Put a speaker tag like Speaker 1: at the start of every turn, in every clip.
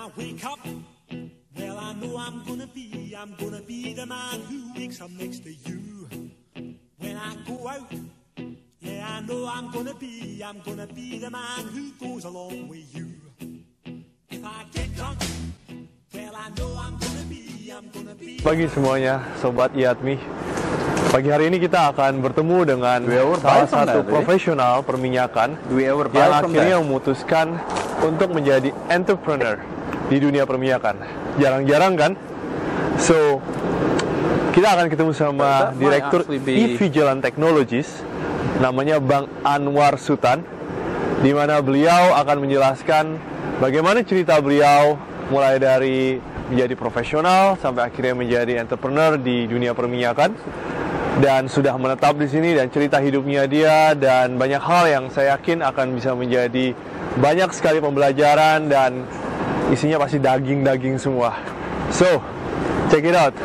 Speaker 1: wake up, well, I know I'm gonna be the man who wakes up next to you. When I go out, yeah, I know I'm gonna be the man who goes along with you. If I get drunk, well, I know I'm gonna be.
Speaker 2: Pagi semuanya, Sobat IATMI. Pagi hari ini kita akan bertemu dengan salah satu profesional perminyakan yang akhirnya memutuskan untuk menjadi entrepreneur di dunia perminyakan. Jarang-jarang kan? So, kita akan ketemu sama Direktur eVigilant Technologies, namanya Bang Anwar Sutan, di mana beliau akan menjelaskan bagaimana cerita beliau mulai dari menjadi profesional sampai akhirnya menjadi entrepreneur di dunia perminyakan, dan sudah menetap di sini, dan cerita hidupnya dia dan banyak hal yang saya yakin akan bisa menjadi banyak sekali pembelajaran dan isinya pasti daging-daging semua. So, check it out.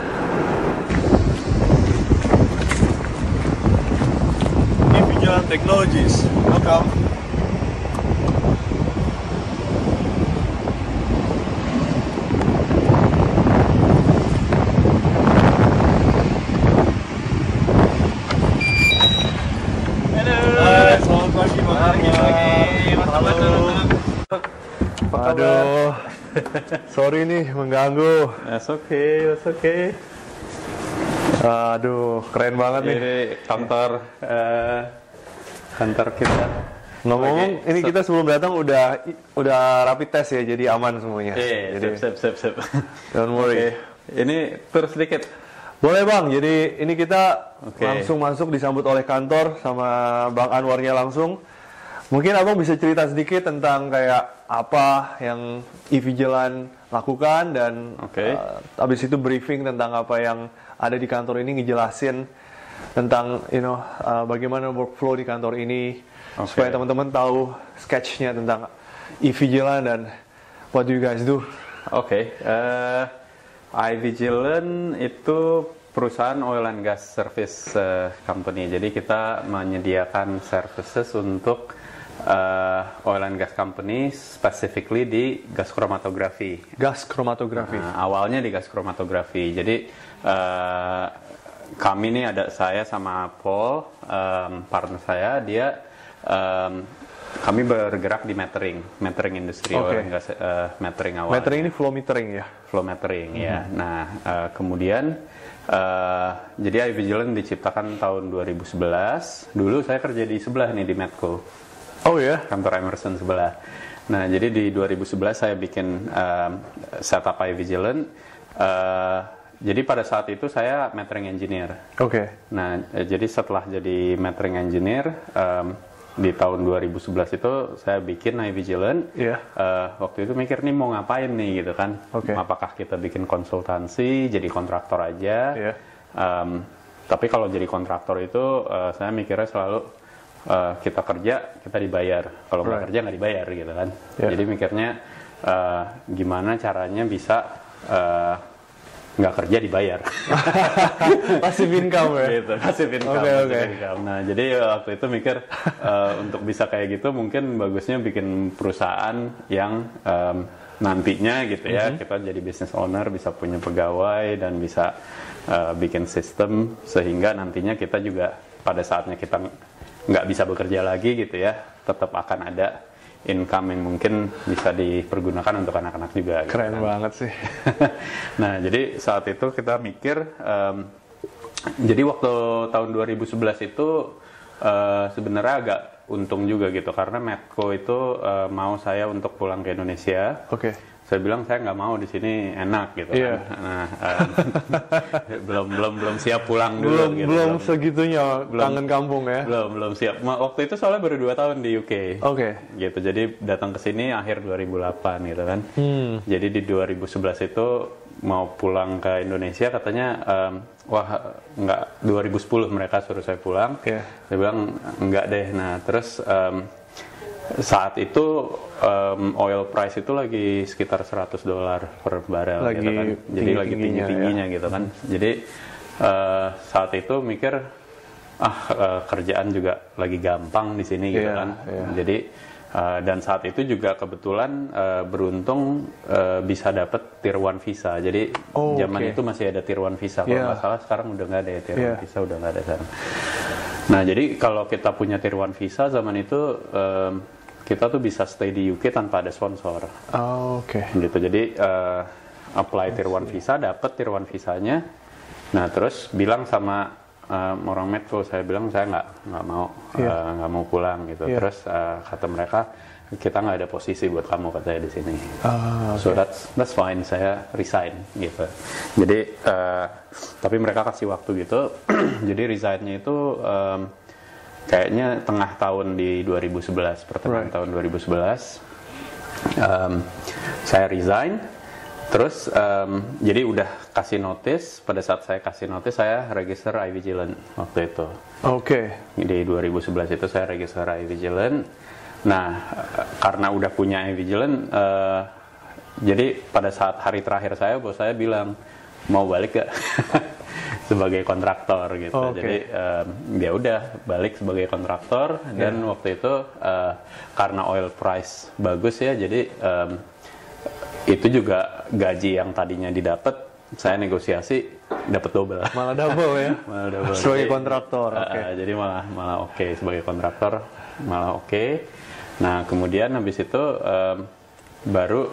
Speaker 2: eVigilant Technologies, welcome. Aduh, sorry nih mengganggu.
Speaker 3: That's okay.
Speaker 2: Aduh, keren banget nih.
Speaker 3: Ini kantor kita.
Speaker 2: Ngomong, ini kita sebelum datang udah rapid test ya, jadi aman semuanya.
Speaker 3: Iya, sip.
Speaker 2: Don't worry.
Speaker 3: Ini tur sedikit.
Speaker 2: Boleh Bang, jadi ini kita langsung masuk, disambut oleh kantor sama Bang Anwarnya langsung. Mungkin Abang bisa cerita sedikit tentang kayak apa yang eVigilant lakukan, dan habis itu briefing tentang apa yang ada di kantor ini, ngejelasin tentang bagaimana workflow di kantor ini, supaya teman-teman tahu sketch-nya tentang eVigilant dan what do you guys do.
Speaker 3: iVigilant itu perusahaan oil and gas service company. Jadi kita menyediakan services untuk oil and gas company, specifically di gas kromatografi. Awalnya di gas kromatografi. Jadi kami ini ada saya sama Paul, partner saya, kami bergerak di metering industri oil and gas, metering awal.
Speaker 2: Metering ini flow metering ya?
Speaker 3: Flow metering ya. Nah, kemudian jadi iVigilant diciptakan tahun 2011. Dulu saya kerja di sebelah nih, di Medco.
Speaker 2: Oh ya?
Speaker 3: Kantor Emerson sebelah. Nah, jadi di 2011 saya bikin setup iVigilant. Jadi pada saat itu saya metering engineer. Nah, jadi setelah jadi metering engineer, di tahun 2011 itu saya bikin iVigilant. Waktu itu mikir nih mau ngapain nih gitu kan. Apakah kita bikin konsultansi, jadi kontraktor aja. Tapi kalau jadi kontraktor itu saya mikirnya selalu kita kerja, kita dibayar. Kalau nggak kerja nggak dibayar gitu kan. Jadi mikirnya gimana caranya bisa nggak kerja dibayar.
Speaker 2: Passive income ya?
Speaker 3: Gitu, passive income. Nah, jadi waktu itu mikir untuk bisa kayak gitu mungkin bagusnya bikin perusahaan yang nantinya gitu ya, kita jadi business owner, bisa punya pegawai dan bisa bikin sistem sehingga nantinya kita juga pada saatnya kita nggak bisa bekerja lagi gitu ya, tetap akan ada income yang mungkin bisa dipergunakan untuk anak-anak juga.
Speaker 2: Keren banget sih.
Speaker 3: Nah, jadi saat itu kita mikir, jadi waktu tahun 2011 itu sebenarnya agak untung juga gitu, karena Medco itu mau saya untuk pulang ke Indonesia. Saya bilang saya nggak mau, di sini enak gitu kan. Nah, belum siap pulang dulu.
Speaker 2: Belum segitunya kangen kampung ya.
Speaker 3: Belum siap. Waktu itu soalnya baru 2 tahun di UK. Gitu. Jadi datang ke sini akhir 2008 gitu kan. Jadi di 2011 itu mau pulang ke Indonesia, katanya wah nggak, 2010 mereka suruh saya pulang. Saya bilang enggak deh. Nah, terus saat itu oil price itu lagi sekitar $100 per barel gitu kan. Jadi lagi tinggi-tingginya gitu kan. Jadi saat itu mikir kerjaan juga lagi gampang di sini gitu kan. Jadi Dan saat itu juga kebetulan beruntung bisa dapat Tier 1 visa. Jadi zaman itu masih ada Tier 1 visa. Kalau nggak salah sekarang udah nggak ada ya Tier 1 visa, udah nggak ada sekarang. Nah jadi kalau kita punya Tier 1 visa zaman itu kita tuh bisa stay di UK tanpa ada sponsor. Gitu. Jadi apply Tier 1 visa, dapat Tier 1 visanya. Nah terus bilang sama orang Medco, saya bilang saya nggak mau pulang gitu. Terus kata mereka kita nggak ada posisi buat kamu katanya di sini. So that's fine, saya resign gitu. Jadi tapi mereka kasih waktu gitu. Jadi resignnya itu kayaknya tengah tahun di 2011, pertengahan tahun 2011. Saya resign. Terus, jadi udah kasih notice, pada saat saya kasih notice, saya register iVigilant waktu itu. Di 2011 itu saya register iVigilant. Nah, karena udah punya iVigilant, jadi pada saat hari terakhir saya, bos saya bilang, mau balik gak? Sebagai kontraktor gitu. Jadi, ya udah balik sebagai kontraktor, dan waktu itu, karena oil price bagus ya, jadi itu juga gaji yang tadinya didapat, saya negosiasi dapat double.
Speaker 2: Malah double ya.
Speaker 3: Malah double.
Speaker 2: Sebagai kontraktor.
Speaker 3: Jadi malah oke sebagai kontraktor, malah oke. Nah kemudian habis itu baru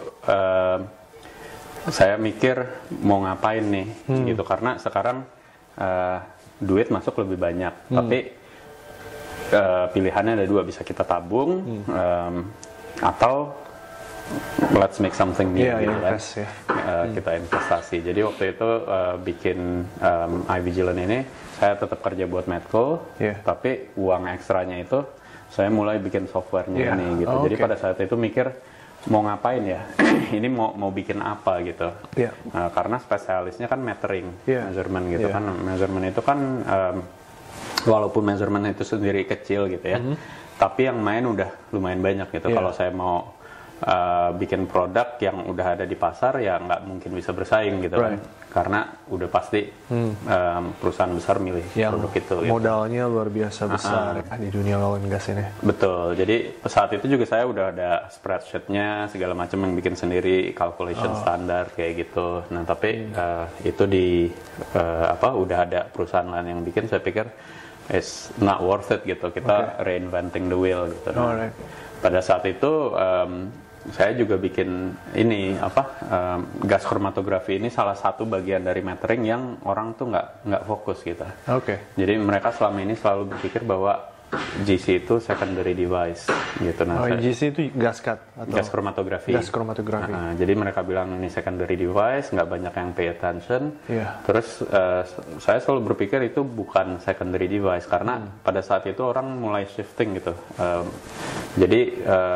Speaker 3: saya mikir mau ngapain nih, gitu karena sekarang duit masuk lebih banyak, tapi pilihannya ada dua, bisa kita tabung atau let's make something new, gitu kan. Kita investasi. Jadi waktu itu bikin iVigilant ini, saya tetap kerja buat Medco, tapi uang ekstranya itu saya mulai bikin softwarenya ini gitu. Jadi pada saat itu mikir mau ngapain ya, ini mau bikin apa gitu. Karena spesialisnya kan metering, measurement gitu kan. Measurement itu kan walaupun measurement itu sendiri kecil gitu ya, tapi yang main udah lumayan banyak gitu. Kalau saya mau bikin produk yang udah ada di pasar ya nggak mungkin bisa bersaing gitu kan, karena udah pasti perusahaan besar milih produk itu.
Speaker 2: Modalnya luar biasa besar di dunia oil and gas ini.
Speaker 3: Betul. Jadi saat itu juga saya udah ada spreadsheet-nya segala macam yang bikin sendiri, calculation standar kayak gitu. Nah tapi itu udah ada perusahaan lain yang bikin, saya pikir it's not worth it gitu. Kita reinventing the wheel gitu. Nah, pada saat itu saya juga bikin ini gas chromatografi ini salah satu bagian dari metering yang orang tuh nggak fokus gitu. Jadi mereka selama ini selalu berpikir bahwa GC itu secondary device gitu. Nah,
Speaker 2: GC itu gas cut atau
Speaker 3: gas chromatografi.
Speaker 2: Gas chromatografi.
Speaker 3: Jadi mereka bilang ini secondary device, nggak banyak yang pay attention. Terus saya selalu berpikir itu bukan secondary device karena pada saat itu orang mulai shifting gitu. Jadi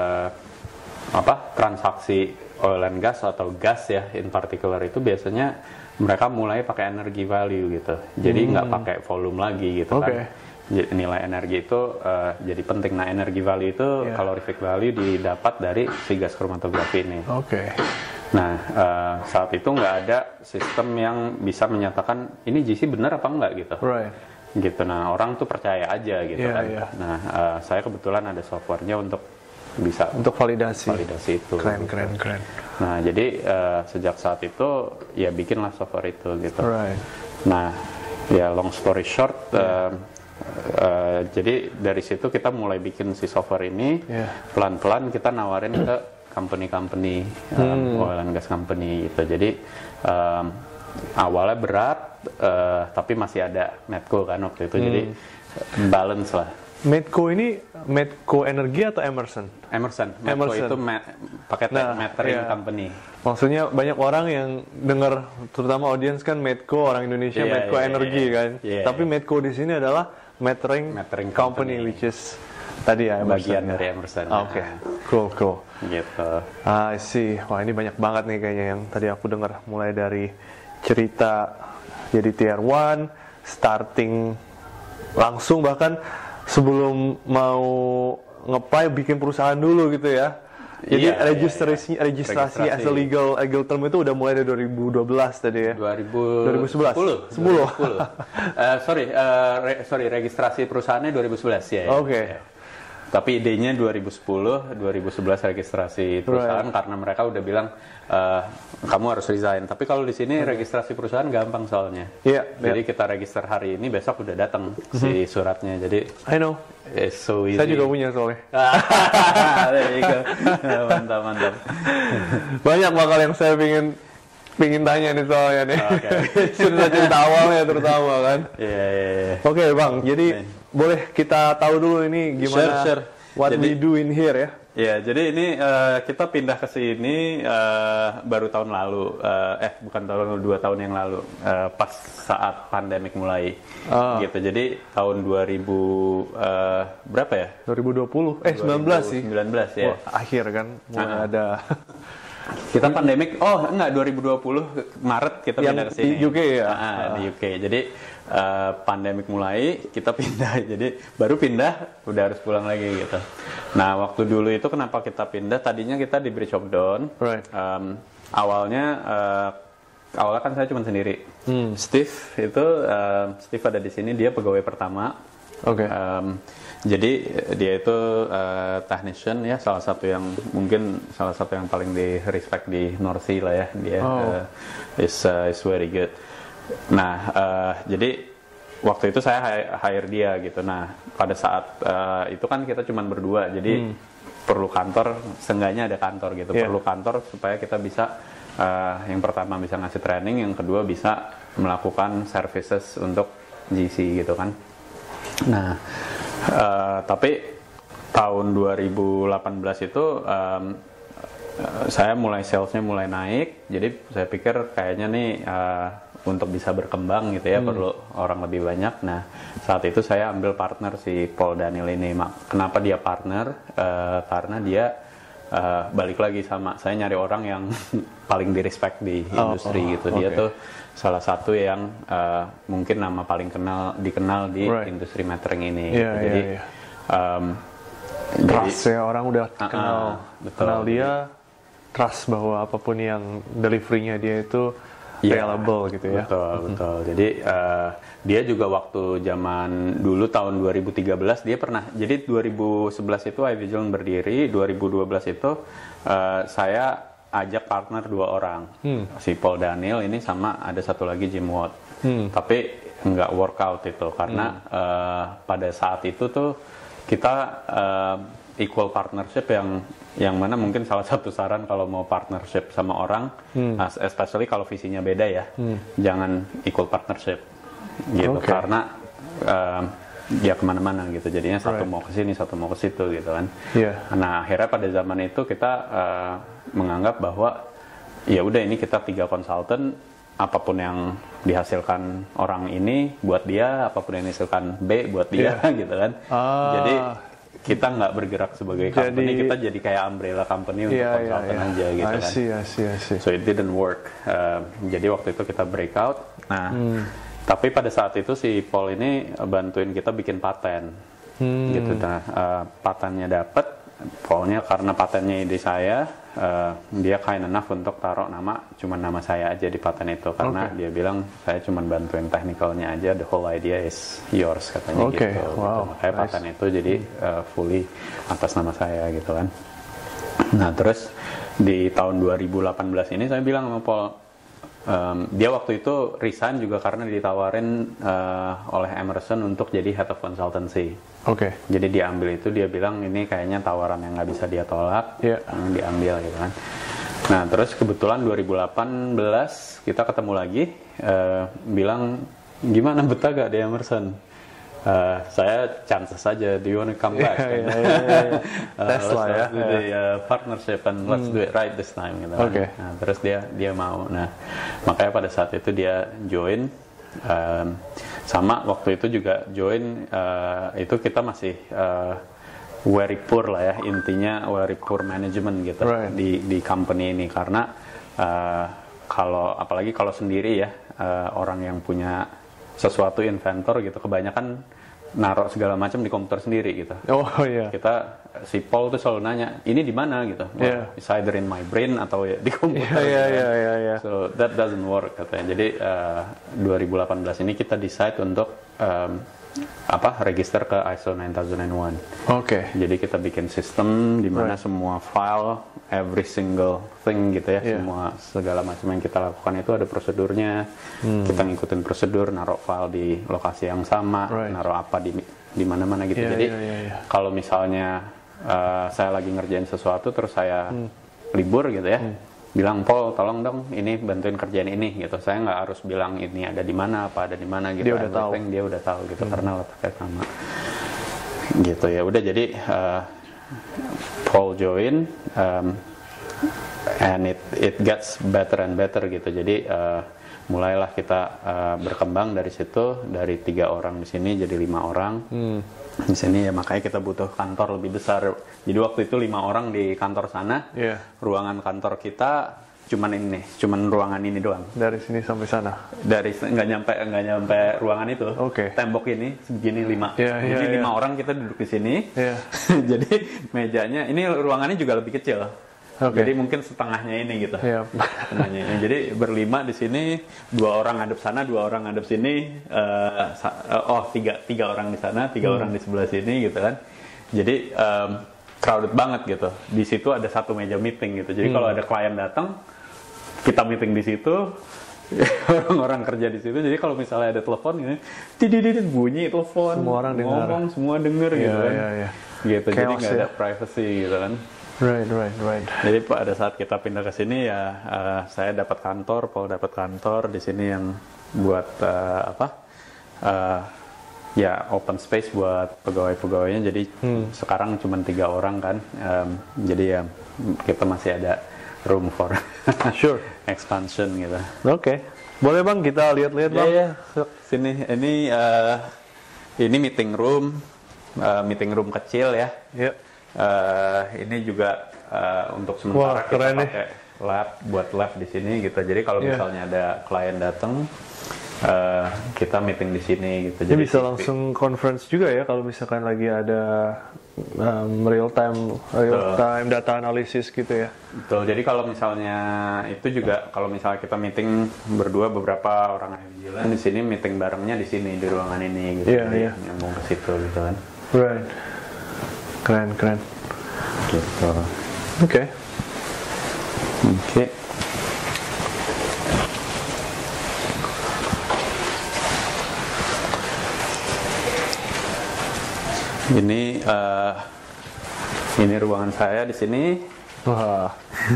Speaker 3: transaksi oil and gas atau gas ya in particular itu biasanya mereka mulai pakai energy value gitu. Jadi nggak pakai volume lagi gitu kan. Nilai energi itu jadi penting. Nah energy value itu calorific value didapat dari si gas chromatografi ini. Nah saat itu nggak ada sistem yang bisa menyatakan ini GC benar apa enggak gitu. Gitu. Nah orang tuh percaya aja gitu kan. Nah saya kebetulan ada softwarenya untuk bisa
Speaker 2: validasi
Speaker 3: itu.
Speaker 2: Keren.
Speaker 3: Nah jadi sejak saat itu ya bikinlah software itu gitu. Nah ya long story short, jadi dari situ kita mulai bikin si software ini, pelan-pelan kita nawarin ke company oil and gas company gitu. Jadi awalnya berat, tapi masih ada Medco kan waktu itu, jadi balance lah.
Speaker 2: Medco ini Medco Energi atau Emerson?
Speaker 3: Medco itu pakai metering company.
Speaker 2: Maksudnya banyak orang yang dengar, terutama audiens kan Medco, orang Indonesia Medco Energi kan. Tapi Medco di sini adalah metering company, which is tadi ya Emerson.
Speaker 3: Bagian dari Emerson.
Speaker 2: Cool.
Speaker 3: Gitu.
Speaker 2: I see. Wah ini banyak banget nih kayaknya yang tadi aku dengar, mulai dari cerita jadi Tier 1, starting langsung bahkan sebelum mau nge-apply bikin perusahaan dulu gitu ya. Jadi registrasi as a legal term itu udah mulai dari 2012 tadi ya.
Speaker 3: 2011. 10. Sorry, registrasi perusahaannya 2011 ya. Tapi idenya 2010, 2011 registrasi perusahaan karena mereka udah bilang kamu harus resign. Tapi kalau di sini registrasi perusahaan gampang soalnya. Jadi kita register hari ini, besok udah datang si suratnya. Jadi
Speaker 2: I know.
Speaker 3: It's so easy.
Speaker 2: Saya juga punya soalnya.
Speaker 3: There you go. Mantap.
Speaker 2: Banyak bakal yang saya pingin tanya nih soalnya nih. Cerita awalnya terutama kan. Oke, Bang, jadi boleh kita tahu dulu ini gimana what we do in here ya?
Speaker 3: Ya, jadi ini kita pindah ke sini baru tahun lalu, bukan tahun lalu, 2 tahun yang lalu, pas saat pandemik mulai, gitu. Jadi tahun 2000 berapa ya?
Speaker 2: 2020, 19 sih.
Speaker 3: 19 ya.
Speaker 2: Akhir kan, mulai ada.
Speaker 3: Kita pandemik, enggak, 2020 Maret kita pindah ke sini.
Speaker 2: Di UK ya?
Speaker 3: Di UK. Jadi pandemik mulai, kita pindah. Jadi baru pindah, udah harus pulang lagi gitu. Nah, waktu dulu itu kenapa kita pindah? Tadinya kita di Bridge of Dawn. Awalnya kan saya cuma sendiri. Steve ada di sini, dia pegawai pertama. Jadi dia itu technician ya, salah satu yang paling di respect di North Sea lah ya, dia is very good. Nah, jadi waktu itu saya hire dia gitu. Nah, pada saat itu kan kita cuma berdua, jadi perlu kantor, seenggaknya ada kantor gitu. Perlu kantor supaya kita bisa yang pertama bisa ngasih training, yang kedua bisa melakukan services untuk GC gitu kan. Nah, tapi tahun 2018 itu saya salesnya mulai naik, jadi saya pikir kayaknya nih untuk bisa berkembang gitu ya perlu orang lebih banyak. Nah, saat itu saya ambil partner si Paul Daniel ini. Kenapa dia partner? Karena dia balik lagi sama saya nyari orang yang paling di respect di industri gitu. Dia tuh salah satu yang mungkin nama paling dikenal di industri metering ini. Jadi
Speaker 2: trust ya, orang udah kenal dia, trust bahwa apapun yang delivery-nya dia itu reliable gitu ya.
Speaker 3: Betul. Jadi dia juga waktu zaman dulu tahun 2013 dia pernah. Jadi 2011 itu iVigilance berdiri, 2012 itu saya ajak partner 2 orang, si Paul Daniel ini sama ada satu lagi Jim Watt. Tapi nggak workout itu karena pada saat itu tuh kita equal partnership yang mana mungkin salah satu saran kalau mau partnership sama orang, especially kalau visinya beda ya, jangan equal partnership gitu karena dia kemana-mana gitu, jadinya satu mau ke sini, satu mau ke situ gitu kan. Nah, akhirnya pada zaman itu kita menganggap bahwa ya udah ini kita 3 konsultan, apapun yang dihasilkan orang ini buat dia, apapun yang dihasilkan B buat dia gitu kan. Jadi kita nggak bergerak sebagai company, kita jadi kayak umbrella company untuk konsultan aja gitu kan.
Speaker 2: I see.
Speaker 3: So it didn't work. Jadi waktu itu kita breakout. Nah, tapi pada saat itu si Paul ini bantuin kita bikin paten, gitu. Nah, patennya dapat, Paulnya karena patennya ide saya, dia kind enough untuk taruh nama saya aja di paten itu karena dia bilang saya cuma bantuin technicalnya aja, the whole idea is yours katanya gitu. Makanya paten itu jadi fully atas nama saya gitu kan. Nah, terus di tahun 2018 ini saya bilang sama Paul, dia waktu itu resign juga karena ditawarin oleh Emerson untuk jadi head of consultancy. Jadi dia ambil itu, dia bilang ini kayaknya tawaran yang nggak bisa dia tolak, diambil gitu kan. Nah, terus kebetulan 2018 kita ketemu lagi, bilang gimana betah gak di Emerson? Saya chances saja, do you want to come back?
Speaker 2: Tesla ya.
Speaker 3: Partnership and let's do it right this time gitu. Nah, terus dia mau. Nah, makanya pada saat itu dia join. Sama waktu itu juga join, itu kita masih very poor lah ya, intinya very poor management gitu di company ini karena apalagi kalau sendiri ya, orang yang punya sesuatu inventor gitu kebanyakan naruh segala macam di komputer sendiri gitu. Kita si Paul tuh selalu nanya ini di mana gitu. It's either in my brain atau ya di komputer. So that doesn't work katanya. Jadi 2018 ini kita decide untuk register ke ISO 9001.
Speaker 2: Oke.
Speaker 3: Jadi kita bikin sistem di mana semua file, every single thing gitu ya, semua segala macam yang kita lakukan itu ada prosedurnya. Kita ngikutin prosedur, naruh file di lokasi yang sama, naruh apa di mana-mana gitu. Jadi kalau misalnya saya lagi ngerjain sesuatu terus saya libur gitu ya, bilang Paul tolong dong ini bantuin kerjaan ini gitu. Saya nggak harus bilang ini ada di mana, apa ada di mana gitu. Dia udah tahu gitu karena letaknya sama gitu ya. Udah jadi Paul join and it gets better and better gitu. Jadi mulailah kita berkembang dari situ, dari 3 orang di sini jadi 5 orang di sini ya, makanya kita butuh kantor lebih besar. Jadi waktu itu 5 orang di kantor sana, ruangan kantor kita cuman ruangan ini doang. Dari sini sampai sana? Nggak nyampe ruangan itu. Tembok ini segini 5. Jadi 5 orang kita duduk di sini. Jadi mejanya ini ruangannya juga lebih kecil. Jadi mungkin setengahnya ini gitu. Setengahnya ini. Jadi berlima di sini, 2 orang ngadep sana, 2 orang ngadep sini. Tiga orang di sana, 3 orang di sebelah sini gitu kan. Jadi crowded banget gitu. Di situ ada 1 meja meeting gitu. Jadi kalau ada klien datang, kita meeting di situ. Orang-orang kerja di situ. Jadi kalau misalnya ada telepon ini, bunyi telepon, semua orang ngomong, semua denger gitu kan. Gitu. Jadi nggak ada privacy gitu kan. Right. Jadi pada saat kita pindah ke sini ya, saya dapat kantor, Paul dapat kantor di sini yang buat ya open space buat pegawai-pegawainya. Jadi sekarang cuma 3 orang kan, jadi ya kita masih ada room for expansion gitu. Boleh bang kita lihat-lihat bang. Sini ini meeting room kecil ya. Ini juga untuk sementara kita pakai lab di sini gitu. Jadi kalau misalnya ada klien datang, kita meeting di sini gitu. Jadi bisa langsung conference juga ya kalau misalkan lagi ada real time data analysis gitu ya. Betul. Jadi kalau misalnya itu juga kalau misalnya kita meeting berdua beberapa orang vigilant di sini, meeting barengnya di sini di ruangan ini gitu. Jadi nyambung ke situ gitu kan. Keren. Gitu. Oke. Ini ruangan saya di sini. Wah.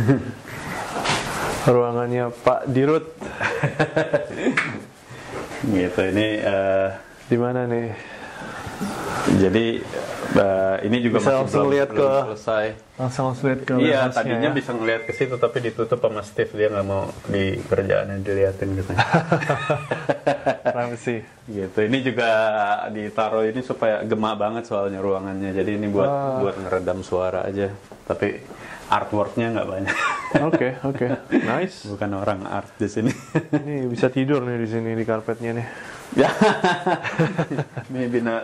Speaker 3: Ruangannya Pak Dirut. Gitu. Ini di mana nih? Jadi ini juga bisa langsung lihat ke selesai. Langsung lihat ke. Iya, tadinya bisa ngelihat ke situ tapi ditutup sama Steve, dia nggak mau di kerjaannya dilihatin gitu. Privacy. Gitu. Ini juga ditaruh ini supaya gema banget soalnya ruangannya. Jadi ini buat ngeredam suara aja. Tapi artworknya nggak banyak. Oke. Nice. Bukan orang art di sini. Ini bisa tidur nih di sini di karpetnya nih. Ya. Maybe not.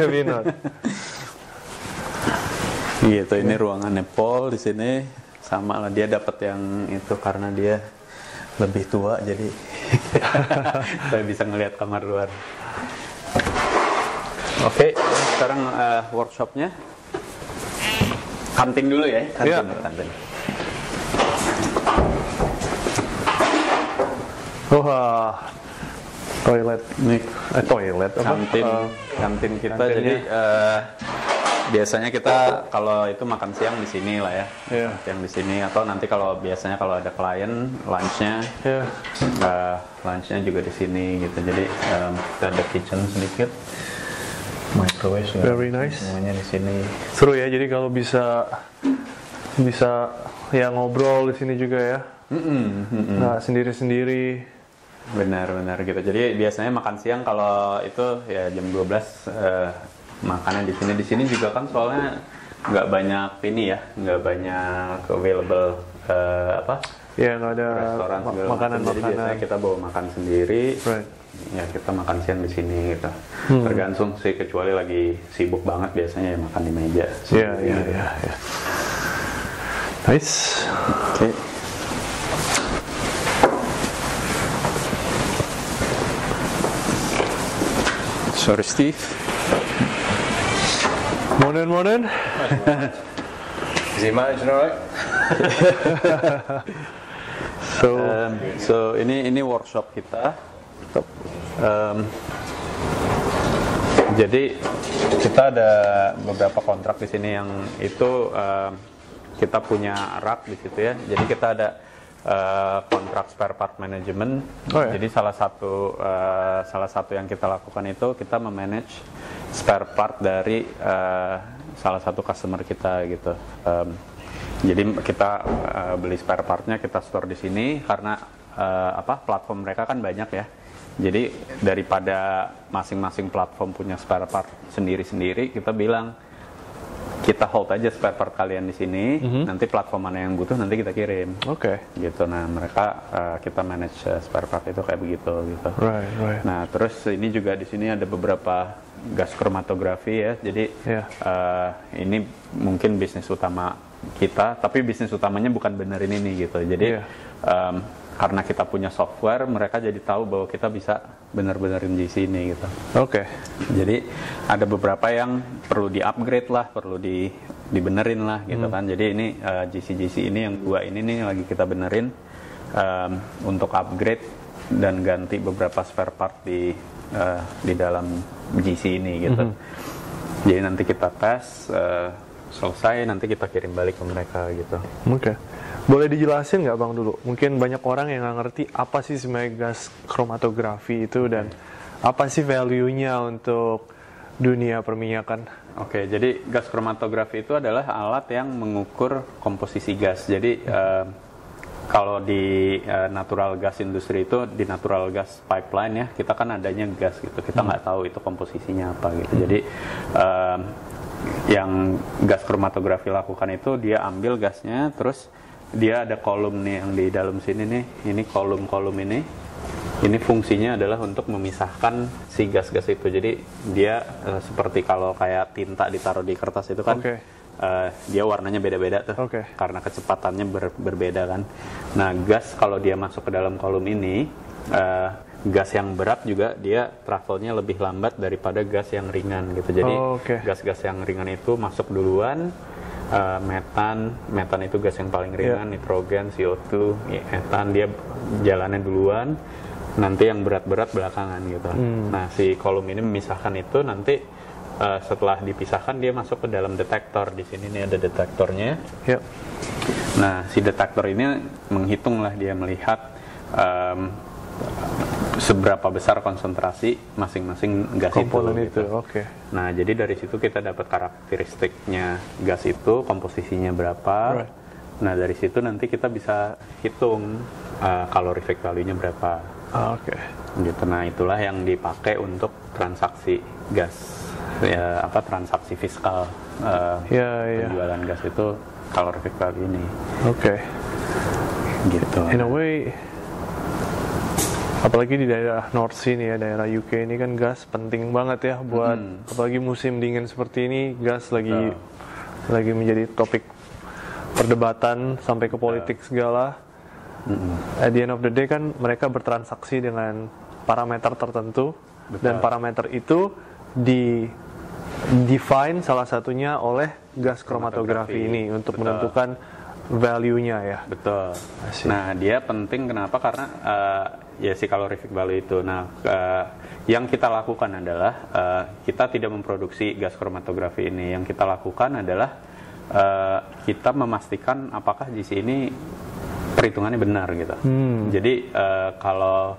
Speaker 3: Gitu, ini ruangannya Paul di sini. Sama lah, dia dapat yang itu karena dia lebih tua jadi saya bisa ngelihat kamar luar. Oke, sekarang workshopnya. Kantin dulu ya. Kantin. Wah. Toilet nih, toilet kantin kita. Kantinnya. Jadi biasanya kita kalau itu makan siang di sini lah ya, siang di sini, atau nanti kalau biasanya kalau ada klien lunchnya, lunchnya juga di sini gitu. Jadi kita ada kitchen sedikit, microwave juga. Very nice. Semuanya di sini. Seru ya. Jadi kalau bisa ya ngobrol di sini juga ya, nggak sendiri-sendiri. Benar gitu. Jadi biasanya makan siang kalau itu ya jam 12 makannya di sini. Di sini juga kan soalnya nggak banyak ini ya, nggak banyak available ya nggak ada restoran makanan. Jadi biasanya kita bawa makan sendiri. Ya kita makan siang di sini gitu. Tergantung sih, kecuali lagi sibuk banget biasanya ya makan di meja. Iya. Nice. Oke. Sorry Steve.
Speaker 2: Morning.
Speaker 4: Is he managing alright?
Speaker 3: So ini workshop kita. Jadi kita ada beberapa kontrak di sini yang itu kita punya rak di situ ya. Jadi kita ada kontrak spare part management. Jadi salah satu yang kita lakukan itu kita memanage spare part dari salah satu customer kita gitu. Jadi kita beli spare partnya kita store di sini karena platform mereka kan banyak ya. Jadi daripada masing-masing platform punya spare part sendiri-sendiri, kita bilang kita hold aja spare part kalian di sini, nanti platform mana yang butuh nanti kita kirim. Gitu. Nah mereka kita manage spare part itu kayak begitu gitu.
Speaker 2: Right.
Speaker 3: Nah terus ini juga di sini ada beberapa gas kromatografi ya. Jadi ini mungkin bisnis utama kita, tapi bisnis utamanya bukan benerin ini gitu. Jadi karena kita punya software, mereka jadi tahu bahwa kita bisa bener-benerin GC ini gitu. Jadi ada beberapa yang perlu di-upgrade lah, perlu dibenerin lah gitu kan. Jadi ini GC ini yang dua ini nih lagi kita benerin untuk upgrade dan ganti beberapa spare part di dalam GC ini gitu. Jadi nanti kita tes selesai, nanti kita kirim balik ke mereka gitu.
Speaker 2: Boleh dijelasin nggak Bang dulu? Mungkin banyak orang yang nggak ngerti apa sih sebenarnya gas kromatografi itu dan apa sih value-nya untuk dunia perminyakan?
Speaker 3: Jadi gas kromatografi itu adalah alat yang mengukur komposisi gas. Jadi kalau di natural gas industri itu, di natural gas pipeline ya, kita kan adanya gas gitu. Kita nggak tahu itu komposisinya apa gitu. Jadi yang gas kromatografi lakukan itu dia ambil gasnya, terus dia ada kolom nih yang di dalam sini nih, ini kolom ini fungsinya adalah untuk memisahkan si gas-gas itu. Jadi dia seperti kalau kayak tinta ditaruh di kertas itu kan, dia warnanya beda-beda tuh, karena kecepatannya berbeda kan. Nah gas kalau dia masuk ke dalam kolom ini, gas yang berat juga dia travelnya lebih lambat daripada gas yang ringan gitu. Jadi gas-gas yang ringan itu masuk duluan. Metan itu gas yang paling ringan, nitrogen, CO2, etan dia jalannya duluan, nanti yang berat-berat belakangan gitu. Nah si kolom ini memisahkan itu, nanti setelah dipisahkan dia masuk ke dalam detektor. Di sini nih ada detektornya. Nah si detektor ini menghitung lah, dia melihat seberapa besar konsentrasi masing-masing gas
Speaker 2: komponen
Speaker 3: itu. Nah, jadi dari situ kita dapat karakteristiknya gas itu, komposisinya berapa. Nah, dari situ nanti kita bisa hitung calorific value-nya berapa. Gitu. Nah, itulah yang dipakai untuk transaksi gas. Transaksi fiskal penjualan gas itu calorific value ini. Gitu.
Speaker 2: In a way, apalagi di daerah North Sea nih ya, daerah UK ini kan gas penting banget ya buat apalagi musim dingin seperti ini, gas lagi menjadi topik perdebatan sampai ke politik segala. At the end of the day kan mereka bertransaksi dengan parameter tertentu. Dan parameter itu define salah satunya oleh gas kromatografi ini untuk menentukan value-nya ya. Nah, dia penting kenapa? Karena si calorific value itu. Nah, yang kita lakukan adalah kita tidak memproduksi gas kromatografi ini. Yang kita lakukan adalah kita memastikan apakah GC ini perhitungannya benar gitu. Jadi kalau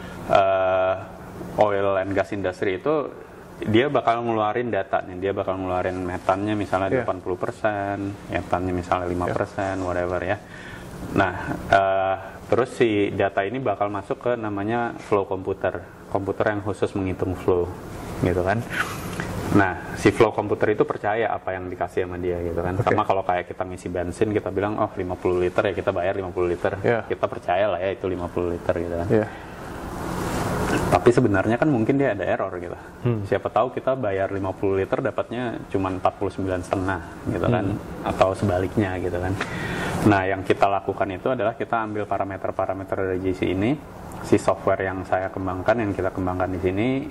Speaker 2: oil and gas industry itu dia bakal ngeluarin data nih, dia bakal ngeluarin metannya misalnya 80%, etannya misalnya 5%, whatever ya. Nah, terus si data ini bakal masuk ke namanya flow komputer yang khusus menghitung flow, gitu kan. Nah, si flow komputer itu percaya apa yang dikasih sama dia, gitu kan. Sama kalau kayak kita ngisi bensin, kita bilang, 50 liter ya kita bayar 50 liter. Kita percaya lah ya itu 50 liter, gitu kan. Tapi sebenarnya kan mungkin dia ada error gitu. Siapa tahu kita bayar 50 liter dapatnya cuma 49,5 gitu kan, atau sebaliknya gitu kan. Nah, yang kita lakukan itu adalah kita ambil parameter-parameter dari GC ini, si software yang saya kembangkan, yang kita kembangkan di sini,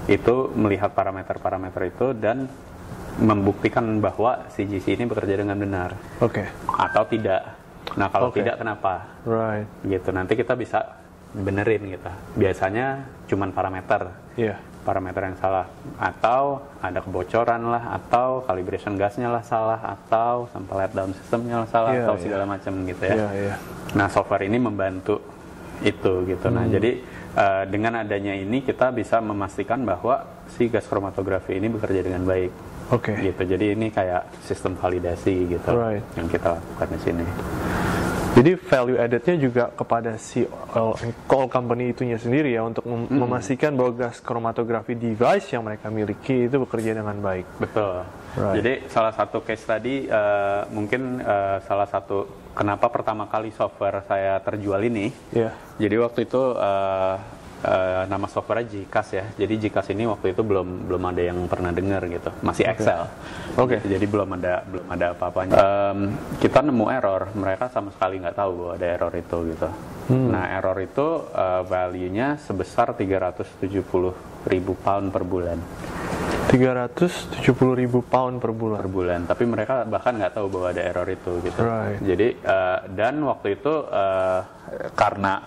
Speaker 3: itu melihat parameter-parameter itu dan membuktikan bahwa si GC ini bekerja dengan benar. Atau tidak. Nah, kalau tidak kenapa? Gitu. Nanti kita bisa benerin gitu. Biasanya cuman parameter. Parameter yang salah, atau ada kebocoran lah, atau calibration gasnya lah salah, atau sampai letdown sistemnya lah salah, atau segala macam gitu ya. Nah, software ini membantu itu gitu. Nah, jadi dengan adanya ini kita bisa memastikan bahwa si gas kromatografi ini bekerja dengan baik. Gitu. Jadi ini kayak sistem validasi gitu yang kita lakukan di sini.
Speaker 2: Jadi value added-nya juga kepada si oil company itunya sendiri ya, untuk memastikan bahwa gas kromatografi device yang mereka miliki itu bekerja dengan baik.
Speaker 3: Betul. Jadi salah satu case tadi mungkin salah satu kenapa pertama kali software saya terjual ini. Jadi waktu itu nama software GCAS ya. Jadi GCAS ini waktu itu belum ada yang pernah dengar gitu. Masih Excel. Gitu. Jadi belum ada apa-apanya. Kita nemu error, mereka sama sekali nggak tahu bahwa ada error itu gitu. Nah, error itu value-nya sebesar 370.000 pound per bulan.
Speaker 2: 370.000 pound per bulan.
Speaker 3: Tapi mereka bahkan nggak tahu bahwa ada error itu gitu. Jadi dan waktu itu karena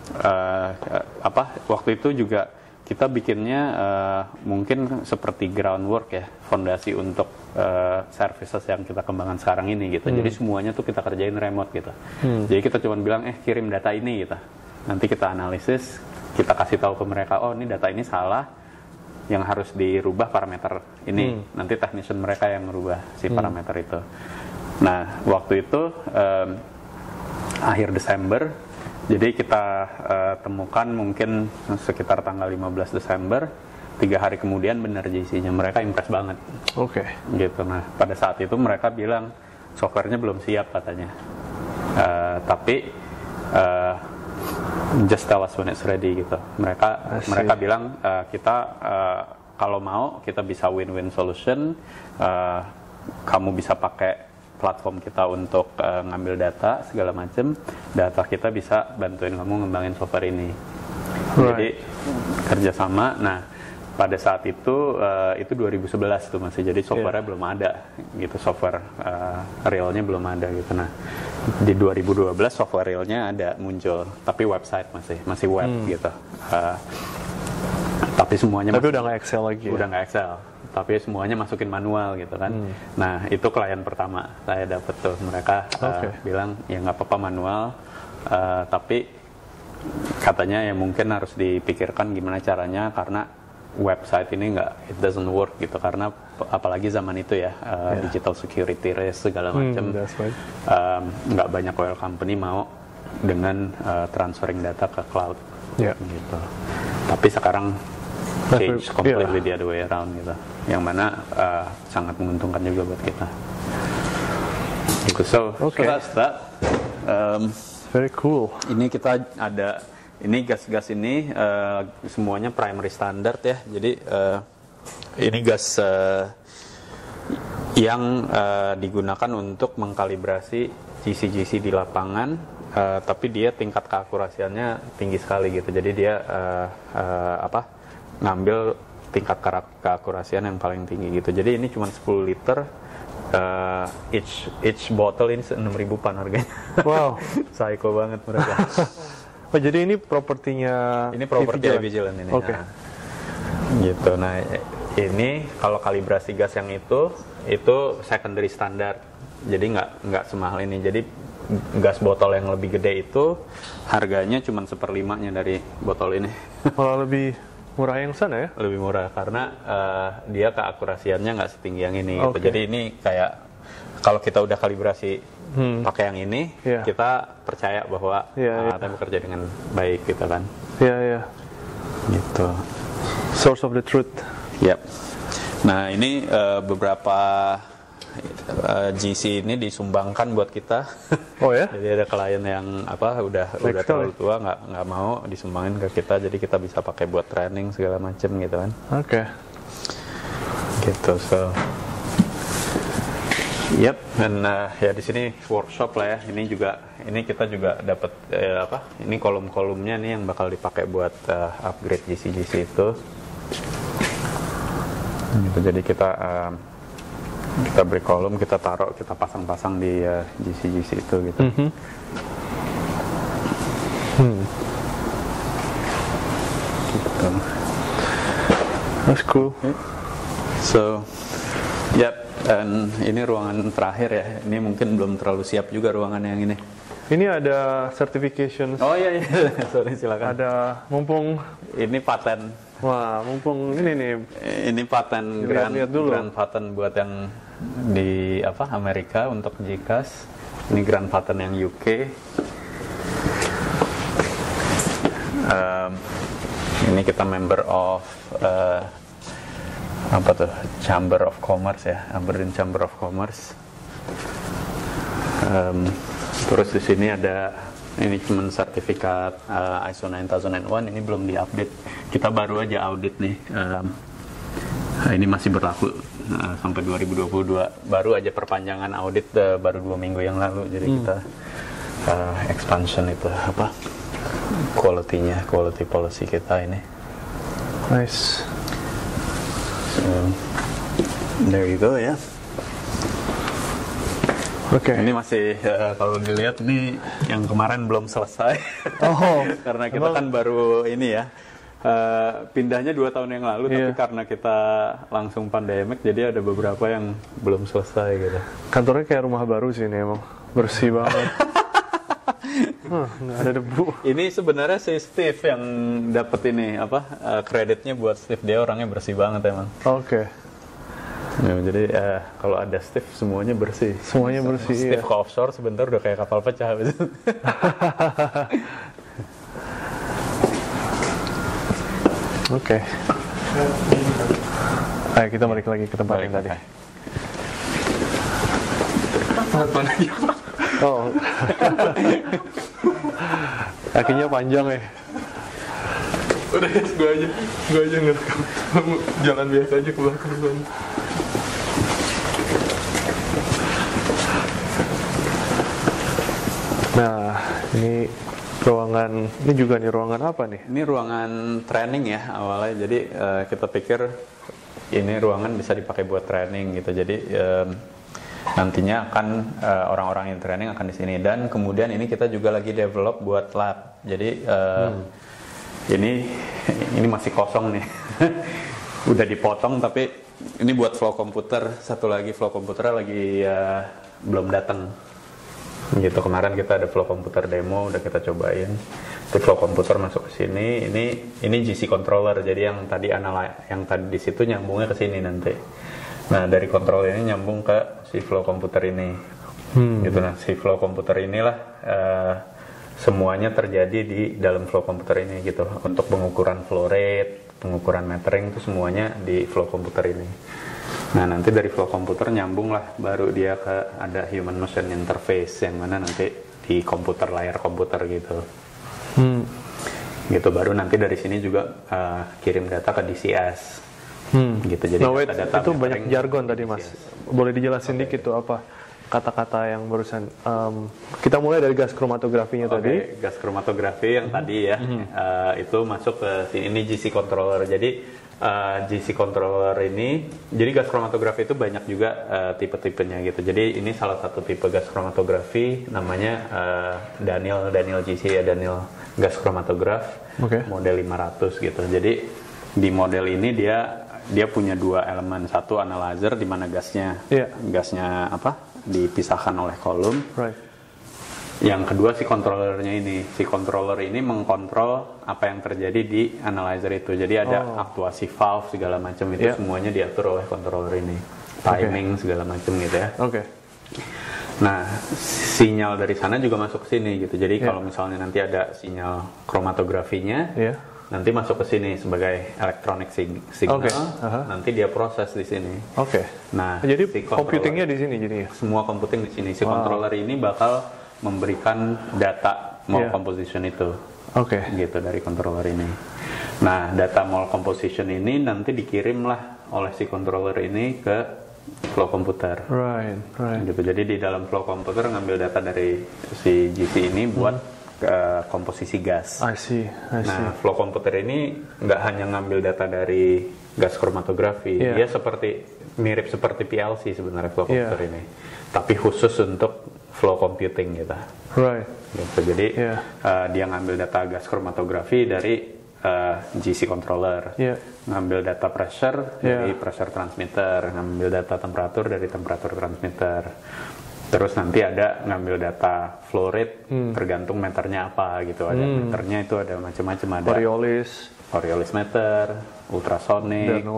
Speaker 3: waktu itu juga kita bikinnya mungkin seperti groundwork ya, fondasi untuk services yang kita kembangkan sekarang ini gitu. Jadi semuanya tuh kita kerjain remote gitu. Jadi kita cuma bilang kirim data ini gitu. Nanti kita analisis, kita kasih tahu ke mereka, oh ini data ini salah, yang harus dirubah parameter ini. Nanti technician mereka yang merubah si parameter itu. Nah, waktu itu akhir Desember, jadi kita temukan mungkin sekitar tanggal 15 Desember, 3 hari kemudian benar GC-nya. Mereka impress banget. Gitu. Nah, pada saat itu mereka bilang softwarenya belum siap katanya. Tapi just tell us when it's ready gitu. Mereka bilang kita kalau mau kita bisa win-win solution. Kamu bisa pakai platform kita untuk ngambil data segala macam, data kita bisa bantuin kamu ngembangin software ini. Jadi kerjasama. Nah, pada saat itu 2011 tuh masih, jadi softwarenya belum ada gitu, software realnya belum ada gitu. Nah, di 2012 software realnya ada muncul, tapi website masih web gitu. Tapi semuanya
Speaker 2: udah nggak Excel lagi.
Speaker 3: Udah nggak Excel. Tapi semuanya masukin manual gitu kan. Nah, itu klien pertama saya dapet tuh. Mereka bilang ya nggak apa-apa manual, tapi katanya ya mungkin harus dipikirkan gimana caranya, karena website ini it doesn't work gitu, karena apalagi zaman itu ya digital security risk segala macam, nggak banyak oil company mau dengan transferring data ke cloud gitu. Tapi sekarang change completely the other way around gitu, yang mana sangat menguntungkan juga buat kita gitu. So that's that.
Speaker 2: Very cool.
Speaker 3: Ini kita ada, ini gas-gas ini semuanya primary standard ya. Jadi ini gas yang digunakan untuk mengkalibrasi GC di lapangan, tapi dia tingkat keakurasiannya tinggi sekali gitu. Jadi dia ngambil tingkat keakurasian yang paling tinggi gitu. Jadi ini cuma 10 liter, each bottle ini 6.000 pound harganya.
Speaker 2: Wow.
Speaker 3: Psycho banget mereka.
Speaker 2: Oh, jadi ini propertinya
Speaker 3: Vigilant ini. Nah, gitu. Nah, ini kalau kalibrasi gas yang itu secondary standard. Jadi nggak semahal ini. Jadi gas botol yang lebih gede itu harganya cuma 1/5-nya dari botol ini.
Speaker 2: Malah lebih murah yang sana ya?
Speaker 3: Lebih murah karena dia keakurasiannya nggak setinggi yang ini gitu. Jadi ini kayak kalau kita udah kalibrasi pakai yang ini, kita percaya bahwa kita bekerja dengan baik gitu kan. Gitu.
Speaker 2: Source of the truth.
Speaker 3: Yep. Nah, ini beberapa GC ini disumbangkan buat kita.
Speaker 2: Oh ya?
Speaker 3: Jadi ada klien yang udah terlalu tua, nggak mau disumbangin ke kita, jadi kita bisa pakai buat training segala macem gitu kan. Gitu. So dan ya di sini workshop lah ya. Ini kita juga dapat ini kolom-kolomnya nih yang bakal dipakai buat upgrade GC itu. Gitu. Jadi kita beri kolom, kita taruh, kita pasang-pasang di GC itu gitu. Gitu.
Speaker 2: That's cool.
Speaker 3: So, dan ini ruangan terakhir ya. Ini mungkin belum terlalu siap juga ruangan yang ini.
Speaker 2: Ini ada certification.
Speaker 3: Oh iya, sorry, silakan.
Speaker 2: Ada, mumpung
Speaker 3: ini paten.
Speaker 2: Wah, mumpung ini nih.
Speaker 3: Ini paten grand paten buat yang di Amerika untuk GCAS. Ini grand paten yang UK. Ini kita member of Chamber of Commerce ya, Aberdeen Chamber of Commerce. Terus di sini ada ini cuma sertifikat ISO 9001, ini belum diupdate. Kita baru aja audit nih. Ini masih berlaku sampai 2022. Baru aja perpanjangan audit baru 2 minggu yang lalu. Jadi kita expansion itu quality policy kita ini.
Speaker 2: Nice.
Speaker 3: So, there you go ya.
Speaker 2: Oke.
Speaker 3: Ini masih kalau dilihat ini yang kemarin belum selesai.
Speaker 2: Oh,
Speaker 3: karena kita kan baru ini ya. Pindahnya 2 tahun yang lalu, tapi karena kita langsung pandemik, jadi ada beberapa yang belum selesai gitu.
Speaker 2: Kantornya kayak rumah baru sih ini emang, bersih banget. Nggak ada debu.
Speaker 3: Ini sebenarnya si Steve yang dapat ini kreditnya buat Steve, dia orangnya bersih banget emang.
Speaker 2: Oke.
Speaker 3: Ya, jadi kalau ada Steve semuanya bersih.
Speaker 2: Semuanya bersih.
Speaker 3: Steve ke offshore sebentar udah kayak kapal pecah gitu.
Speaker 2: Oke. Ayo kita balik lagi ke tempat yang tadi. Oh. Kakinya panjang ya.
Speaker 5: Udah guys, gue aja ngerekam. Jalan biasa aja ke belakang.
Speaker 2: Nah, ini ruangan, ini juga nih ruangan apa nih?
Speaker 3: Ini ruangan training ya awalnya. Jadi kita pikir ini ruangan bisa dipakai buat training gitu. Jadi nantinya akan orang-orang yang training akan di sini, dan kemudian ini kita juga lagi develop buat lab. Jadi ini masih kosong nih. Udah dipotong, tapi ini buat flow komputer. Satu lagi flow komputernya lagi belum datang. Gitu, kemarin kita ada flow komputer demo, udah kita cobain. Itu flow komputer masuk ke sini. Ini GC controller. Jadi yang tadi di situ nyambungnya ke sini nanti. Nah, dari controller ini nyambung ke si flow komputer ini. Gitu, nah si flow komputer inilah semuanya terjadi di dalam flow komputer ini gitu. Untuk pengukuran flow rate, pengukuran metering itu semuanya di flow komputer ini. Nah, nanti dari flow komputer nyambung lah, baru dia ke ada human machine interface yang mana nanti di komputer, layar komputer gitu. Gitu, baru nanti dari sini juga kirim data ke DCS. Gitu, jadi data
Speaker 2: itu banyak jargon tadi Mas. Boleh dijelasin dikit tuh apa kata-kata yang barusan? Kita mulai dari gas kromatografinya tadi.
Speaker 3: Gas kromatografi yang tadi ya, itu masuk ke sini. Ini GC controller. Jadi GC controller ini, jadi gas kromatografi itu banyak juga tipe-tipenya gitu. Jadi ini salah satu tipe gas kromatografi, namanya Daniel GC ya, Daniel gas kromatograf, model 500 gitu. Jadi di model ini dia punya 2 elemen, satu analyzer di mana gasnya dipisahkan oleh kolom. Yang kedua si controllernya ini. Si controller ini mengkontrol apa yang terjadi di analyzer itu. Jadi ada aktuasi valve segala macam itu semuanya diatur oleh controller ini. Timing segala macam gitu ya. Nah, sinyal dari sana juga masuk ke sini gitu. Jadi kalau misalnya nanti ada sinyal kromatografinya, nanti masuk ke sini sebagai electronic signal. Nanti dia proses di sini. Nah,
Speaker 2: jadi
Speaker 3: si
Speaker 2: computingnya di sini jadi.
Speaker 3: Semua computing di sini. Si controller ini bakal memberikan data mole composition itu. Gitu dari controller ini. Nah, data mole composition ini nanti dikirimlah oleh si controller ini ke flow komputer. Gitu. Jadi di dalam flow komputer ngambil data dari si GC ini buat komposisi gas.
Speaker 2: I see.
Speaker 3: Nah, flow computer ini nggak hanya ngambil data dari gas kromatografi, dia mirip seperti PLC sebenarnya flow computer ini, tapi khusus untuk flow computing gitu.
Speaker 2: Right.
Speaker 3: Gitu. Jadi dia ngambil data gas kromatografi dari GC controller, ngambil data pressure dari pressure transmitter, ngambil data temperatur dari temperatur transmitter. Terus nanti ada ngambil data flow rate, tergantung meternya apa gitu. Ada meternya itu ada macam-macam, ada Coriolis meter, ultrasonic,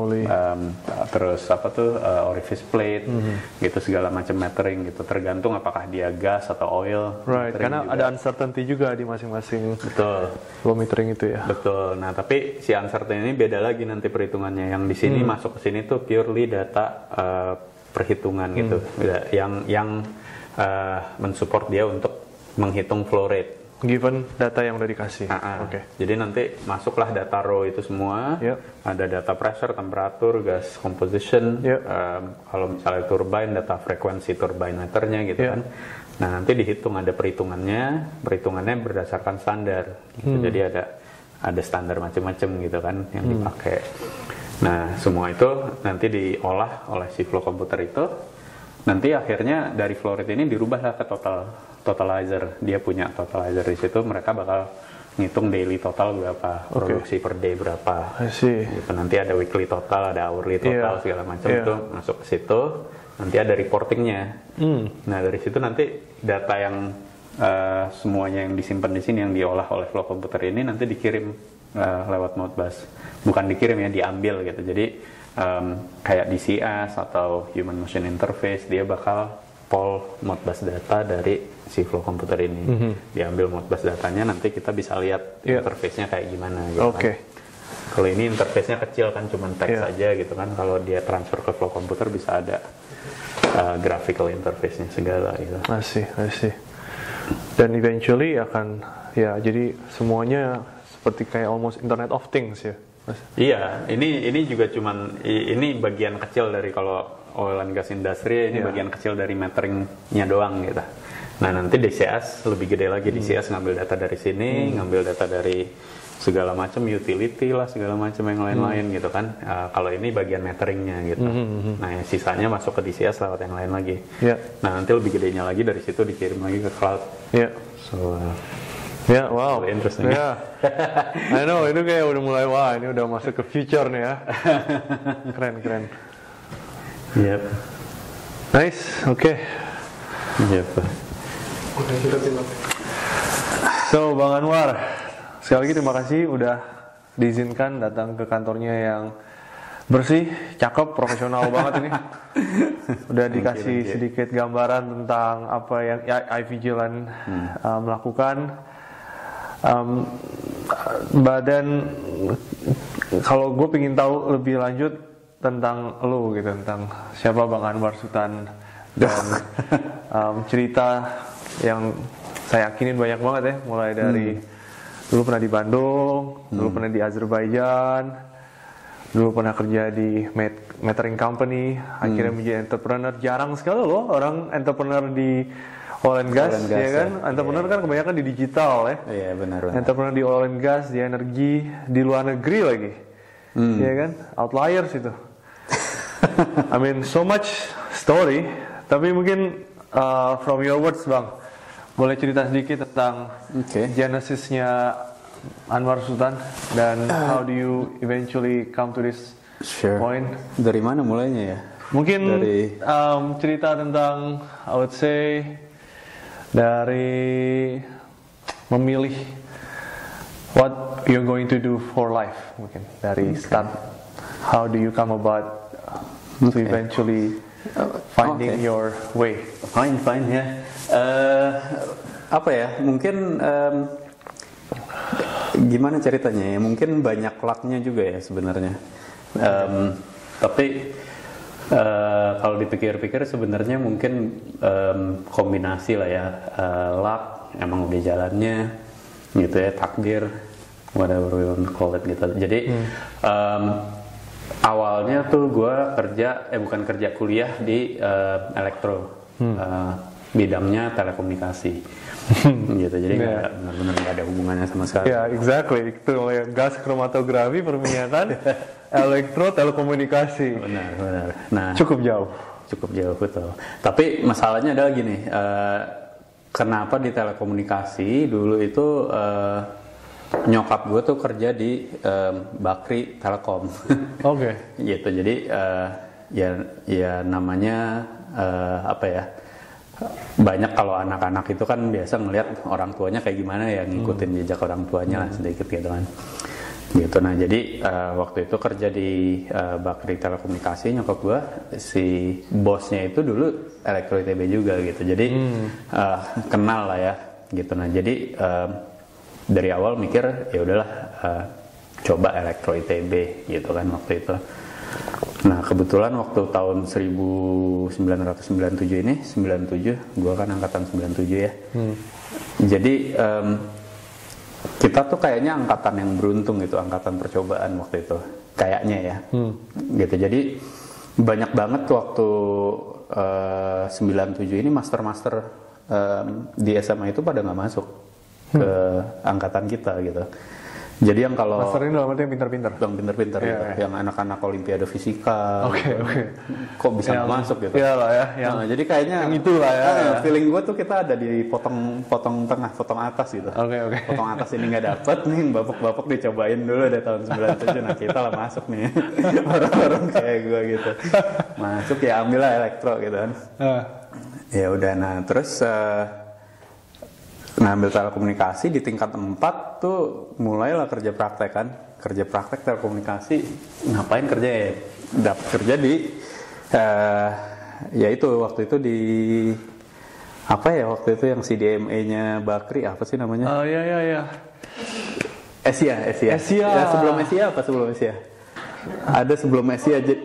Speaker 3: terus apa tuh orifice plate, gitu segala macam metering gitu. Tergantung apakah dia gas atau oil.
Speaker 2: Right. Karena juga ada uncertainty juga di masing-masing.
Speaker 3: Betul.
Speaker 2: Flow metering itu ya.
Speaker 3: Betul. Nah tapi si uncertainty ini beda lagi nanti perhitungannya. Yang di sini masuk ke sini tuh purely data perhitungan gitu. Yang mensupport dia untuk menghitung flow rate.
Speaker 2: Given data yang udah dikasih.
Speaker 3: Jadi nanti masuklah data raw itu semua. Ada data pressure, temperatur, gas composition. Kalau misalnya turbine, data frekuensi turbine meternya gitu kan. Nah nanti dihitung, ada perhitungannya berdasarkan standar. Gitu. Jadi ada standar macam-macam gitu kan yang dipakai. Nah semua itu nanti diolah oleh si flow computer itu. Nanti akhirnya dari flow rate ini dirubahlah ke totalizer. Dia punya totalizer di situ, mereka bakal ngitung daily total berapa, produksi per day berapa. Gitu. Nanti ada weekly total, ada hourly total, segala macam itu masuk ke situ. Nanti ada reportingnya. Nah dari situ nanti data yang semuanya yang disimpan di sini, yang diolah oleh flow computer ini nanti dikirim lewat Modbus. Bukan dikirim ya, diambil gitu. Jadi kayak DCS atau Human Machine Interface, dia bakal poll Modbus data dari si flow computer ini. Diambil Modbus datanya, nanti kita bisa lihat interface-nya kayak gimana gitu kan. Kalau ini interface-nya kecil kan, cuma teks aja gitu kan. Kalau dia transfer ke flow computer bisa ada graphical interface-nya segala gitu.
Speaker 2: I see. Dan eventually akan jadi semuanya seperti kayak almost Internet of Things ya.
Speaker 3: Iya, ini juga cuman ini bagian kecil dari kalau oil and gas industry, ini bagian kecil dari meteringnya doang gitu. Nah nanti DCS lebih gede lagi, DCS ngambil data dari sini, ngambil data dari segala macam utility lah, segala macam yang lain-lain gitu kan. Kalau ini bagian meteringnya gitu. Nah sisanya masuk ke DCS lewat yang lain lagi. Nah nanti lebih gedenya lagi dari situ dikirim lagi ke cloud. So
Speaker 2: wow.
Speaker 3: Interesting.
Speaker 2: I know, ini kayak udah mulai, ini udah masuk ke future nih ya. Keren. Nice, oke. So, Bang Anwar, sekali lagi terima kasih udah diizinkan datang ke kantornya yang bersih, cakep, profesional banget ini. Udah dikasih sedikit gambaran tentang apa yang iVigilant melakukan. Badan kalau gue pengen tahu lebih lanjut tentang lo gitu, tentang siapa Bang Anwar Sutan dan cerita yang saya yakinin banyak banget ya, mulai dari dulu pernah di Bandung, dulu pernah di Azerbaijan, dulu pernah kerja di metering company, akhirnya menjadi entrepreneur. Jarang sekali loh orang entrepreneur di oil and gas, ya kan? Entrepreneur kan kebanyakan di digital ya.
Speaker 3: Iya, benar.
Speaker 2: Entrepreneur di oil and gas, di energi, di luar negeri lagi. Ya kan? Outliers itu. I mean, so much story. Tapi mungkin from your words, Bang, boleh cerita sedikit tentang genesisnya Anwar Sutan dan how do you eventually come to this point?
Speaker 3: Dari mana mulainya ya?
Speaker 2: Mungkin cerita tentang, I would say, dari memilih what you're going to do for life, mungkin dari start, how do you come about to eventually finding your way?
Speaker 3: Fine ya. Apa ya? Mungkin gimana ceritanya ya? Mungkin banyak lucknya juga ya sebenarnya. Tapi kalau dipikir-pikir sebenarnya mungkin kombinasi lah ya, luck, emang udah jalannya gitu ya, takdir, whatever we want to call it gitu. Jadi awalnya tuh gue kuliah di elektro. bidangnya telekomunikasi. Gitu, jadi benar-benar nggak ada hubungannya sama sekali.
Speaker 2: Ya, exactly. Itu gas kromatografi perminyakan elektro telekomunikasi.
Speaker 3: Benar. Nah,
Speaker 2: cukup jauh
Speaker 3: betul. Tapi masalahnya adalah gini, kenapa di telekomunikasi dulu itu nyokap gue tuh kerja di Bakri Telkom.
Speaker 2: Oke.
Speaker 3: Gitu, jadi ya namanya apa ya? Banyak kalau anak-anak itu kan biasa ngelihat orang tuanya kayak gimana ya, ngikutin jejak orang tuanya lah sedikit gitu kan. Gitu. Nah, jadi waktu itu kerja di Bakri Telekomunikasi, nyokap gua si bosnya itu dulu Elektro ITB juga gitu. Jadi kenal lah ya gitu. Nah, jadi dari awal mikir ya udahlah coba Elektro ITB gitu kan waktu itu. Nah, kebetulan waktu tahun 1997 ini, 97, gue kan angkatan 97 ya. Jadi kita tuh kayaknya angkatan yang beruntung gitu, angkatan percobaan waktu itu. Kayaknya ya. Gitu. Jadi banyak banget waktu 97 ini master-master di SMA itu pada nggak masuk ke angkatan kita gitu. Jadi yang kalau
Speaker 2: master ini dalam arti yang pintar-pintar.
Speaker 3: Yang pintar-pintar gitu. Yang anak-anak olimpiade fisika.
Speaker 2: Oke.
Speaker 3: Kok bisa masuk gitu.
Speaker 2: Iya lah ya.
Speaker 3: Nah, jadi kayaknya
Speaker 2: yang itulah ya.
Speaker 3: Feeling gue tuh kita ada di potong tengah, potong atas gitu.
Speaker 2: Oke.
Speaker 3: Potong atas ini nggak dapet nih, bapak-bapak dicobain dulu deh tahun 97. Nah, kita lah masuk nih. Orang-orang kayak gue gitu. Masuk ya, ambil lah elektro gitu kan. Ya udah, nah terus ngambil telekomunikasi di tingkat 4 tuh mulailah kerja praktek kan. Kerja praktek telekomunikasi, ngapain kerja ya? Dapat kerja di ya itu waktu itu di apa ya waktu itu yang CDMA-nya Bakri apa sih namanya?
Speaker 2: Oh iya.
Speaker 3: Asia. Ya, sebelum Asia? Ada sebelum Asia aja.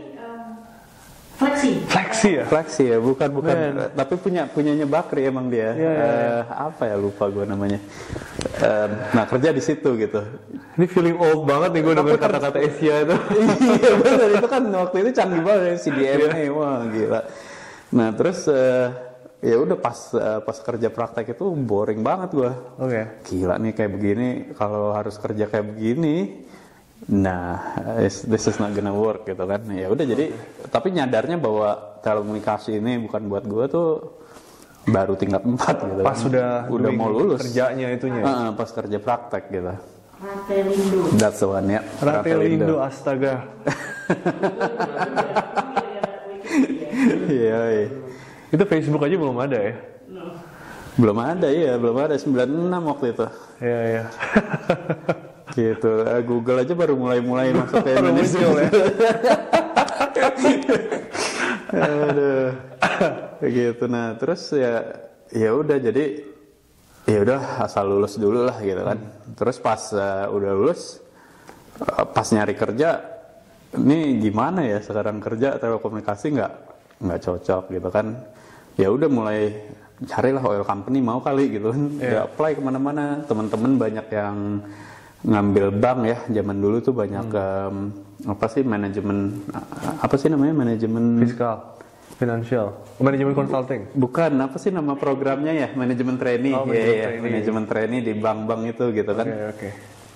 Speaker 3: Fleksi ya, bukan. Tapi punyanya Bakri emang dia. Apa ya, lupa gue namanya. Nah, kerja di situ gitu.
Speaker 2: Ini feeling old banget nih gue dengar kata-kata Asia itu.
Speaker 3: Iya benar, itu kan waktu itu canggih banget CDMA, wah gila. Nah terus ya udah pas kerja praktek itu boring banget gue. Gila nih kayak begini, kalau harus kerja kayak begini. Nah, this is not gonna work gitu kan. Ya udah jadi, tapi nyadarnya bahwa telekomunikasi ini bukan buat gue tuh baru tingkat 4 gitu.
Speaker 2: Pas
Speaker 3: udah mau lulus
Speaker 2: kerjanya itunya.
Speaker 3: Pas kerja praktek gitu.
Speaker 6: Ratelindo.
Speaker 3: That's the one ya.
Speaker 2: Ratelindo, astaga.
Speaker 3: Iya.
Speaker 2: Itu Facebook aja belum ada ya?
Speaker 3: Belum ada 96 waktu itu.
Speaker 2: Iya.
Speaker 3: Gitu, Google aja baru mulai masuk ke Indonesia ya. Aduh. Gitu. Nah, terus ya udah jadi ya udah asal lulus dulu lah gitu kan. Terus pas udah lulus, pas nyari kerja, ini gimana ya sekarang kerja telekomunikasi nggak cocok gitu kan. Ya udah mulai carilah oil company mau kali gitu kan. Udah apply kemana-mana, teman-teman banyak yang ngambil bank ya, zaman dulu tuh banyak apa sih manajemen, apa sih namanya, manajemen
Speaker 2: fiskal, finansial, manajemen consulting.
Speaker 3: Bukan, apa sih nama programnya ya, manajemen trainee. Manajemen trainee di bank-bank itu gitu kan.
Speaker 2: Oke.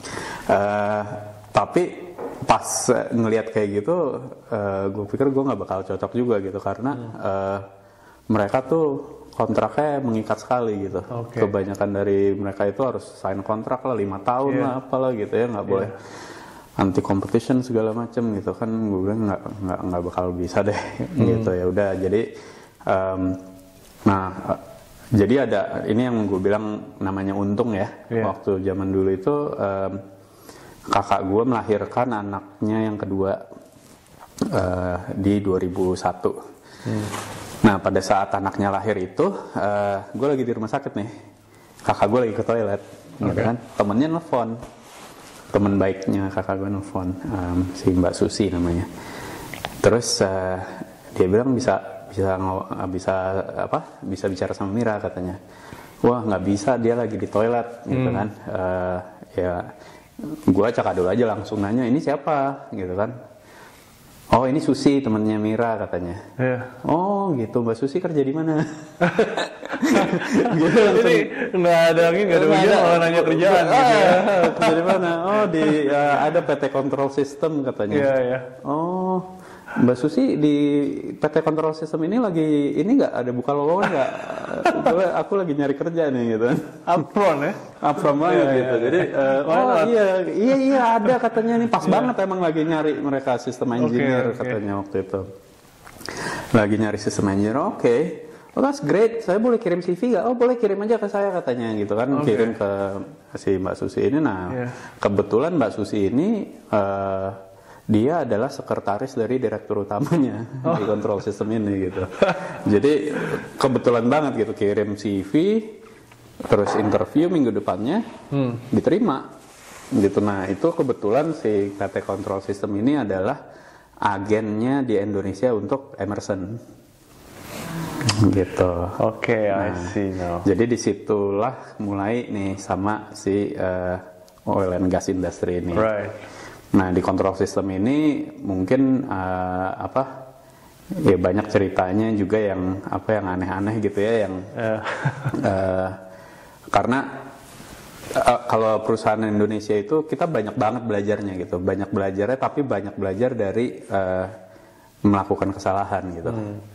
Speaker 3: Tapi pas ngelihat kayak gitu, gue pikir gue nggak bakal cocok juga gitu karena mereka tuh kontraknya mengikat sekali gitu. Kebanyakan dari mereka itu harus sign kontrak lah 5 tahun lah apalah gitu ya, nggak boleh anti competition segala macam gitu kan. Gue bilang nggak bakal bisa deh gitu. Ya udah jadi jadi ada ini yang gue bilang namanya untung ya. Waktu zaman dulu itu kakak gue melahirkan anaknya yang kedua di 2001. Nah, pada saat anaknya lahir itu, gue lagi di rumah sakit nih. Kakak gue lagi ke toilet, gitu kan. Temennya nelfon, temen baiknya kakak gue nelfon, si Mbak Susi namanya. Terus dia bilang bisa bicara sama Mira katanya. Wah, nggak bisa, dia lagi di toilet, gitu kan. Ya, gue cakap dulu aja langsung nanya, ini siapa, gitu kan. Oh ini Susi temannya Mira katanya. Oh gitu, Mbak Susi kerja di mana?
Speaker 2: Gitu, ini nggak ada angin, nggak ada hujan, malah nanya kerjaan.
Speaker 3: Kerja di mana? Oh di ada PT Control System katanya.
Speaker 2: Iya.
Speaker 3: Oh Mbak Susi di PT Control System ini lagi ini nggak ada buka lowongan nggak? Aku lagi nyari kerja nih gitu.
Speaker 2: Upfront ya?
Speaker 3: Upfront banget gitu. Jadi iya ada katanya nih pas banget emang lagi nyari mereka sistem engineer katanya waktu itu. Lagi nyari sistem engineer. Oh that's great. Saya boleh kirim CV nggak? Oh boleh kirim aja ke saya katanya gitu kan. Kirim ke si Mbak Susi ini. Nah kebetulan Mbak Susi ini dia adalah sekretaris dari direktur utamanya di control system ini gitu. Jadi kebetulan banget gitu kirim CV, terus interview minggu depannya diterima gitu. Nah itu kebetulan si PT Control System ini adalah agennya di Indonesia untuk Emerson gitu.
Speaker 2: I see now.
Speaker 3: Jadi disitulah mulai nih sama si oil and gas industry ini.
Speaker 2: Right.
Speaker 3: Nah di control system ini mungkin ya banyak ceritanya juga yang aneh-aneh gitu ya yang karena kalau perusahaan Indonesia itu kita banyak banget belajarnya gitu, banyak belajarnya tapi banyak belajar dari melakukan kesalahan gitu.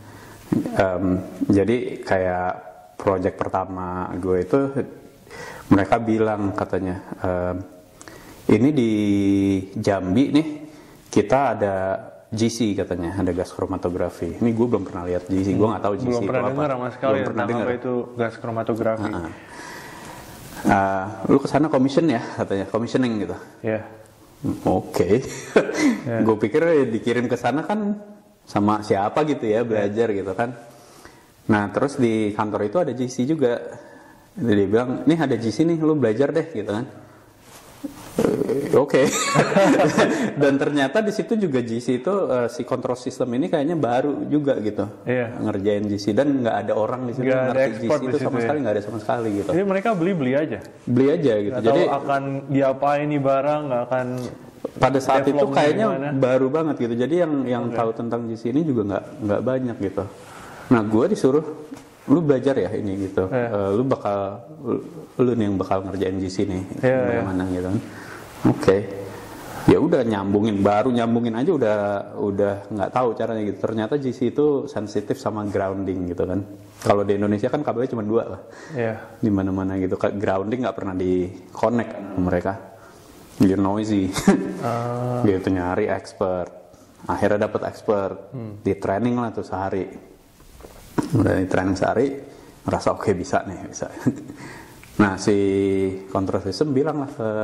Speaker 3: Jadi kayak project pertama gue itu mereka bilang katanya ini di Jambi nih kita ada GC katanya, ada gas kromatografi. Ini gue belum pernah lihat GC, gue nggak tahu GC itu apa.
Speaker 2: Belum pernah dengar sama sekali tentang apa itu gas kromatografi.
Speaker 3: Lu kesana commission ya katanya, commissioning gitu.
Speaker 2: Iya.
Speaker 3: Oke. Gue pikir dikirim ke sana kan sama siapa gitu ya belajar gitu kan. Nah terus di kantor itu ada GC juga. Dia bilang, nih ada GC nih, lu belajar deh gitu kan. Oke. Dan ternyata di situ juga GC itu si control system ini kayaknya baru juga gitu. Ngerjain GC dan nggak ada orang di situ ngerti GC itu sama sekali, nggak ada sama sekali gitu.
Speaker 2: Jadi mereka beli aja.
Speaker 3: Beli aja gitu.
Speaker 2: Gak jadi tahu akan diapain nih barang, nggak akan.
Speaker 3: Pada saat itu kayaknya baru banget gitu. Jadi yang tahu tentang GC ini juga nggak banyak gitu. Nah gue disuruh lu belajar ya ini gitu. Lu nih yang bakal ngerjain GC nih mana gitu kan. Oke. Ya udah baru nyambungin aja udah nggak tahu caranya gitu. Ternyata GC itu sensitif sama grounding gitu kan. Kalau di Indonesia kan kabelnya cuma 2 lah. Di mana-mana gitu. Grounding nggak pernah di connect mereka. You're noisy. Gitu nyari expert. Akhirnya dapat expert. Di training lah tuh sehari. Udah di training sehari, merasa oke bisa. Nah si control system bilang lah ke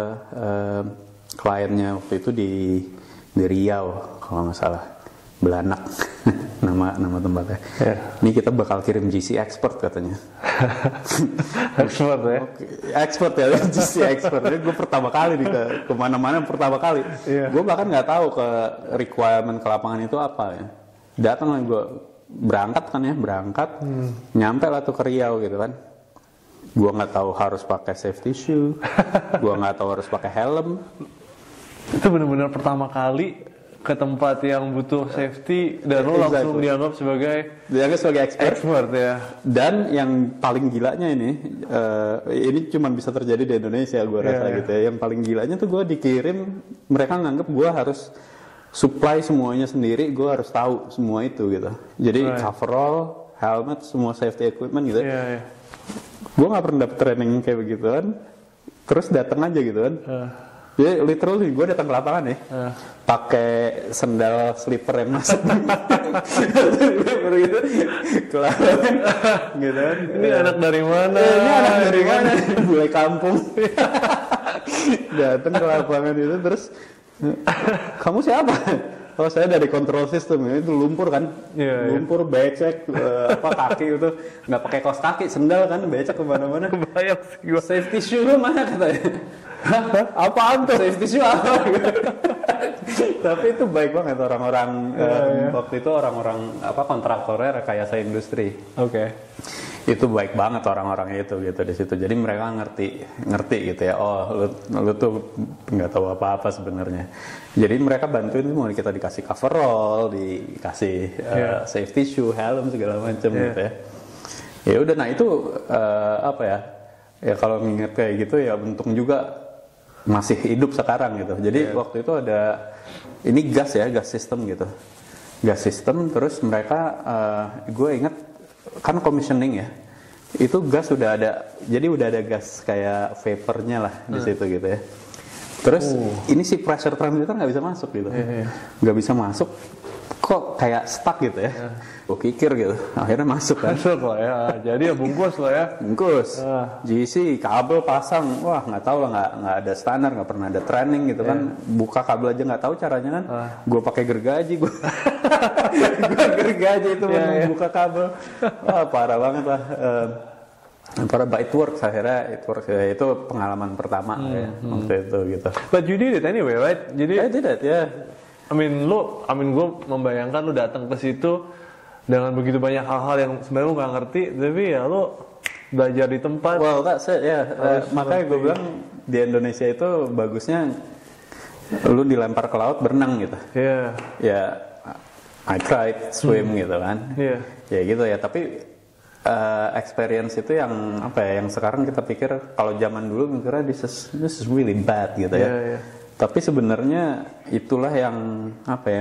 Speaker 3: kliennya waktu itu di Riau kalau nggak salah, Belanak nama tempatnya. Ini kita bakal kirim GC expert katanya.
Speaker 2: Expert ya?
Speaker 3: Expert ya, GC expert. Jadi gue pertama kali nih kemana-mana pertama kali. Gue bahkan nggak tahu ke requirement ke lapangan itu apa ya. Datang lah gue berangkat, nyampe lah tuh ke Riau gitu kan. Gua nggak tahu harus pakai safety shoe, gua nggak tahu harus pakai helm.
Speaker 2: Itu benar-benar pertama kali ke tempat yang butuh safety dan lo langsung dianggap sebagai expert ya. Dan yang paling gilanya ini cuma bisa terjadi di Indonesia gua rasa gitu ya. Yang paling gilanya tuh gua dikirim, mereka nganggap gua harus supply semuanya sendiri, gue harus tahu semua itu gitu. Jadi coverall, helmet, semua safety equipment gitu. Gue nggak pernah dapet training kayak begituan. Terus datang aja gitu kan. Jadi literally gue datang ke lapangan ya, pakai sendal slipper yang masuk. Gitu. Ke lapangan, gitu kan. Ini anak dari mana?
Speaker 3: Ini anak dari mana? Bule kampung. Datang ke lapangan itu terus. Kamu siapa? Oh saya dari control system ya, itu lumpur kan, lumpur becek, kaki itu nggak pakai kaos kaki, sendal kan becek kemana-mana.
Speaker 2: Kebayang sih gua.
Speaker 3: Safety shoe lu mana katanya?
Speaker 2: Apaan tuh?
Speaker 3: Safety shoe apa? Tapi itu baik banget orang-orang waktu itu orang-orang kontraktornya rekayasa industri. itu baik banget orang-orangnya itu gitu di situ. Jadi mereka ngerti gitu ya. Oh, lu tuh nggak tahu apa-apa sebenarnya. Jadi mereka bantuin mau kita dikasih coverall, dikasih safety shoe, helm segala macam gitu ya. Ya udah, nah itu apa ya? Ya kalau nginget kayak gitu ya untung juga masih hidup sekarang gitu. Jadi waktu itu ada ini gas system gitu. Gas system, terus mereka gue inget kan commissioning ya, itu gas udah ada, jadi udah ada gas kayak vapornya lah di situ gitu ya. Terus ini si pressure transmitter nggak bisa masuk gitu, nggak bisa masuk, kok kayak stuck gitu ya. Gue kikir gitu, akhirnya masuk kan.
Speaker 2: Masuk lah ya, jadi ya bungkus lah ya.
Speaker 3: Bungkus, GC, kabel pasang, wah nggak tahu lah, nggak ada standar, nggak pernah ada training gitu kan. Buka kabel aja nggak tahu caranya kan. Gue pakai gergaji, gue gergaji itu buka kabel. Wah parah banget lah. But it works akhirnya, itu pengalaman pertama ya waktu itu gitu.
Speaker 2: But you did it anyway, right? Jadi
Speaker 3: I did it, yeah.
Speaker 2: I mean gue membayangkan lu datang ke situ dengan begitu banyak hal-hal yang sebenarnya lu nggak ngerti, tapi ya lu belajar di tempat.
Speaker 3: Well, that's it, ya. Makanya gue bilang di Indonesia itu bagusnya lu dilempar ke laut berenang gitu.
Speaker 2: Iya.
Speaker 3: Ya, I tried swim gitu kan.
Speaker 2: Iya.
Speaker 3: Ya gitu ya. Tapi experience itu yang apa ya? Yang sekarang kita pikir kalau zaman dulu mikirnya this is really bad gitu ya.
Speaker 2: Yeah.
Speaker 3: Tapi sebenarnya itulah yang apa ya?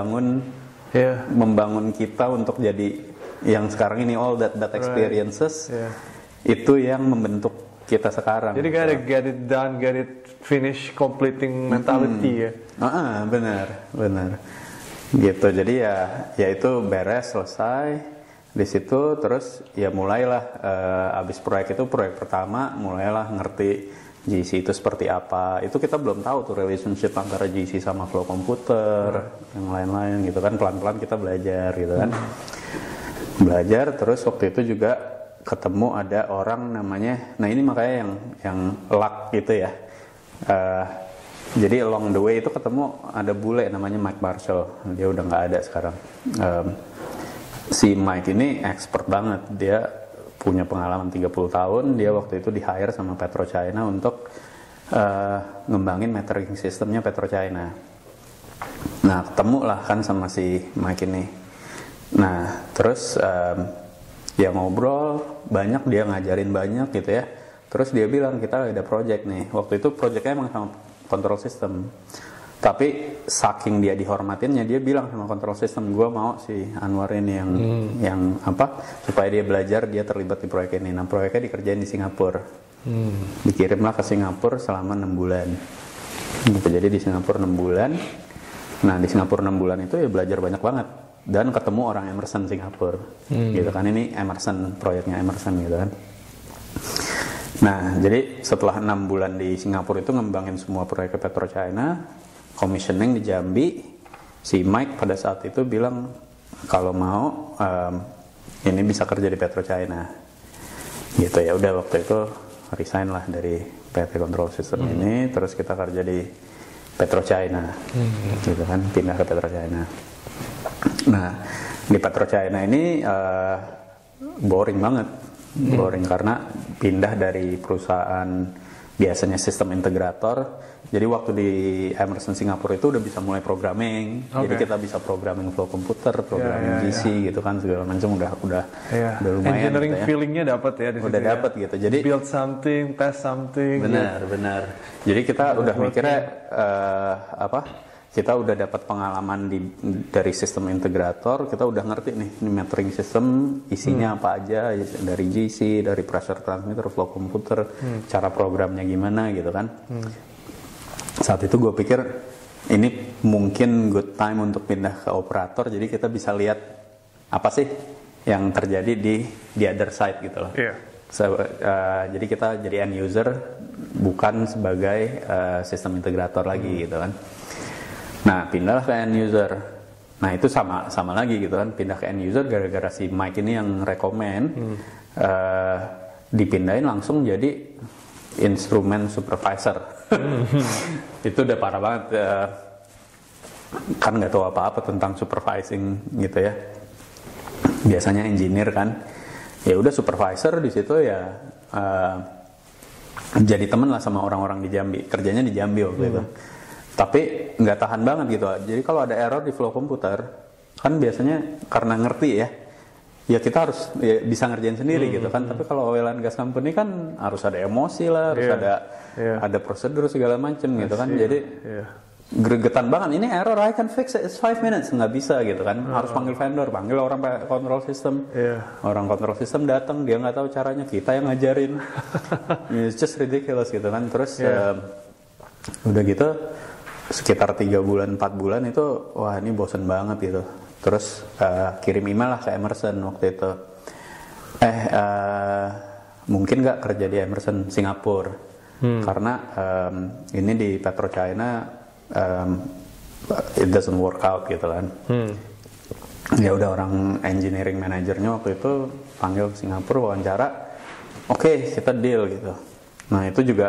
Speaker 3: Membangun kita untuk jadi yang sekarang ini, all that experiences itu yang membentuk kita sekarang.
Speaker 2: Jadi kayak get it done, get it finish, completing mentality ya.
Speaker 3: Benar. Gitu. Jadi ya itu beres, selesai di situ, terus ya mulailah abis proyek pertama mulailah ngerti GC itu seperti apa. Itu kita belum tahu tuh relationship antara GC sama flow komputer, yang lain-lain gitu kan. Pelan-pelan kita belajar gitu kan. Belajar, terus waktu itu juga ketemu ada orang namanya, nah ini makanya yang luck gitu ya. Jadi along the way itu ketemu ada bule namanya Mike Marshall. Dia udah nggak ada sekarang. Si Mike ini expert banget. Dia punya pengalaman 30 tahun, dia waktu itu di-hire sama PetroChina untuk ngembangin metering sistemnya PetroChina. Nah, ketemu lah kan sama si Mike ini. Nah, terus dia ngobrol banyak, dia ngajarin banyak gitu ya. Terus dia bilang, kita ada project nih. Waktu itu projectnya emang sama control system. Tapi saking dia dihormatinnya, dia bilang sama control system, gue mau si Anwar ini yang apa, supaya dia belajar, dia terlibat di proyek ini. Nah, proyeknya dikerjain di Singapura. Dikirimlah ke Singapura selama 6 bulan. Gitu, jadi di Singapura 6 bulan. Nah, di Singapura 6 bulan itu ya belajar banyak banget. Dan ketemu orang Emerson Singapura. Gitu kan, ini Emerson, proyeknya Emerson gitu kan. Nah, jadi setelah 6 bulan di Singapura itu ngembangin semua proyek PetroChina, commissioning di Jambi, si Mike pada saat itu bilang kalau mau ini bisa kerja di PetroChina. Gitu ya, udah waktu itu resign lah dari PT Control System ini, terus kita kerja di PetroChina. Gitu kan, pindah ke PetroChina. Nah, di PetroChina ini boring banget. Boring karena pindah dari perusahaan biasanya sistem integrator. Jadi waktu di Emerson Singapura itu udah bisa mulai programming. Jadi kita bisa programming flow komputer, programming GC gitu kan, segala macam udah lumayan.
Speaker 2: Engineering
Speaker 3: gitu ya.
Speaker 2: Feelingnya dapat ya di situ.
Speaker 3: Udah dapat gitu. Jadi
Speaker 2: build something, test something.
Speaker 3: Benar. Jadi kita udah mikirnya kita udah dapat pengalaman dari sistem integrator, kita udah ngerti nih ini metering system isinya apa aja, dari GC, dari pressure transmitter, flow komputer, cara programnya gimana gitu kan. Saat itu gue pikir ini mungkin good time untuk pindah ke operator, jadi kita bisa lihat apa sih yang terjadi di other side gitu loh. Jadi kita jadi end user, bukan sebagai sistem integrator lagi gitu kan. Nah, pindahlah ke end user. Nah, itu sama lagi gitu kan, pindah ke end user gara-gara si Mike ini yang rekomend, dipindahin langsung jadi instrumen supervisor. Itu udah parah banget. Kan nggak tahu apa-apa tentang supervising gitu ya. Biasanya engineer kan. ya udah supervisor di situ ya jadi temen lah sama orang-orang di Jambi, kerjanya di Jambi waktu itu. Tapi nggak tahan banget gitu. Jadi kalau ada error di flow komputer, kan biasanya karena ngerti ya kita harus bisa ngerjain sendiri gitu kan. Tapi kalau oil and gas company kan harus ada emosi lah, harus ada prosedur segala macem gitu kan. Jadi gregetan banget, ini error, I can fix it, it's 5 minutes, nggak bisa gitu kan. Harus panggil vendor, panggil orang control system. Orang control system datang, dia nggak tahu caranya, kita yang ngajarin. It's just ridiculous gitu kan. Terus udah gitu sekitar 3 bulan 4 bulan itu, wah ini bosen banget gitu. Terus kirim email lah ke Emerson waktu itu, mungkin nggak kerja di Emerson Singapura, karena ini di PetroChina it doesn't work out gitu kan. Ya udah, orang engineering manajernya waktu itu panggil ke Singapura wawancara, oke, kita deal gitu. Nah itu juga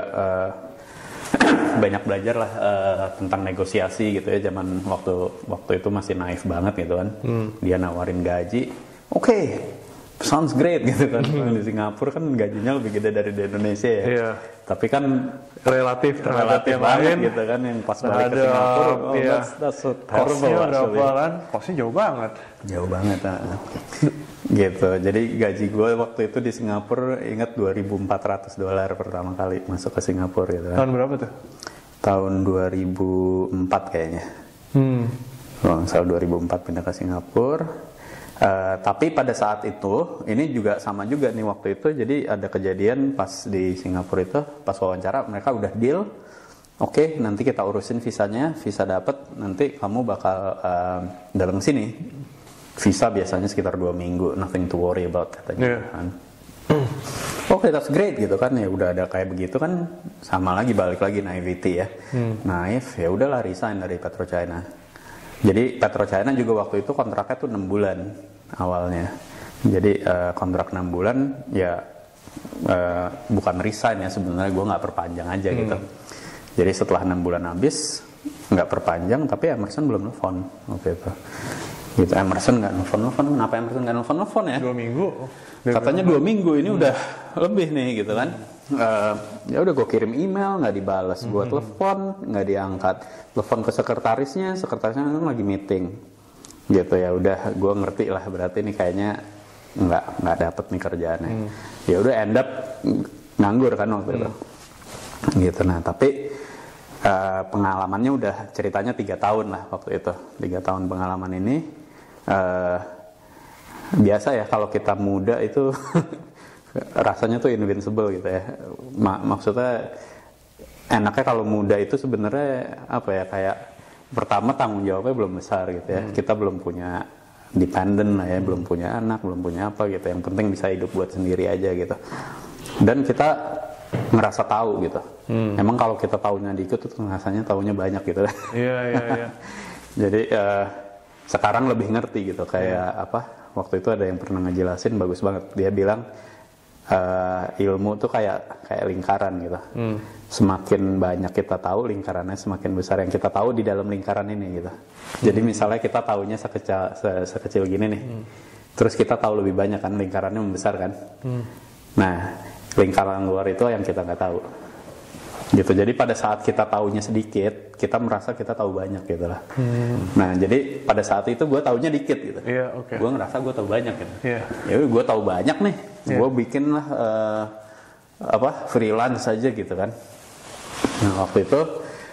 Speaker 3: banyak belajar lah tentang negosiasi gitu ya. Zaman waktu itu masih naif banget gitu kan. Dia nawarin gaji, oke, sounds great gitu kan. Di Singapura kan gajinya lebih gede dari di Indonesia ya. Tapi kan
Speaker 2: relatif yang
Speaker 3: banget
Speaker 2: lain
Speaker 3: gitu kan, yang pas balik ke Singapura, that's so horrible
Speaker 2: berapa kan? Kosnya jauh banget.
Speaker 3: Jauh banget gitu. Jadi gaji gue waktu itu di Singapura ingat $2.400 pertama kali masuk ke Singapura gitu kan.
Speaker 2: Tahun berapa tuh?
Speaker 3: Tahun 2004 kayaknya. Kalau nggak salah 2004 pindah ke Singapura. Tapi pada saat itu, ini juga sama juga nih waktu itu, jadi ada kejadian pas di Singapura itu, pas wawancara mereka udah deal, oke, nanti kita urusin visanya, visa dapet, nanti kamu bakal datang sini. Visa biasanya sekitar 2 minggu, nothing to worry about katanya. Kan. Oke, that's great gitu kan, ya udah ada kayak begitu kan, sama lagi balik lagi naivety ya, naif, ya udahlah resign dari PetroChina. Jadi PetroChina juga waktu itu kontraknya tuh 6 bulan awalnya. Jadi kontrak 6 bulan ya bukan resign ya, sebenarnya gue nggak perpanjang aja gitu. Jadi setelah 6 bulan habis nggak perpanjang, tapi Emerson belum nelfon waktu itu. Gitu, Emerson nggak nelfon. Kenapa Emerson nggak nelfon ya?
Speaker 2: 2 minggu.
Speaker 3: Katanya 2 minggu, ini udah lebih nih gitu kan. Ya udah gue kirim email nggak dibalas, gue telepon nggak diangkat, telepon ke sekretarisnya kan lagi meeting gitu. Ya udah, gue ngerti lah berarti ini kayaknya nggak dapet nih kerjaannya. Ya udah, end up nganggur kan waktu itu gitu. Nah tapi pengalamannya udah ceritanya 3 tahun lah waktu itu. 3 tahun pengalaman ini biasa ya kalau kita muda itu rasanya tuh invincible gitu ya. Maksudnya enaknya kalau muda itu sebenarnya apa ya, kayak pertama tanggung jawabnya belum besar gitu ya. Kita belum punya dependent lah ya, belum punya anak, belum punya apa gitu. Yang penting bisa hidup buat sendiri aja gitu. Dan kita ngerasa tahu gitu. Emang kalau kita taunya dikit tuh rasanya taunya banyak gitu.
Speaker 2: Iya.
Speaker 3: Jadi sekarang lebih ngerti gitu, kayak apa? Waktu itu ada yang pernah ngejelasin bagus banget. Dia bilang ilmu tuh kayak lingkaran gitu. Semakin banyak kita tahu, lingkarannya semakin besar yang kita tahu di dalam lingkaran ini gitu. Jadi misalnya kita taunya sekecil gini nih, terus kita tahu lebih banyak kan, lingkarannya membesar kan. Nah, lingkaran luar itu yang kita nggak tahu gitu. Jadi pada saat kita taunya sedikit, kita merasa kita tahu banyak gitu lah. Nah jadi pada saat itu gue taunya dikit gitu. Gue ngerasa gue tahu banyak gitu. Ya gue tahu banyak nih, gue bikin lah freelance aja gitu kan. Nah waktu itu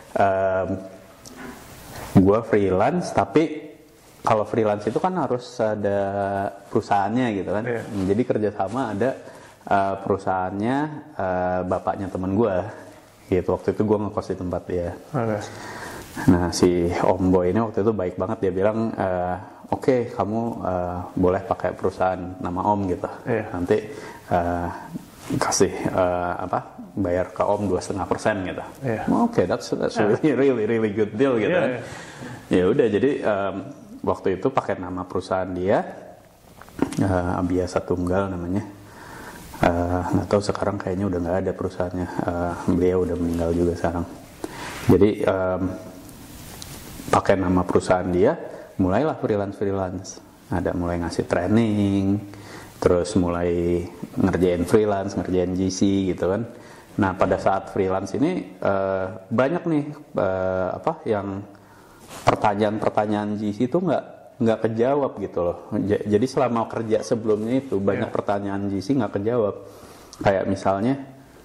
Speaker 3: gue freelance, tapi kalau freelance itu kan harus ada perusahaannya gitu kan. Jadi kerjasama ada perusahaannya bapaknya teman gue gitu. Waktu itu gue ngekos di tempat dia. Nah si Om Boy ini waktu itu baik banget, dia bilang oke, kamu boleh pakai perusahaan nama Om gitu. Nanti kasih bayar ke Om 2,5% gitu. Oke, that's really good deal gitu kan. Ya udah, jadi waktu itu pakai nama perusahaan dia, Abiasa Tunggal namanya. Nggak tahu sekarang kayaknya udah nggak ada perusahaannya. Beliau udah meninggal juga sekarang. Jadi pakai nama perusahaan dia, mulailah freelance. Ada mulai ngasih training, terus mulai ngerjain freelance, ngerjain GC gitu kan. Nah pada saat freelance ini banyak nih yang pertanyaan-pertanyaan GC itu nggak kejawab gitu loh. Jadi selama kerja sebelumnya itu banyak pertanyaan GC nggak kejawab. Kayak misalnya,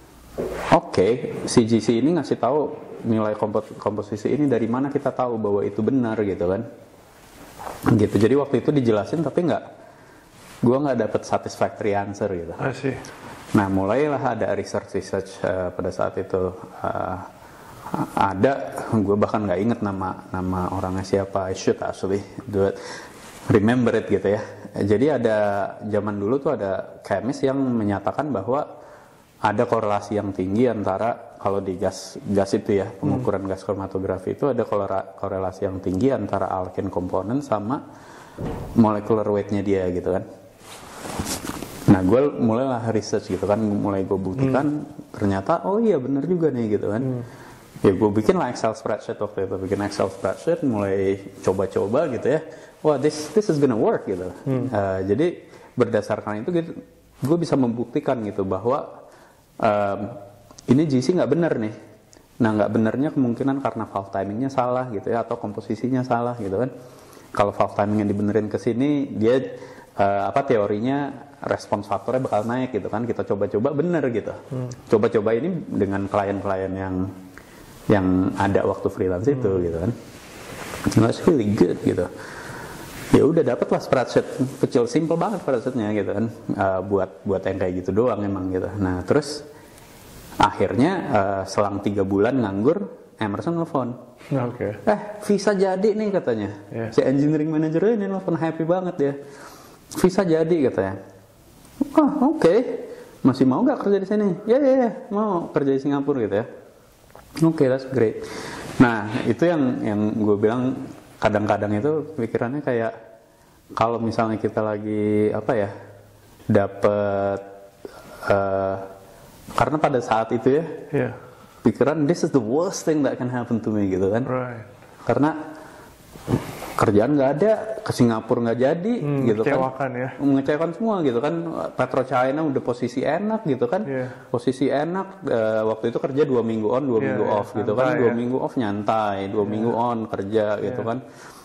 Speaker 3: si GC ini ngasih tahu nilai komposisi ini, dari mana kita tahu bahwa itu benar gitu kan? Gitu. Jadi waktu itu dijelasin tapi gue nggak dapet satisfactory answer gitu. Nah mulailah ada research pada saat itu. Ada, gue bahkan nggak inget nama orangnya siapa. I should actually remember it gitu ya. Jadi ada zaman dulu tuh ada chemist yang menyatakan bahwa ada korelasi yang tinggi antara, kalau di gas itu ya, pengukuran gas kromatografi itu ada korelasi yang tinggi antara alkene komponen sama molecular weight-nya dia gitu kan. Nah gue mulailah research gitu kan, mulai gue buktikan ternyata oh iya benar juga nih gitu kan. Ya gue bikin lah Excel spreadsheet waktu itu, mulai coba-coba gitu ya. Wah this is gonna work gitu. Jadi berdasarkan itu gue bisa membuktikan gitu bahwa ini GC nggak benar nih. Nah nggak benarnya kemungkinan karena valve timingnya salah gitu ya, atau komposisinya salah gitu kan. Kalau valve timingnya dibenerin ke sini, dia teorinya respons faktornya bakal naik gitu kan. Kita coba-coba bener gitu. Coba-coba ini dengan klien-klien yang ada waktu freelance itu gitu kan. That's really good gitu. Ya udah dapet lah spreadsheet kecil, simple banget spreadsheetnya gitu kan. Buat yang kayak gitu doang emang gitu. Nah terus akhirnya selang 3 bulan nganggur, Emerson nelfon. Visa jadi nih katanya. Si engineering manager ini nelfon, happy banget ya. Visa jadi katanya. Masih mau nggak kerja di sini? Ya mau kerja di Singapura gitu ya. That's great. Nah itu yang gue bilang, kadang-kadang itu pikirannya kayak kalau misalnya kita lagi dapet karena pada saat itu ya pikiran this is the worst thing that can happen to me gitu kan. Karena kerjaan nggak ada, ke Singapura nggak jadi gitu kan, mengecewakan semua gitu kan. PetroChina udah posisi enak gitu kan, posisi enak, waktu itu kerja 2 minggu on 2 minggu off gitu kan, 2 minggu off nyantai, 2 minggu on kerja gitu kan.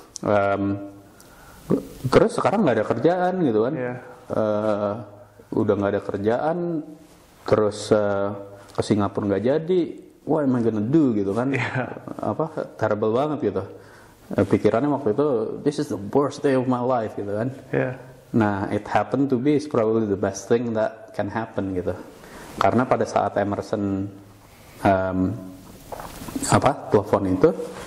Speaker 3: Terus sekarang nggak ada kerjaan gitu kan, udah nggak ada kerjaan, terus ke Singapura nggak jadi, what am I gonna do gitu kan, terrible banget gitu. Pikirannya waktu itu this is the worst day of my life gitu kan. Nah it happened to be probably the best thing that can happen gitu. Karena pada saat Emerson telepon itu,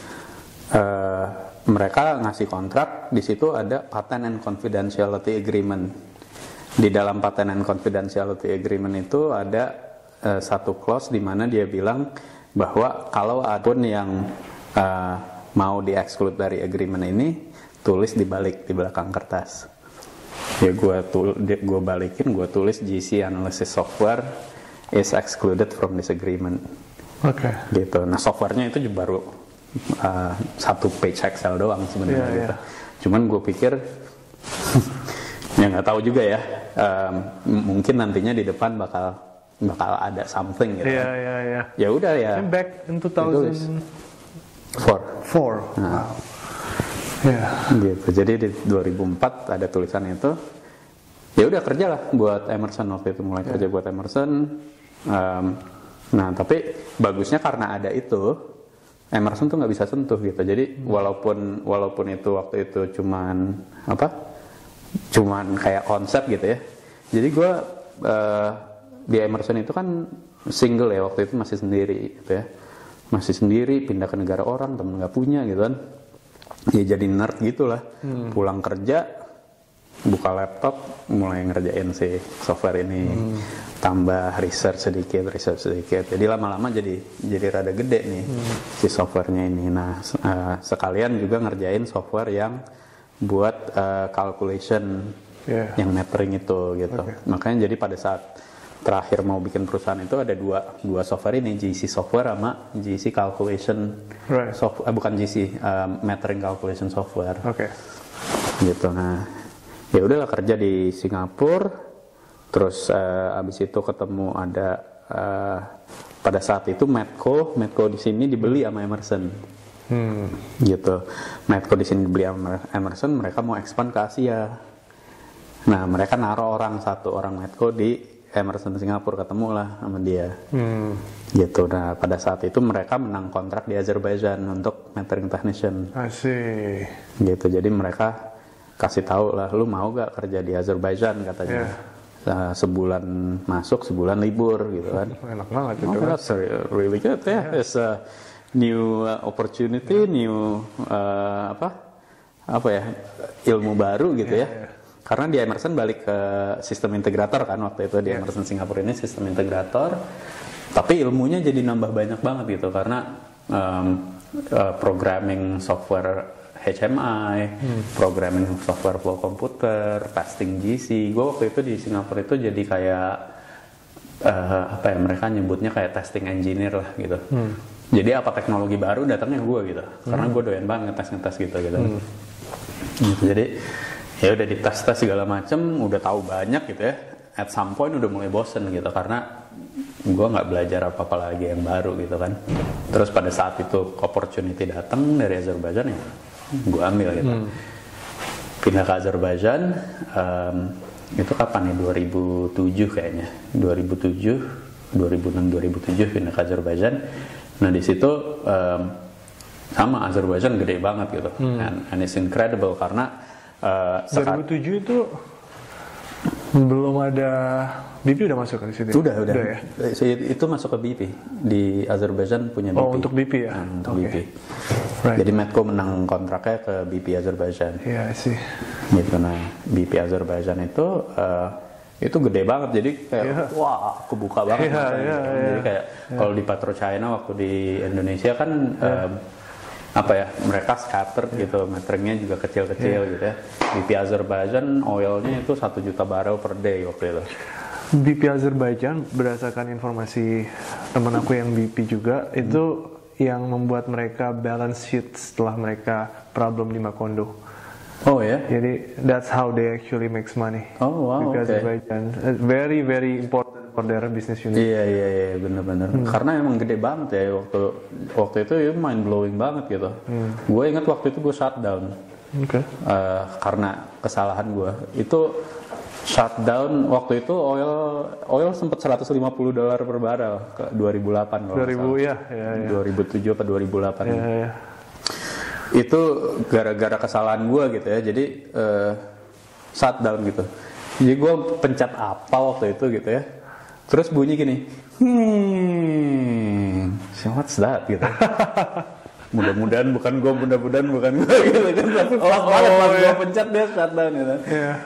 Speaker 3: mereka ngasih kontrak, di situ ada patent and confidentiality agreement. Di dalam patent and confidentiality agreement itu ada satu clause di mana dia bilang bahwa kalau ada pun yang mau di-exclude dari agreement ini, tulis di belakang kertas. Ya gue balikin, gue tulis GC analysis software is excluded from this agreement. Gitu. Nah softwarenya itu baru satu page Excel doang sebenarnya gitu. Cuman gue pikir ya nggak tahu juga ya, mungkin nantinya di depan bakal ada something gitu. Ya udah ya.
Speaker 2: Back in 2004.
Speaker 3: Nah, gitu. Jadi di 2004 ada tulisan itu. Ya udah kerja lah buat Emerson waktu itu, mulai kerja buat Emerson. Nah tapi bagusnya karena ada itu, Emerson tuh nggak bisa sentuh gitu. Jadi walaupun itu waktu itu cuman kayak konsep gitu ya. Jadi gue di Emerson itu kan single ya, waktu itu masih sendiri gitu ya. Masih sendiri, pindah ke negara orang, temen nggak punya gitu kan. Ya jadi nerd gitulah. Pulang kerja, buka laptop, mulai ngerjain si software ini, tambah research sedikit. Jadi lama-lama jadi rada gede nih si softwarenya ini. Nah sekalian juga ngerjain software yang buat calculation yang metering itu gitu. Makanya jadi pada saat terakhir mau bikin perusahaan itu ada dua software ini, GC software sama GC calculation software, bukan GC metering calculation software. Gitu. Nah ya udahlah kerja di Singapura, Terus abis itu ketemu ada pada saat itu Medco di sini dibeli sama Emerson. Gitu. Medco di sini dibeli sama Emerson, mereka mau expand ke Asia. Nah, mereka naruh satu orang Medco di Emerson Singapura, ketemu lah sama dia. Gitu. Nah, pada saat itu mereka menang kontrak di Azerbaijan untuk metering technician.
Speaker 2: Asik.
Speaker 3: Gitu. Jadi mereka kasih tahu lah, lu mau gak kerja di Azerbaijan katanya. Sebulan masuk, sebulan libur gitu kan.
Speaker 2: Enak banget itu.
Speaker 3: That's really good ya. It's a new opportunity, new apa ya, ilmu baru gitu ya. Karena di Emerson balik ke sistem integrator kan waktu itu, di Emerson Singapura ini sistem integrator. Tapi ilmunya jadi nambah banyak banget gitu karena programming software HMI, programming software flow computer, testing GC. Gue waktu itu di Singapura itu jadi kayak apa ya, mereka nyebutnya kayak testing engineer lah gitu. Jadi apa teknologi baru datangnya gue gitu, karena gue doyan banget ngetes gitu. Jadi ya udah dites segala macem, udah tahu banyak gitu ya. At some point udah mulai bosen gitu karena gue nggak belajar apa-apa lagi yang baru gitu kan. Terus pada saat itu opportunity datang dari Azerbaijan ya gue ambil gitu. Pindah ke Azerbaijan itu kapan ya, 2007 kayaknya, 2006 2007 pindah ke Azerbaijan. Nah di situ sama, Azerbaijan gede banget gitu, and it's incredible karena
Speaker 2: 2007 itu belum ada BP udah masuk ke situ.
Speaker 3: Udah
Speaker 2: ya?
Speaker 3: Itu masuk ke BP di Azerbaijan punya BP.
Speaker 2: Oh, untuk BP ya.
Speaker 3: Untuk BP.
Speaker 2: Right.
Speaker 3: Jadi Medco menang kontraknya ke BP Azerbaijan.
Speaker 2: Iya sih.
Speaker 3: Gitu, nah BP Azerbaijan itu gede banget, jadi kayak wah kebuka banget. Jadi kayak kalau di PetroChina waktu di Indonesia kan apa ya, mereka scatter gitu, meteringnya juga kecil-kecil gitu ya. BP Azerbaijan oilnya itu 1 juta barel per day waktu itu.
Speaker 2: BP Azerbaijan berdasarkan informasi teman aku yang BP juga itu yang membuat mereka balance sheet setelah mereka problem di Macondo.
Speaker 3: Oh ya?
Speaker 2: Jadi that's how they actually makes money.
Speaker 3: Oh wow.
Speaker 2: BP Azerbaijan very very important for their business unit.
Speaker 3: Iya benar-benar. Karena emang gede banget ya waktu itu ya mind blowing banget gitu. Gue ingat waktu itu gue shutdown. Karena kesalahan gue itu shutdown waktu itu oil sempat $150 per barel ke 2008 kalau
Speaker 2: 2000 ya.
Speaker 3: 2007 apa 2008. Ya. Itu gara-gara kesalahan gue gitu ya. Jadi shutdown gitu. Jadi gue pencet apa waktu itu gitu ya. Terus bunyi gini. What's that gitu. Mudah-mudahan bukan gue gitu kan. Tapi pas gue pencet dia shutdown gitu.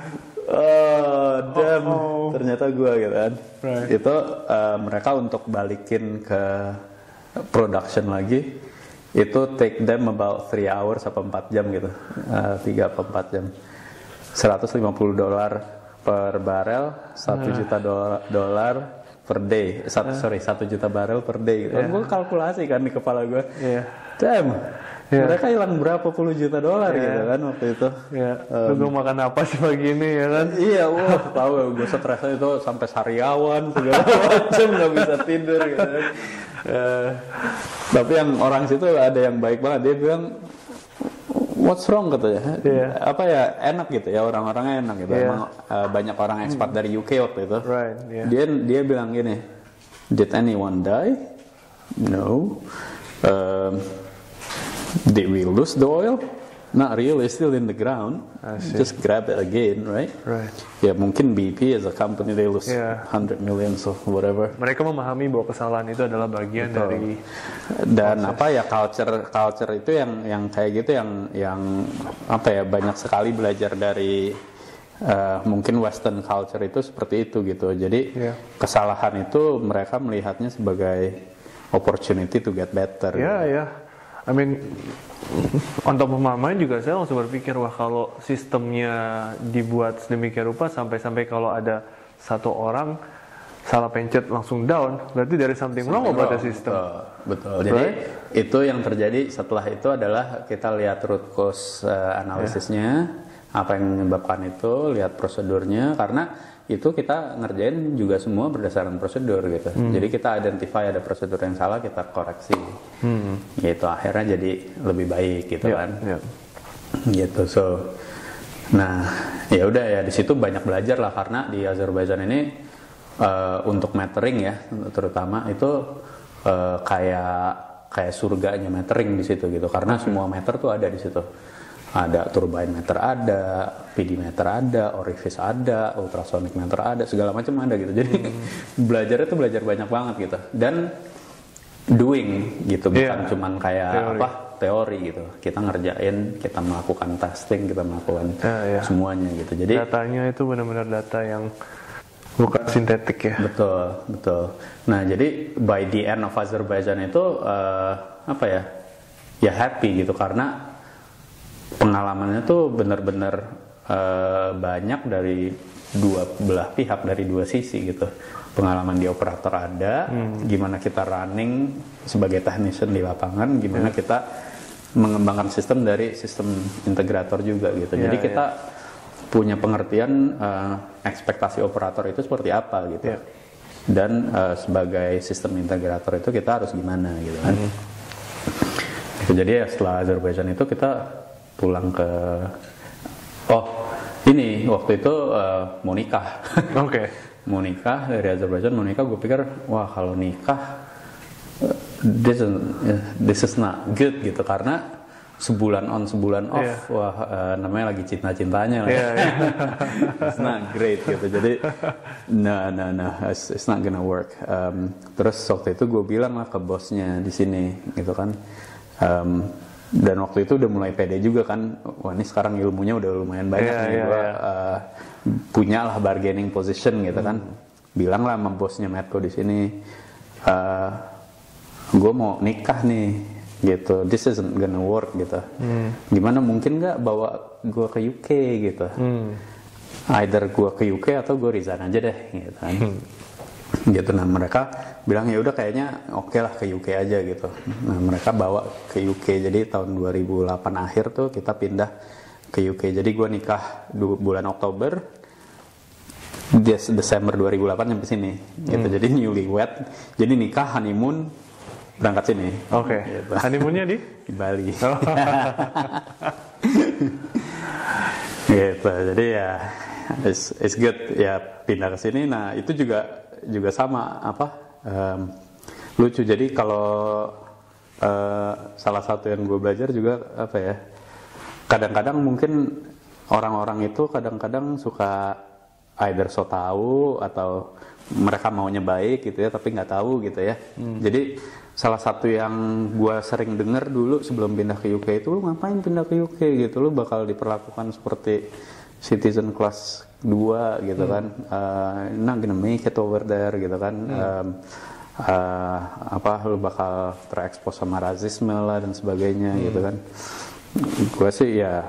Speaker 3: Ternyata gue gitu kan. Itu mereka untuk balikin ke production lagi itu take them about 3 hours atau 4 jam gitu, 3 atau 4 jam. $150 per barel, $1 juta per day. 1 juta barel per day gitu. Gue kalkulasi kan di kepala gue. Mereka hilang berapa puluh juta dolar gitu kan waktu itu.
Speaker 2: Gue makan apa sih pagi ini ya kan?
Speaker 3: Iya, tahu gue stresnya itu sampai sariawan segala macam, nggak bisa tidur gitu kan. Tapi yang orang situ ada yang baik banget, dia bilang what's wrong katanya. Apa ya, enak gitu ya, orang-orangnya enak gitu. Emang banyak orang ekspat dari UK waktu itu. Dia bilang gini, did anyone die? No. Did we lose the oil? Not really, still in the ground. Just grab it again, right? Ya mungkin BP as a company they lose 100 million or whatever.
Speaker 2: Mereka memahami bahwa kesalahan itu adalah bagian dari
Speaker 3: dan proses. Apa ya, culture itu yang kayak gitu yang apa ya, banyak sekali belajar dari mungkin Western culture itu seperti itu gitu. Jadi kesalahan itu mereka melihatnya sebagai opportunity to get better.
Speaker 2: I mean, untuk pemahaman juga saya langsung berpikir, wah kalau sistemnya dibuat sedemikian rupa sampai kalau ada satu orang salah pencet langsung down, berarti dari something wrong about the system.
Speaker 3: Betul. Jadi itu yang terjadi setelah itu adalah kita lihat root cause analisisnya, apa yang menyebabkan itu, lihat prosedurnya, karena itu kita ngerjain juga semua berdasarkan prosedur gitu. Jadi kita identify ada prosedur yang salah, kita koreksi. Gitu, akhirnya jadi lebih baik gitu kan. Gitu. So, nah, ya udah ya di situ banyak belajar lah, karena di Azerbaijan ini untuk metering ya, terutama itu kayak surganya metering di situ gitu, karena semua meter tuh ada di situ. Ada turbine meter ada, PD meter ada, orifice ada, ultrasonic meter ada, segala macam ada gitu. Jadi belajarnya tuh belajar banyak banget gitu. Dan doing gitu, bukan cuman kayak teori gitu. Kita ngerjain, kita melakukan testing, kita melakukan semuanya gitu. Jadi
Speaker 2: datanya itu benar-benar data yang bukan sintetik ya.
Speaker 3: Betul. Nah, jadi by the end of Azerbaijan itu ya happy gitu, karena pengalamannya tuh benar-benar banyak dari dua belah pihak, dari dua sisi gitu. Pengalaman di operator ada, gimana kita running sebagai technician di lapangan, gimana kita mengembangkan sistem dari sistem integrator juga gitu. Jadi kita punya pengertian ekspektasi operator itu seperti apa gitu. Dan sebagai sistem integrator itu kita harus gimana gitu kan. Jadi ya setelah Azerbaijan itu kita pulang ke ini waktu itu mau nikah. Mau nikah dari Azerbaijan, mau nikah. Gue pikir wah kalau nikah this is not good gitu, karena sebulan on sebulan off, namanya lagi cinta-cintanya lah. It's not great gitu. Jadi no, it's not gonna work. Terus waktu itu gue bilang lah ke bosnya di sini gitu kan. Dan waktu itu udah mulai pede juga kan, wah ini sekarang ilmunya udah lumayan banyak nih, gue punya lah bargaining position gitu kan. Bilang lah sama bosnya Medco di sini, gue mau nikah nih gitu, this isn't gonna work gitu. Gimana mungkin nggak bawa gue ke UK gitu, either gue ke UK atau gue resign aja deh gitu kan. Gitu. Nah mereka bilang ya udah kayaknya oke lah ke UK aja gitu. Nah mereka bawa ke UK, jadi tahun 2008 akhir tuh kita pindah ke UK. Jadi gue nikah bulan Oktober, Desember 2008 sampai sini gitu. Jadi newlywed, jadi nikah, honeymoon, berangkat sini.
Speaker 2: Gitu. Honeymoonnya di
Speaker 3: Bali. Gitu. Jadi ya it's good ya pindah ke sini. Nah itu juga sama lucu. Jadi kalau salah satu yang gue belajar juga kadang-kadang mungkin orang-orang itu kadang-kadang suka either so tahu atau mereka maunya baik gitu ya, tapi nggak tahu gitu ya. Jadi salah satu yang gue sering dengar dulu sebelum pindah ke UK itu, lu ngapain pindah ke UK gitu, lu bakal diperlakukan seperti citizen class 2 gitu kan, not gonna make it over there gitu kan, lu bakal terekspos sama rasisme lah dan sebagainya gitu kan. Gue sih ya,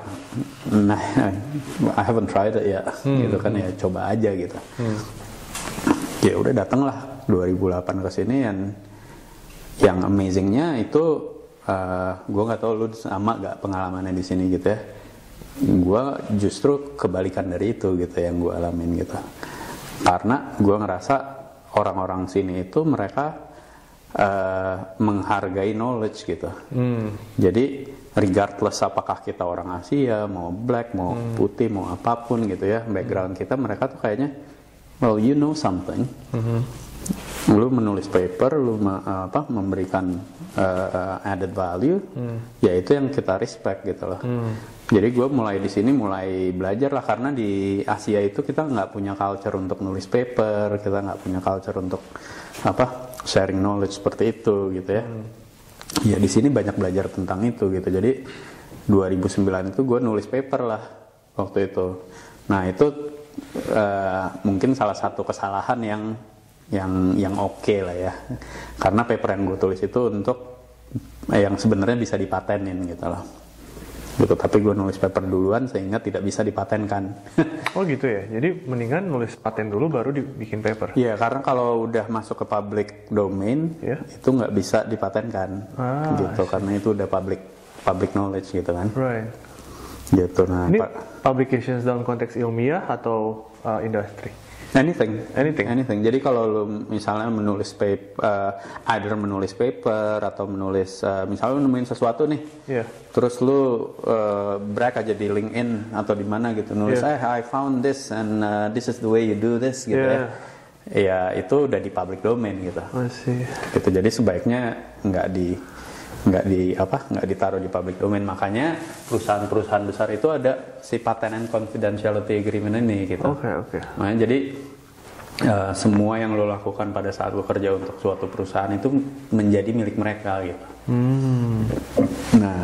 Speaker 3: I haven't tried it ya, gitu kan ya, coba aja gitu. Ya udah datang lah 2008 ke sini, yang amazingnya itu, gue nggak tahu lu sama gak pengalamannya di sini gitu ya. Gue justru kebalikan dari itu gitu yang gue alamin gitu, karena gue ngerasa orang-orang sini itu mereka menghargai knowledge gitu. Jadi regardless apakah kita orang Asia, mau black, mau putih, mau apapun gitu ya background kita, mereka tuh kayaknya well you know something, lu menulis paper, lu memberikan added value, ya itu yang kita respect gitu loh. Jadi gue mulai di sini mulai belajar lah, karena di Asia itu kita nggak punya culture untuk nulis paper, kita nggak punya culture untuk sharing knowledge seperti itu gitu ya. Ya di sini banyak belajar tentang itu gitu. Jadi 2009 itu gue nulis paper lah waktu itu. Nah itu mungkin salah satu kesalahan yang oke lah ya, karena paper yang gue tulis itu untuk yang sebenarnya bisa dipatenin gitu loh. Gitu, tapi gue nulis paper duluan sehingga tidak bisa dipatenkan.
Speaker 2: Oh gitu ya, jadi mendingan nulis paten dulu baru dibikin paper.
Speaker 3: Iya, karena kalau udah masuk ke public domain itu nggak bisa dipatenkan, gitu, karena itu udah public knowledge gitu kan.
Speaker 2: Right.
Speaker 3: Gitu. Nah,
Speaker 2: ini publications dalam konteks ilmiah atau industri?
Speaker 3: Anything. Jadi kalau lu misalnya menulis either menulis paper atau menulis misalnya lu nemuin sesuatu nih, terus lu brag aja di LinkedIn atau di mana gitu, nulis I found this and this is the way you do this gitu ya itu udah di public domain gitu. Gitu. Jadi sebaiknya nggak ditaruh di public domain. Makanya perusahaan-perusahaan besar itu ada si patent and confidentiality agreement ini gitu. Nah, jadi semua yang lo lakukan pada saat lo kerja untuk suatu perusahaan itu menjadi milik mereka gitu. Nah,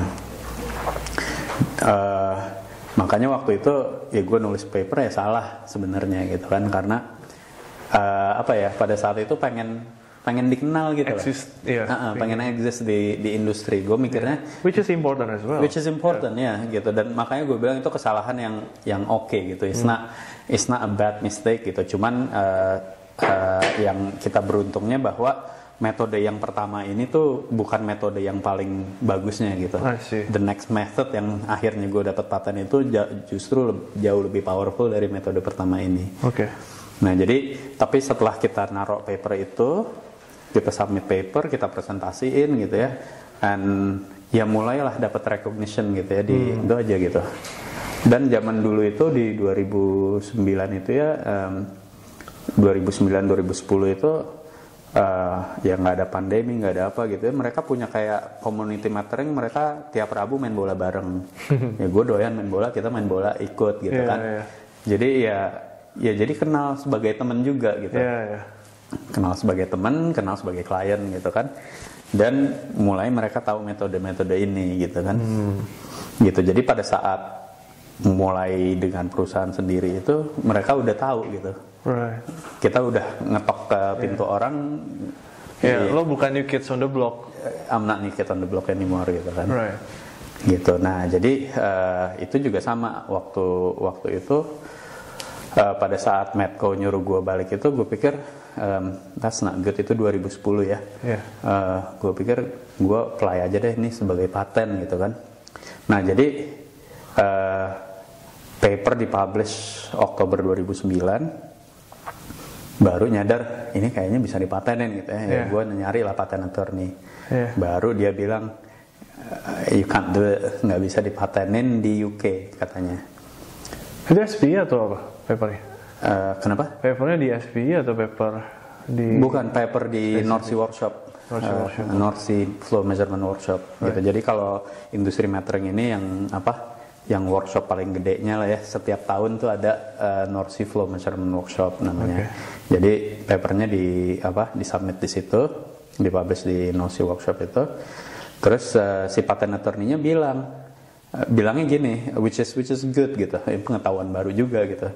Speaker 3: makanya waktu itu ya gue nulis paper ya salah sebenarnya gitu kan, karena pada saat itu pengen dikenal gitu lah. Pengen exist di industri. Gue mikirnya
Speaker 2: which is important as well.
Speaker 3: Gitu. Dan makanya gue bilang itu kesalahan yang oke gitu. It's not a bad mistake gitu. Cuman yang kita beruntungnya bahwa metode yang pertama ini tuh bukan metode yang paling bagusnya gitu. The next method yang akhirnya gue dapat paten itu justru jauh lebih powerful dari metode pertama ini. Nah, jadi tapi setelah kita naruh paper itu, kita submit paper, kita presentasiin gitu ya, and ya mulailah dapat recognition gitu ya di itu aja gitu. Dan zaman dulu itu di 2009 itu ya 2009-2010 itu ya nggak ada pandemi, nggak ada apa gitu ya, mereka punya kayak community mentoring, mereka tiap Rabu main bola bareng. Ya gue doyan main bola, kita main bola ikut gitu kan. Jadi ya jadi kenal sebagai teman juga gitu. Kenal sebagai teman, kenal sebagai klien gitu kan. Dan mulai mereka tahu metode-metode ini gitu kan. Gitu. Jadi pada saat mulai dengan perusahaan sendiri itu mereka udah tahu gitu. Kita udah ngetok ke pintu orang.
Speaker 2: Lo bukan new kids on the block.
Speaker 3: I'm not new kids on the block anymore gitu kan. Gitu. Nah, jadi itu juga sama waktu itu pada saat Medco nyuruh gue balik itu, gue pikir that's not good. Itu 2010 ya. Gue pikir gue apply aja deh ini sebagai paten gitu kan. Nah, jadi paper dipublish Oktober 2009, baru nyadar ini kayaknya bisa dipatenin gitu ya. Gue nyari lah patent attorney. Baru dia bilang you can't do it, nggak bisa dipatenin di UK katanya.
Speaker 2: Itu SPI atau apa papernya?
Speaker 3: Kenapa?
Speaker 2: Papernya di SPI atau paper di?
Speaker 3: Bukan, paper di North Sea Workshop. North Sea Flow Measurement Workshop. Gitu. Jadi kalau industri metering ini yang workshop paling gedenya lah ya, setiap tahun tuh ada North Sea Flow Measurement Workshop namanya. Jadi papernya di submit di situ, dipublish di North Sea Workshop itu. Terus si patent attorney-nya bilangnya gini, which is good gitu, pengetahuan baru juga gitu.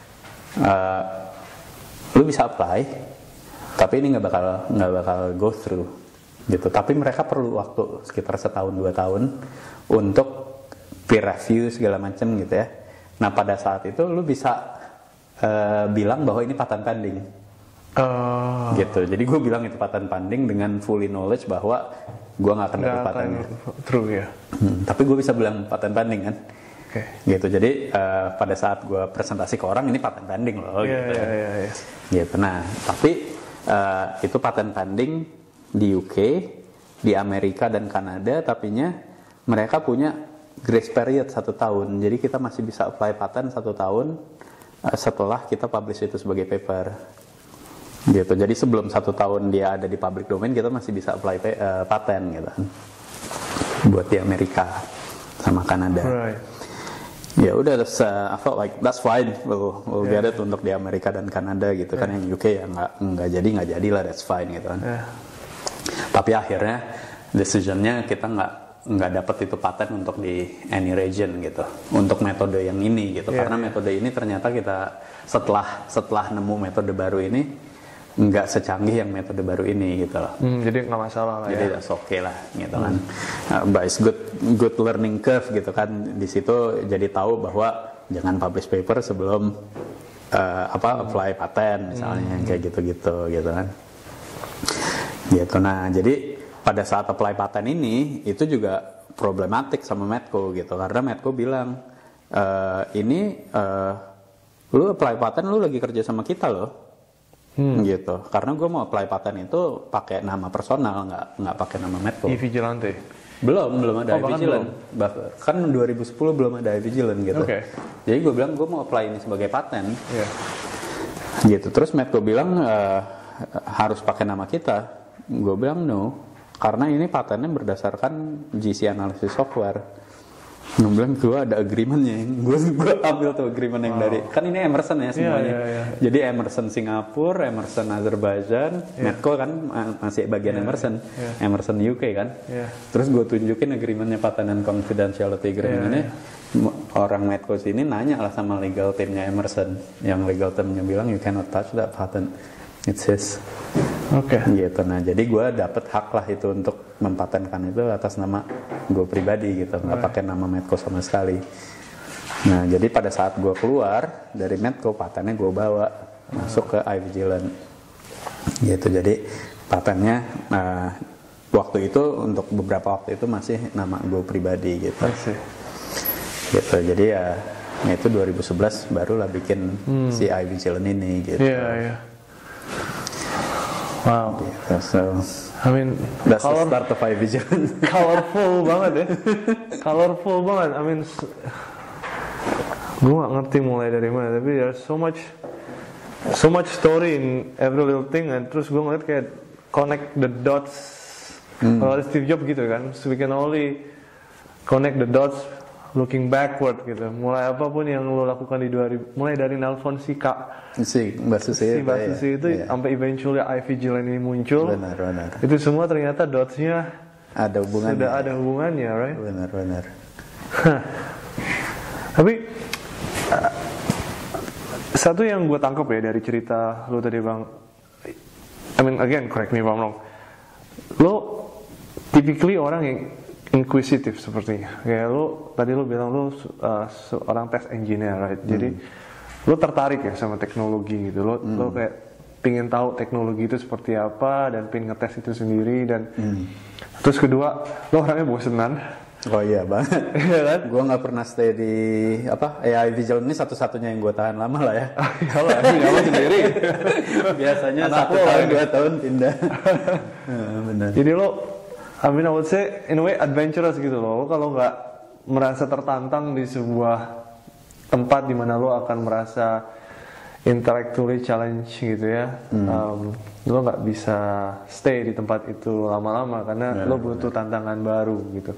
Speaker 3: Lu bisa apply, tapi ini nggak bakal go through gitu. Tapi mereka perlu waktu sekitar 1-2 tahun untuk peer review segala macam gitu ya. Nah, pada saat itu lu bisa bilang bahwa ini patent pending. Gitu. Jadi gue bilang itu patent pending dengan fully knowledge bahwa gue nggak akan dapat patennya.
Speaker 2: True ya.
Speaker 3: Tapi gue bisa bilang patent pending kan. Gitu. Jadi pada saat gue presentasi ke orang, ini patent pending loh. Gitu. Nah, tapi itu patent pending di UK, di Amerika dan Kanada, tapinya mereka punya grace period 1 tahun. Jadi kita masih bisa apply patent 1 tahun setelah kita publish itu sebagai paper. Gitu. Jadi sebelum 1 tahun dia ada di public domain, kita masih bisa apply patent gitu kan. Buat di Amerika sama Kanada. Ya udah, I felt like that's fine, we'll get it untuk di Amerika dan Kanada gitu kan. Yang UK ya nggak jadi lah, that's fine gitu kan. Tapi akhirnya decisionnya kita nggak dapat itu paten untuk di any region gitu, untuk metode yang ini gitu. Karena metode ini ternyata kita setelah nemu metode baru ini nggak secanggih yang metode baru ini gitu loh.
Speaker 2: Jadi nggak masalah lah.
Speaker 3: Jadi that's okay lah gitu kan. But it's good learning curve gitu kan. Di situ jadi tahu bahwa jangan publish paper sebelum apply paten misalnya, kayak gitu kan. Gitu. Nah, jadi pada saat apply paten ini itu juga problematik sama Medco gitu, karena Medco bilang ini lu apply patent lu lagi kerja sama kita loh. Gitu. Karena gue mau apply patent itu pakai nama personal, nggak pakai nama Medco.
Speaker 2: E-Vigilante?
Speaker 3: Belum ada e-Vigilant. Kan 2010 belum ada e-Vigilant gitu. Jadi gue bilang gue mau apply ini sebagai patent. Gitu. Terus Medco bilang harus pakai nama kita. Gue bilang no, karena ini patennya berdasarkan GC Analysis Software. Gue bilang gue ada agreementnya, gue ambil tuh agreement yang dari, kan ini Emerson ya semuanya. Jadi Emerson Singapura, Emerson Azerbaijan, Medco kan masih bagian Emerson, Emerson UK kan. Terus gue tunjukin agreementnya, patent and confidentiality agreement ini. Orang Medco sini nanya lah sama legal teamnya Emerson, yang legal teamnya bilang you cannot touch that patent, it's his. Gitu. Nah jadi gue dapet hak lah itu untuk mempatenkan itu atas nama gue pribadi gitu, nggak pakai nama Medco sama sekali. Nah jadi pada saat gue keluar dari Medco, patennya gue bawa masuk ke iVigilant gitu. Jadi patennya waktu itu untuk beberapa waktu itu masih nama gue pribadi gitu. Gitu. Jadi ya itu 2011 barulah bikin si iVigilant ini gitu.
Speaker 2: Wow.
Speaker 3: So,
Speaker 2: I mean,
Speaker 3: that's the start of iVigilant.
Speaker 2: Colorful banget ya. Colorful banget. I mean, gue gak ngerti mulai dari mana, tapi there's so much story in every little thing. And terus gue ngeliat kayak connect the dots. Kalau ada Steve Jobs gitu kan, so we can only connect the dots looking backward gitu. Mulai apapun yang lo lakukan di 2000, mulai dari nelfon si Mbak Susi itu sampai eventually iVigilant ini muncul.
Speaker 3: Benar.
Speaker 2: Itu semua ternyata dotsnya
Speaker 3: ada hubungannya.
Speaker 2: Sudah ada hubungannya, right?
Speaker 3: Benar.
Speaker 2: Tapi satu yang gue tangkap ya dari cerita lo tadi Bang, I mean again correct me if I'm wrong, lo typically orang yang inquisitive sepertinya. Kayak tadi lo bilang lo seorang test engineer, right? Jadi lo tertarik ya sama teknologi gitu. Lo kayak pingin tahu teknologi itu seperti apa dan pingin ngetes itu sendiri dan terus kedua lo orangnya bosenan.
Speaker 3: Oh iya banget.
Speaker 2: Iya kan?
Speaker 3: Gue nggak pernah stay di iVigilant ini satu-satunya yang gue tahan lama lah ya.
Speaker 2: Iyalah, lo sendiri.
Speaker 3: Biasanya 1 tahun 2 tahun pindah. Benar.
Speaker 2: Jadi lo I would say in a way adventurous gitu loh. Kalau nggak merasa tertantang di sebuah tempat di mana lo akan merasa intellectually challenge gitu ya, lo nggak bisa stay di tempat itu lama-lama karena lo butuh tantangan baru gitu.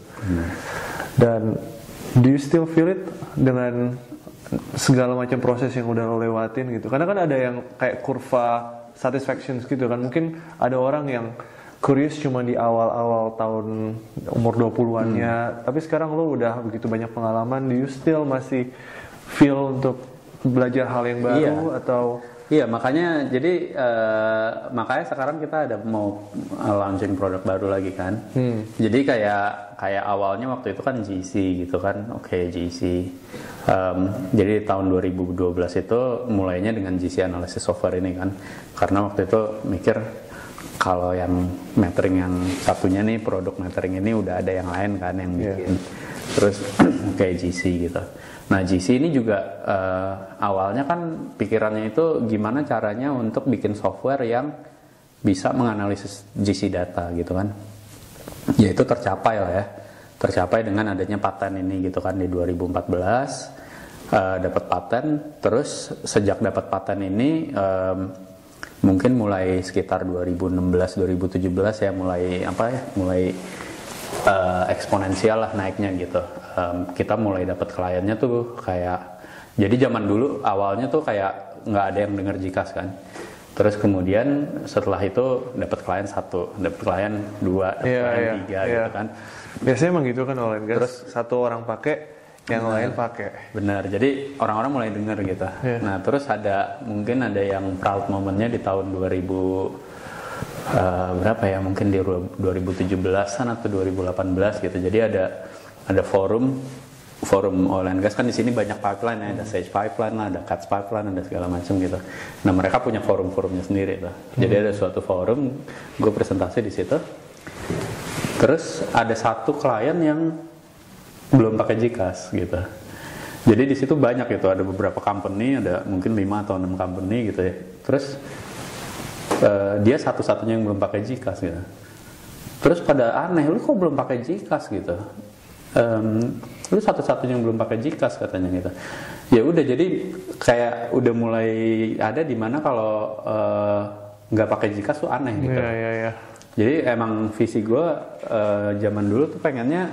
Speaker 2: Dan do you still feel it dengan segala macam proses yang udah lo lewatin gitu? Karena kan ada yang kayak kurva satisfaction gitu kan. Mungkin ada orang yang curious cuma di awal-awal tahun umur 20-annya, tapi sekarang lo udah begitu banyak pengalaman, do you still masih feel untuk belajar hal yang baru atau?
Speaker 3: Iya, makanya jadi makanya sekarang kita ada mau launching produk baru lagi kan. Jadi kayak awalnya waktu itu kan GC gitu kan, GC. Jadi tahun 2012 itu mulainya dengan GC Analysis Software ini kan, karena waktu itu mikir kalau yang metering yang satunya nih, produk metering ini udah ada yang lain kan yang bikin. Terus kayak GC gitu. Nah GC ini juga awalnya kan pikirannya itu gimana caranya untuk bikin software yang bisa menganalisis GC data gitu kan. Ya itu tercapai lah ya. Tercapai dengan adanya paten ini gitu kan di 2014. Dapat paten. Terus sejak dapat paten ini mungkin mulai sekitar 2016-2017 ya mulai eksponensial lah naiknya gitu. Kita mulai dapat kliennya tuh kayak, jadi zaman dulu awalnya tuh kayak nggak ada yang denger GCAS kan. Terus kemudian setelah itu dapat klien 1, dapat klien 2, dapat klien 3 gitu kan.
Speaker 2: Biasanya emang gitu kan online guys. Terus satu orang pakai, yang lain pakai.
Speaker 3: Benar, jadi orang-orang mulai dengar gitu. Nah terus mungkin ada yang proud momennya di tahun 2000 berapa ya, mungkin di 2017an atau 2018 gitu. Jadi ada forum oil and gas kan di sini banyak pipeline ya, ada Sage pipeline lah, ada Cats pipeline, ada segala macam gitu. Nah mereka punya forumnya sendiri tuh. Jadi ada suatu forum, gue presentasi di situ. Terus ada satu klien yang belum pakai GCAS gitu. Jadi di situ banyak gitu, ada beberapa company, ada mungkin 5 atau 6 company gitu ya. Terus dia satu-satunya yang belum pakai GCash gitu. Terus pada aneh, lu kok belum pakai GCash gitu? Lu satu-satunya yang belum pakai GCash katanya gitu. Ya udah, jadi kayak udah mulai ada di mana kalau nggak pakai GCash tuh aneh gitu.
Speaker 2: Iya.
Speaker 3: Jadi emang visi gue zaman dulu tuh pengennya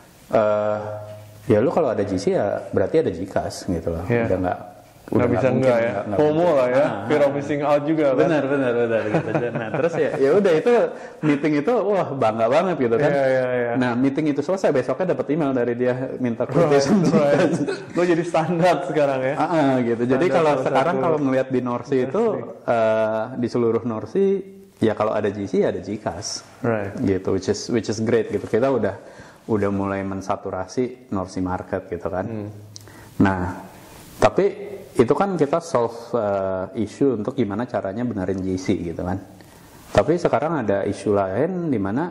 Speaker 3: ya lu kalau ada GC ya berarti ada GCash gitu loh.
Speaker 2: Yeah.
Speaker 3: Udah
Speaker 2: bisa enggak ya. FOMO lah ya, fear of missing out juga kan.
Speaker 3: Benar gitu. Nah, terus ya udah itu meeting itu wah bangga banget gitu kan.
Speaker 2: Iya.
Speaker 3: Nah, meeting itu selesai, besoknya dapat email dari dia minta quotation.
Speaker 2: Lo jadi standar sekarang ya.
Speaker 3: Gitu. Jadi kalau sekarang kalau melihat di Norsi itu di seluruh Norsi ya kalau ada GC ya ada GCash.
Speaker 2: Right.
Speaker 3: Gitu, which is great gitu. Kita udah mulai mensaturasi Norsi market gitu kan. Nah, tapi itu kan kita solve isu untuk gimana caranya benerin GC gitu kan. Tapi sekarang ada isu lain di mana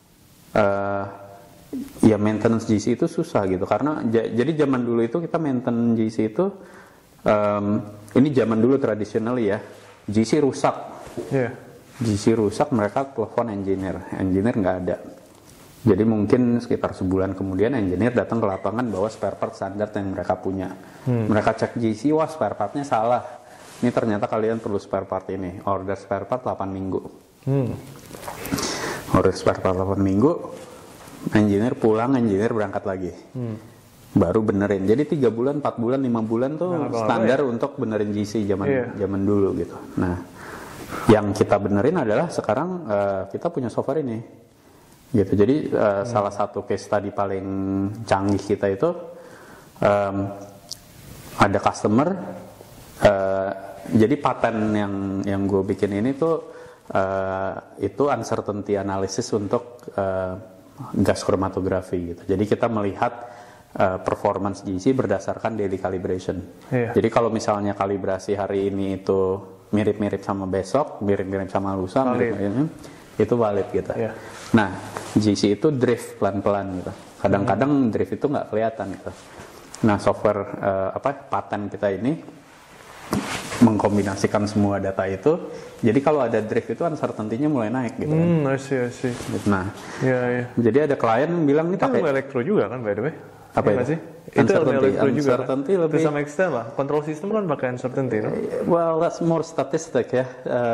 Speaker 3: ya maintenance GC itu susah gitu karena jadi zaman dulu itu kita maintenance GC itu ini zaman dulu tradisional ya, GC rusak. GC rusak, mereka telepon engineer nggak ada. Jadi mungkin sekitar sebulan kemudian engineer datang ke lapangan bawa spare part standar yang mereka punya. Mereka cek GC, wah spare partnya salah. Ini ternyata kalian perlu spare part ini. Order spare part 8 minggu. Order spare part 8 minggu, engineer pulang, engineer berangkat lagi. Baru benerin. Jadi 3 bulan, 4 bulan, 5 bulan tuh standar untuk benerin GC zaman dulu gitu. Nah, yang kita benerin adalah sekarang kita punya software ini. Gitu. Jadi salah satu case study paling canggih kita itu ada customer jadi paten yang gue bikin ini tuh itu uncertainty analysis untuk gas chromatografi gitu. Jadi kita melihat performance GC berdasarkan daily calibration. Jadi kalau misalnya kalibrasi hari ini itu mirip-mirip sama besok, mirip-mirip sama lusa, itu valid gitu. Nah, GC itu drift pelan-pelan gitu. Kadang-kadang drift itu nggak kelihatan gitu. Nah, software paten kita ini mengkombinasikan semua data itu. Jadi kalau ada drift itu uncertainty-nya mulai naik gitu kan.
Speaker 2: I see.
Speaker 3: Nah, jadi ada klien yang bilang nih pakai
Speaker 2: elektro juga kan by the way.
Speaker 3: Apa ya?
Speaker 2: Sih? Itu
Speaker 3: uncertainty
Speaker 2: juga
Speaker 3: lebih.
Speaker 2: To some extent lah. Control system kan pakai uncertainty, no?
Speaker 3: Well, that's more statistic ya.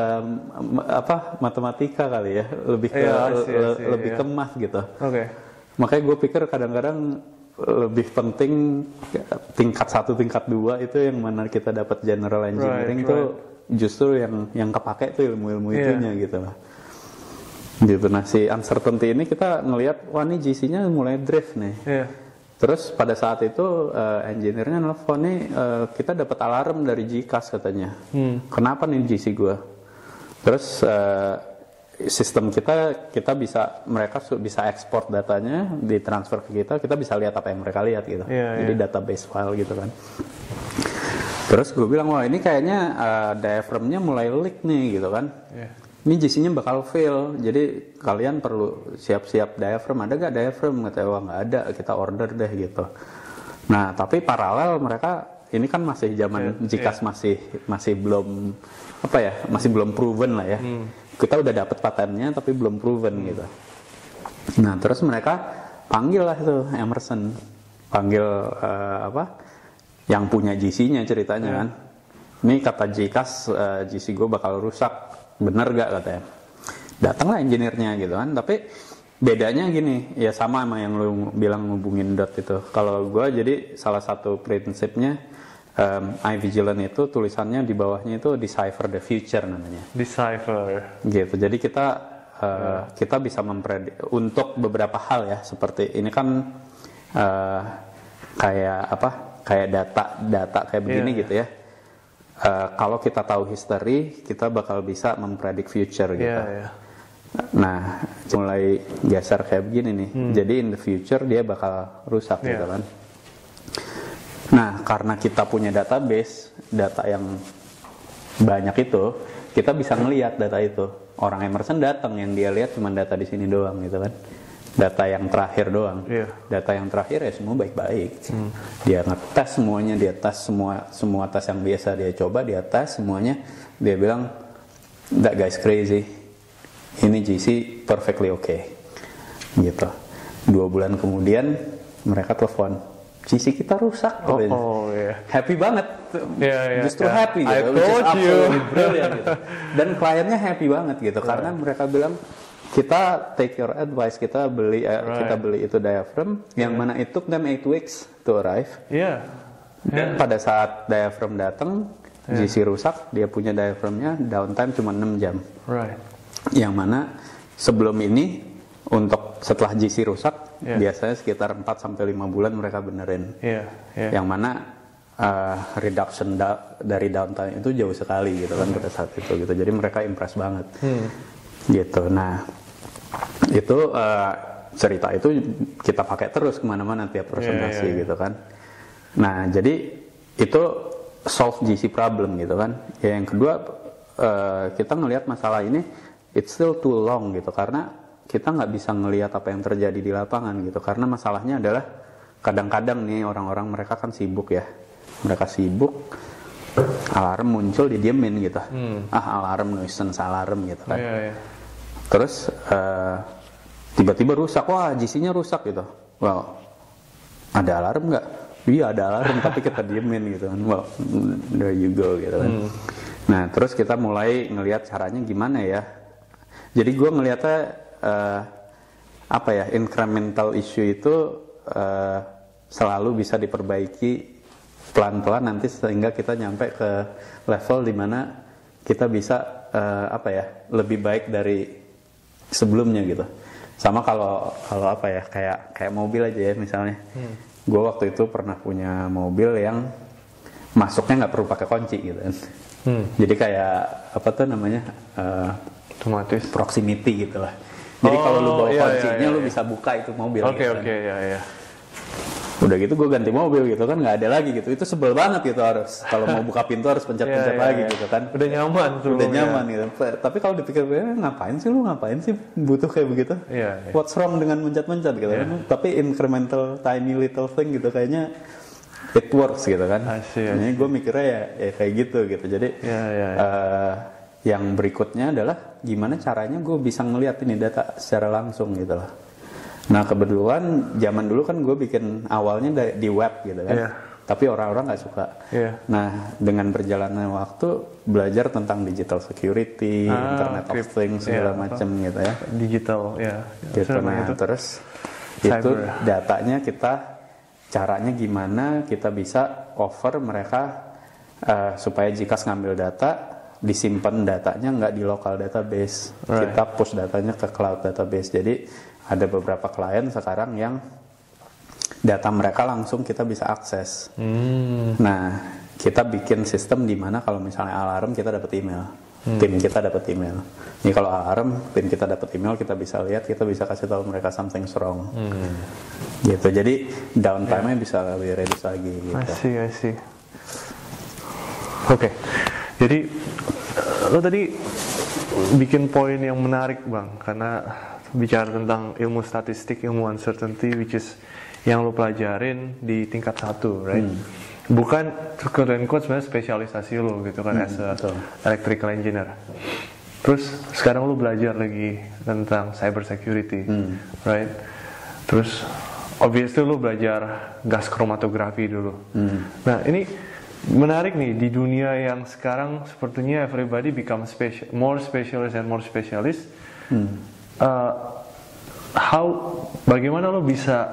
Speaker 3: Matematika kali ya. Lebih ke lebih ke math gitu.
Speaker 2: Oke.
Speaker 3: Makanya gue pikir kadang-kadang lebih penting tingkat 1, tingkat 2 itu yang mana kita dapat general engineering itu justru yang kepake tuh ilmu-ilmu itunya gitu lah. Gitu. Nah, si uncertainty ini kita ngelihat wah ini GC-nya mulai drift nih. Terus pada saat itu engineer-nya nelfon nih kita dapat alarm dari GCash katanya. Kenapa nih GC gue? Terus sistem kita bisa mereka bisa ekspor datanya, ditransfer ke kita bisa lihat apa yang mereka lihat gitu. Jadi database file gitu kan. Terus gue bilang wah ini kayaknya diaphragm-nya mulai leak nih gitu kan. Ini GC-nya bakal fail, jadi kalian perlu siap-siap diaphragm. Ada gak diaphragm? Katanya, wah nggak ada, kita order deh gitu. Nah, tapi paralel mereka, ini kan masih zaman GCash masih belum, masih belum proven lah ya. Kita udah dapet patennya, tapi belum proven gitu. Nah, terus mereka panggil lah itu Emerson. Panggil yang punya GC-nya ceritanya kan. Ini kata GCash, GC gue bakal rusak. Bener gak katanya. Datanglah engineer-nya gitu kan. Tapi bedanya gini, ya sama yang lu bilang ngubungin dot itu. Kalau gue jadi salah satu prinsipnya iVigilant itu tulisannya di bawahnya itu decipher the future namanya.
Speaker 2: Decipher. Gitu.
Speaker 3: Jadi kita bisa mempredik untuk beberapa hal ya, seperti ini kan kayak data kayak begini gitu ya. Kalau kita tahu history, kita bakal bisa mempredik future gitu. Nah, mulai geser kayak begini nih. Jadi in the future dia bakal rusak gitu kan. Nah, karena kita punya database, data yang banyak itu, kita bisa ngelihat data itu. Orang Emerson datang yang dia lihat cuma data di sini doang gitu kan. data yang terakhir doang. Data yang terakhir ya semua baik-baik. Dia ngetes semuanya, dia tes semua tes yang biasa dia coba, dia tes semuanya, dia bilang that guy's crazy, ini GC perfectly okay gitu. 2 bulan kemudian mereka telepon, GC kita rusak. Happy banget, justru happy gitu, which is absolutely brilliant gitu. Dan kliennya happy banget gitu, karena mereka bilang kita take your advice, kita beli itu diaphragm yang mana it took them 8 weeks to arrive. Dan pada saat diaphragm datang, GC rusak, dia punya diaphragmnya downtime cuma 6 jam. Yang mana sebelum ini untuk setelah GC rusak biasanya sekitar 4-5 bulan mereka benerin. Yang mana reduction dari downtime itu jauh sekali gitu kan pada saat itu gitu. Jadi mereka impress banget. Gitu. Nah, itu cerita itu kita pakai terus kemana-mana tiap presentasi gitu kan. Nah, jadi itu solve GC problem gitu kan. Yang kedua, kita ngelihat masalah ini it's still too long gitu, karena kita nggak bisa ngelihat apa yang terjadi di lapangan gitu. Karena masalahnya adalah kadang-kadang nih orang-orang mereka kan sibuk ya, mereka sibuk, alarm muncul didiemin gitu. Alarm nuisance alarm gitu kan. Terus tiba-tiba rusak, wah GC-nya rusak gitu. Well, ada alarm nggak? Iya ada alarm, tapi kita diemin gitu kan. Well, there you go gitu kan. Nah terus kita mulai ngelihat caranya gimana ya. Jadi gue ngelihatnya incremental issue itu selalu bisa diperbaiki pelan-pelan nanti sehingga kita nyampe ke level dimana kita bisa lebih baik dari sebelumnya gitu. Sama kalau kayak mobil aja ya misalnya. Gue waktu itu pernah punya mobil yang masuknya nggak perlu pakai kunci gitu kan. Jadi kayak otomatis proximity gitu lah. Jadi kalau lu bawa kuncinya lu bisa buka itu mobil. Udah gitu gue ganti mobil gitu kan, nggak ada lagi gitu. Itu sebel banget gitu, harus kalau mau buka pintu harus pencet-pencet lagi gitu kan.
Speaker 2: Udah nyaman
Speaker 3: gitu. Tapi kalau dipikir ngapain sih butuh kayak begitu? What's wrong dengan mencet-mencet gitu kan? Tapi incremental tiny little thing gitu kayaknya it works gitu kan. Jadi gue mikirnya ya kayak gitu. Jadi yang berikutnya adalah gimana caranya gue bisa ngelihat ini data secara langsung gitu lah. Nah kebetulan zaman dulu kan gue bikin awalnya di web gitu kan, tapi orang-orang nggak suka. Nah dengan berjalannya waktu belajar tentang digital security, Internet of Things segala macam gitu ya.
Speaker 2: Digital
Speaker 3: gitu. Nah terus cyber. Itu datanya caranya gimana kita bisa offer mereka supaya jika ngambil data disimpan datanya nggak di local database, kita push datanya ke cloud database. Jadi ada beberapa klien sekarang yang data mereka langsung kita bisa akses. Nah, kita bikin sistem di mana kalau misalnya alarm kita dapat email, tim kita dapat email. Ini kalau alarm, tim kita dapat email, kita bisa lihat, kita bisa kasih tahu mereka something wrong. Gitu. Jadi downtime-nya bisa lebih reduce lagi. Gitu.
Speaker 2: I see. Oke. Jadi lo tadi bikin poin yang menarik bang, karena bicara tentang ilmu statistik, ilmu uncertainty, which is yang lo pelajarin di tingkat 1, right? Bukan quote-unquote sebenarnya spesialisasi lo gitu kan, as a electrical engineer. Terus sekarang lo belajar lagi tentang cyber security, right? Terus obviously lo belajar gas chromatografi dulu. Nah ini menarik nih, di dunia yang sekarang sepertinya everybody become more specialist and more specialist. Bagaimana lo bisa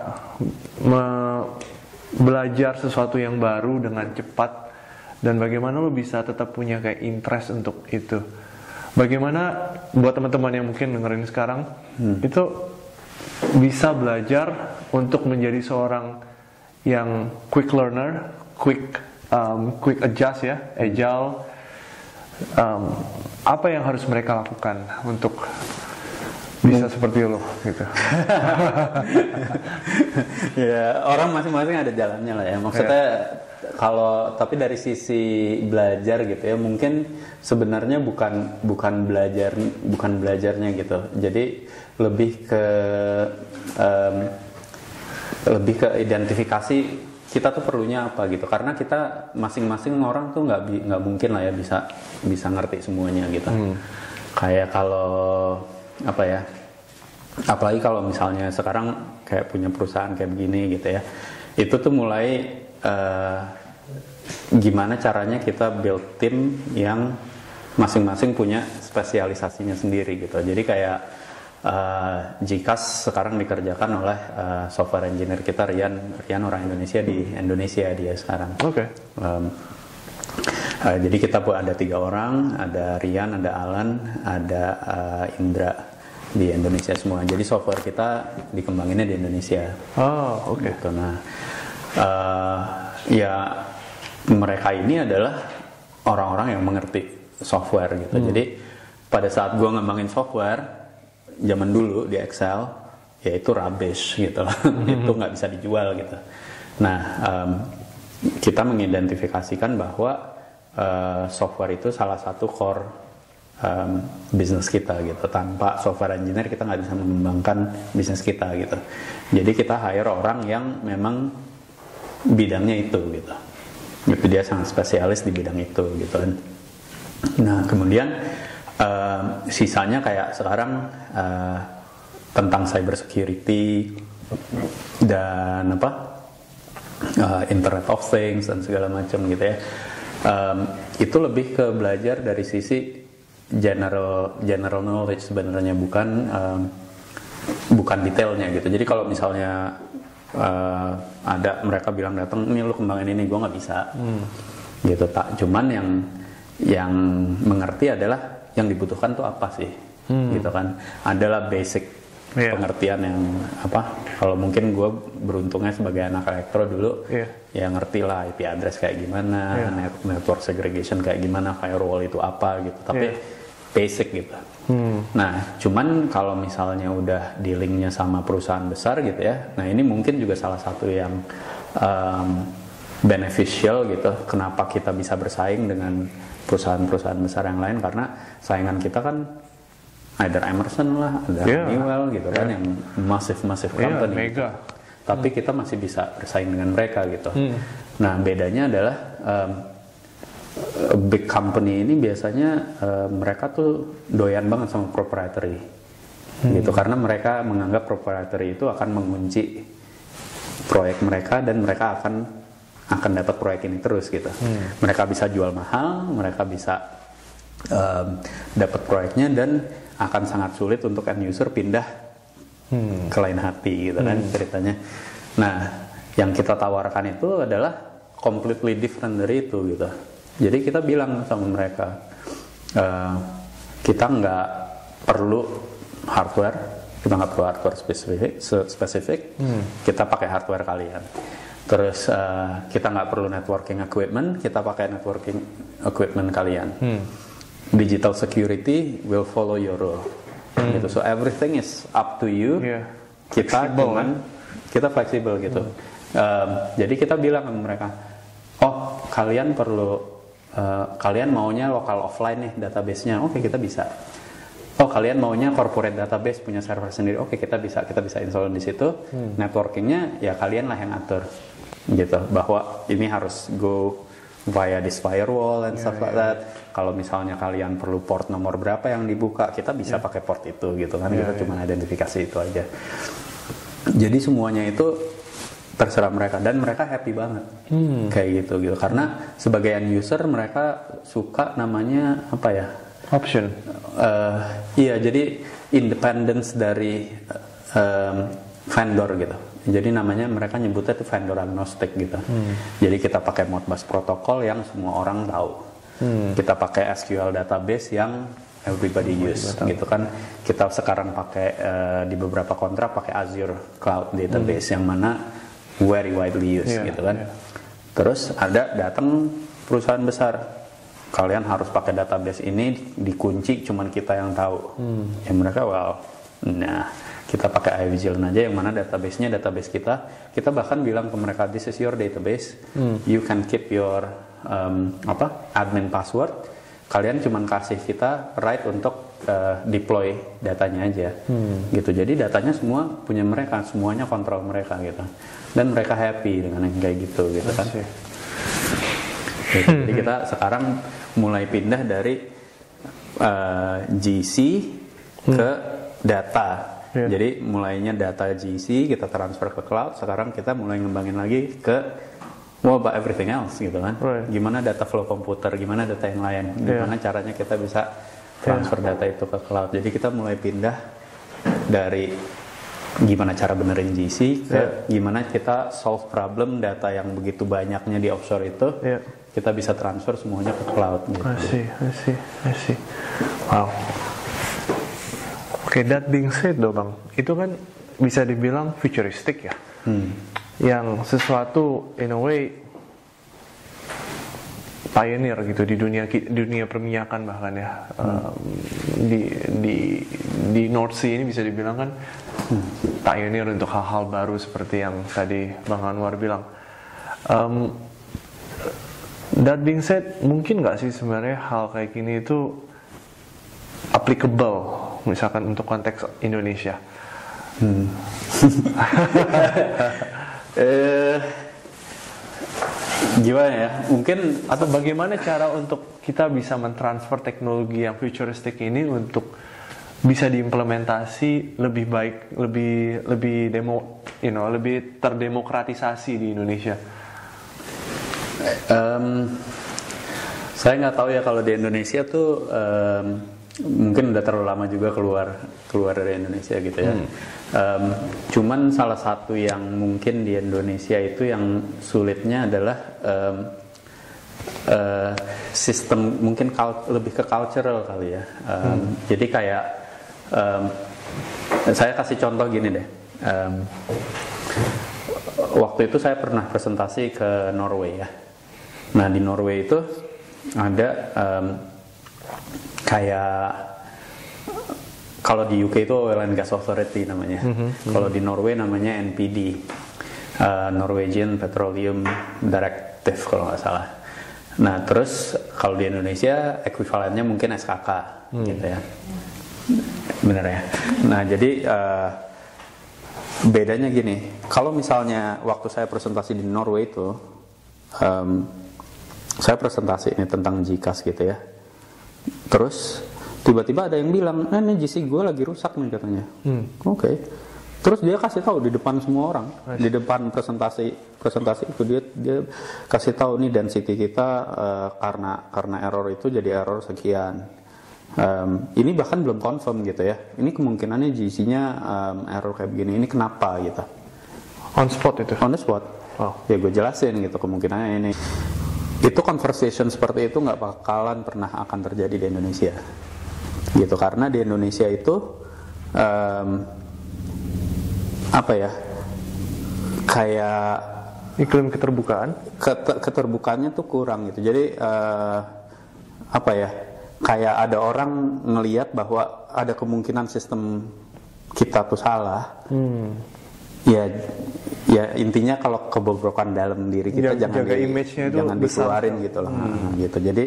Speaker 2: belajar sesuatu yang baru dengan cepat, dan bagaimana lo bisa tetap punya kayak interest untuk itu? Bagaimana buat teman-teman yang mungkin dengerin sekarang itu bisa belajar untuk menjadi seorang yang quick learner, quick adjust ya, agile. Apa yang harus mereka lakukan untuk bisa seperti lo gitu?
Speaker 3: Ya orang masing-masing ada jalannya lah ya. Maksudnya tapi dari sisi belajar gitu ya, mungkin sebenarnya bukan belajarnya gitu. Jadi lebih ke identifikasi kita tuh perlunya apa gitu. Karena kita masing-masing orang tuh nggak mungkin lah ya bisa ngerti semuanya gitu. Kayak kalau apa ya? Apalagi kalau misalnya sekarang kayak punya perusahaan kayak begini gitu ya. Itu tuh mulai gimana caranya kita build tim yang masing-masing punya spesialisasinya sendiri gitu. Jadi kayak GCAS sekarang dikerjakan oleh software engineer kita Rian orang Indonesia di Indonesia dia sekarang. Oke. Jadi kita ada 3 orang, ada Rian, ada Alan, ada Indra di Indonesia semua. Jadi software kita dikembanginnya di Indonesia. Oh, oke. Gitu. Nah, ya mereka ini adalah orang-orang yang mengerti software gitu. Jadi pada saat gue ngembangin software zaman dulu di Excel, ya itu rubbish gitu, itu nggak bisa dijual gitu. Nah, kita mengidentifikasikan bahwa software itu salah satu core bisnis kita gitu. Tanpa software engineer kita nggak bisa mengembangkan bisnis kita gitu. Jadi kita hire orang yang memang bidangnya itu gitu. Gitu, dia sangat spesialis di bidang itu gitu kan. Nah kemudian sisanya kayak sekarang tentang cyber security dan Internet of Things dan segala macam gitu ya. Itu lebih ke belajar dari sisi general knowledge sebenarnya, bukan detailnya gitu. Jadi kalau misalnya ada mereka bilang datang, ini lu kembangin ini, gue nggak bisa gitu tak. Cuman yang mengerti adalah yang dibutuhkan tuh apa sih gitu kan. Adalah basic pengertian yang kalau mungkin gue beruntungnya sebagai anak elektro dulu ya ngerti lah IP address kayak gimana, network segregation kayak gimana, firewall itu apa gitu, tapi basic gitu. Nah, cuman kalau misalnya udah dealingnya sama perusahaan besar gitu ya, nah ini mungkin juga salah satu yang beneficial gitu. Kenapa kita bisa bersaing dengan perusahaan-perusahaan besar yang lain, karena saingan kita kan either Emerson lah, ada Honeywell gitu kan, yang massive company. Mega. Tapi kita masih bisa bersaing dengan mereka gitu. Nah, bedanya adalah big company ini biasanya mereka tuh doyan banget sama proprietary gitu, karena mereka menganggap proprietary itu akan mengunci proyek mereka dan mereka akan dapat proyek ini terus gitu. Mereka bisa jual mahal, mereka bisa dapat proyeknya, dan akan sangat sulit untuk end user pindah ke lain hati gitu kan ceritanya. Nah, yang kita tawarkan itu adalah completely different dari itu gitu. Jadi kita bilang sama mereka, kita nggak perlu hardware, spesifik, kita pakai hardware kalian. Terus kita nggak perlu networking equipment, kita pakai networking equipment kalian. Digital security will follow your role. Gitu. So everything is up to you. Kita fleksibel gitu. Jadi kita bilang sama mereka, oh kalian kalian maunya lokal offline nih database-nya, oke kita bisa. Oh kalian maunya corporate database punya server sendiri, oke kita bisa install di situ. Networkingnya ya kalian lah yang atur gitu, bahwa ini harus go via this firewall and stuff like that. Kalau misalnya kalian perlu port nomor berapa yang dibuka, kita bisa pakai port itu gitu kan. Kita cuma identifikasi itu aja. Jadi semuanya itu terserah mereka, dan mereka happy banget kayak gitu karena sebagai end user mereka suka namanya option. Iya, jadi independence dari vendor gitu. Jadi namanya mereka nyebutnya itu vendor agnostic gitu. Jadi kita pakai Modbus protokol yang semua orang tahu. Kita pakai SQL database yang everybody use gitu kan. Kita sekarang pakai di beberapa kontrak pakai Azure Cloud Database yang mana very widely used gitu kan. Terus datang perusahaan besar, kalian harus pakai database ini, dikunci cuman kita yang tahu. Ya mereka Nah, kita pakai iVigilant aja yang mana database kita bahkan bilang ke mereka, this is your database, you can keep your admin password, kalian cuman kasih kita right untuk deploy datanya aja, gitu. Jadi datanya semua punya mereka, semuanya kontrol mereka gitu, dan mereka happy dengan yang kayak gitu kan. Gitu. Jadi kita sekarang mulai pindah dari GC ke data. Jadi mulainya data GC kita transfer ke cloud, sekarang kita mulai ngembangin lagi ke about everything else gitu kan. Gimana data flow komputer, gimana data yang lain, gimana caranya kita bisa transfer data itu ke cloud. Jadi kita mulai pindah dari gimana cara benerin GC ke gimana kita solve problem data yang begitu banyaknya di offshore itu, kita bisa transfer semuanya ke cloud gitu.
Speaker 2: I see. Wow. Oke, that being said Bang, itu kan bisa dibilang futuristic ya. Yang sesuatu in a way pioneer gitu di dunia perminyakan bahkan ya. Di North Sea ini bisa dibilang kan pioneer untuk hal-hal baru seperti yang tadi Bang Anwar bilang. That being said, mungkin nggak sih sebenarnya hal kayak gini itu applicable misalkan untuk konteks Indonesia?
Speaker 3: Gimana ya? Mungkin
Speaker 2: atau bagaimana cara untuk kita bisa mentransfer teknologi yang futuristik ini untuk bisa diimplementasi lebih baik, lebih terdemokratisasi di Indonesia?
Speaker 3: Saya nggak tahu ya kalau di Indonesia tuh mungkin udah terlalu lama juga keluar dari Indonesia gitu ya. Cuman salah satu yang mungkin di Indonesia itu yang sulitnya adalah sistem, mungkin lebih ke cultural kali ya. Jadi kayak saya kasih contoh gini deh. Waktu itu saya pernah presentasi ke Norway ya. Nah di Norway itu ada kayak kalau di UK itu Oil and Gas Authority namanya. Kalau di Norway namanya NPD, Norwegian Petroleum Directive kalau nggak salah. Nah terus kalau di Indonesia ekuivalennya mungkin SKK gitu ya. Bener ya. Nah jadi bedanya gini, kalau misalnya waktu saya presentasi di Norway itu, saya presentasi ini tentang GCAS gitu ya. Terus tiba-tiba ada yang bilang, ini GC gue lagi rusak nih katanya. Oke. Terus dia kasih tahu di depan semua orang, di depan presentasi itu dia kasih tahu nih density kita karena error itu jadi error sekian. Ini bahkan belum confirm gitu ya. Ini kemungkinannya GC-nya error kayak begini. Ini kenapa gitu?
Speaker 2: On spot itu?
Speaker 3: On the spot.
Speaker 2: Wow.
Speaker 3: Ya gue jelasin gitu kemungkinannya ini. Itu conversation seperti itu nggak bakalan pernah akan terjadi di Indonesia. Gitu karena di Indonesia itu apa ya? Kayak
Speaker 2: iklim keterbukaan.
Speaker 3: Keterbukaannya tuh kurang gitu. Jadi apa ya? Kayak ada orang ngelihat bahwa ada kemungkinan sistem kita tuh salah. Ya intinya kalau kebobrokan dalam diri kita jangan dikeluarin gitu loh. Gitu. Jadi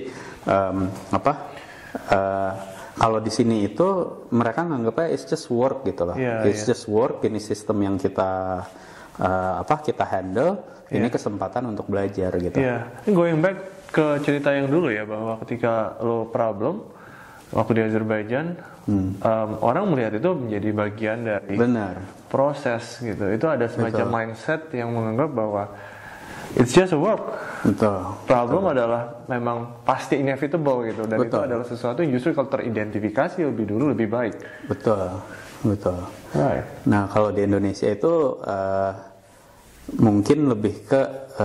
Speaker 3: kalau di sini itu mereka nganggapnya it's just work gitu loh. It's just work, ini sistem yang kita kita handle, ini kesempatan untuk belajar gitu.
Speaker 2: Going back ke cerita yang dulu ya, bahwa ketika lo problem waktu di Azerbaijan, orang melihat itu menjadi bagian dari proses gitu. Itu ada semacam mindset yang menganggap bahwa it's just a work. Problem adalah memang pasti inevitable gitu, dan itu adalah sesuatu yang justru kalau teridentifikasi lebih dulu lebih baik.
Speaker 3: Betul.
Speaker 2: Right.
Speaker 3: Nah kalau di Indonesia itu mungkin lebih ke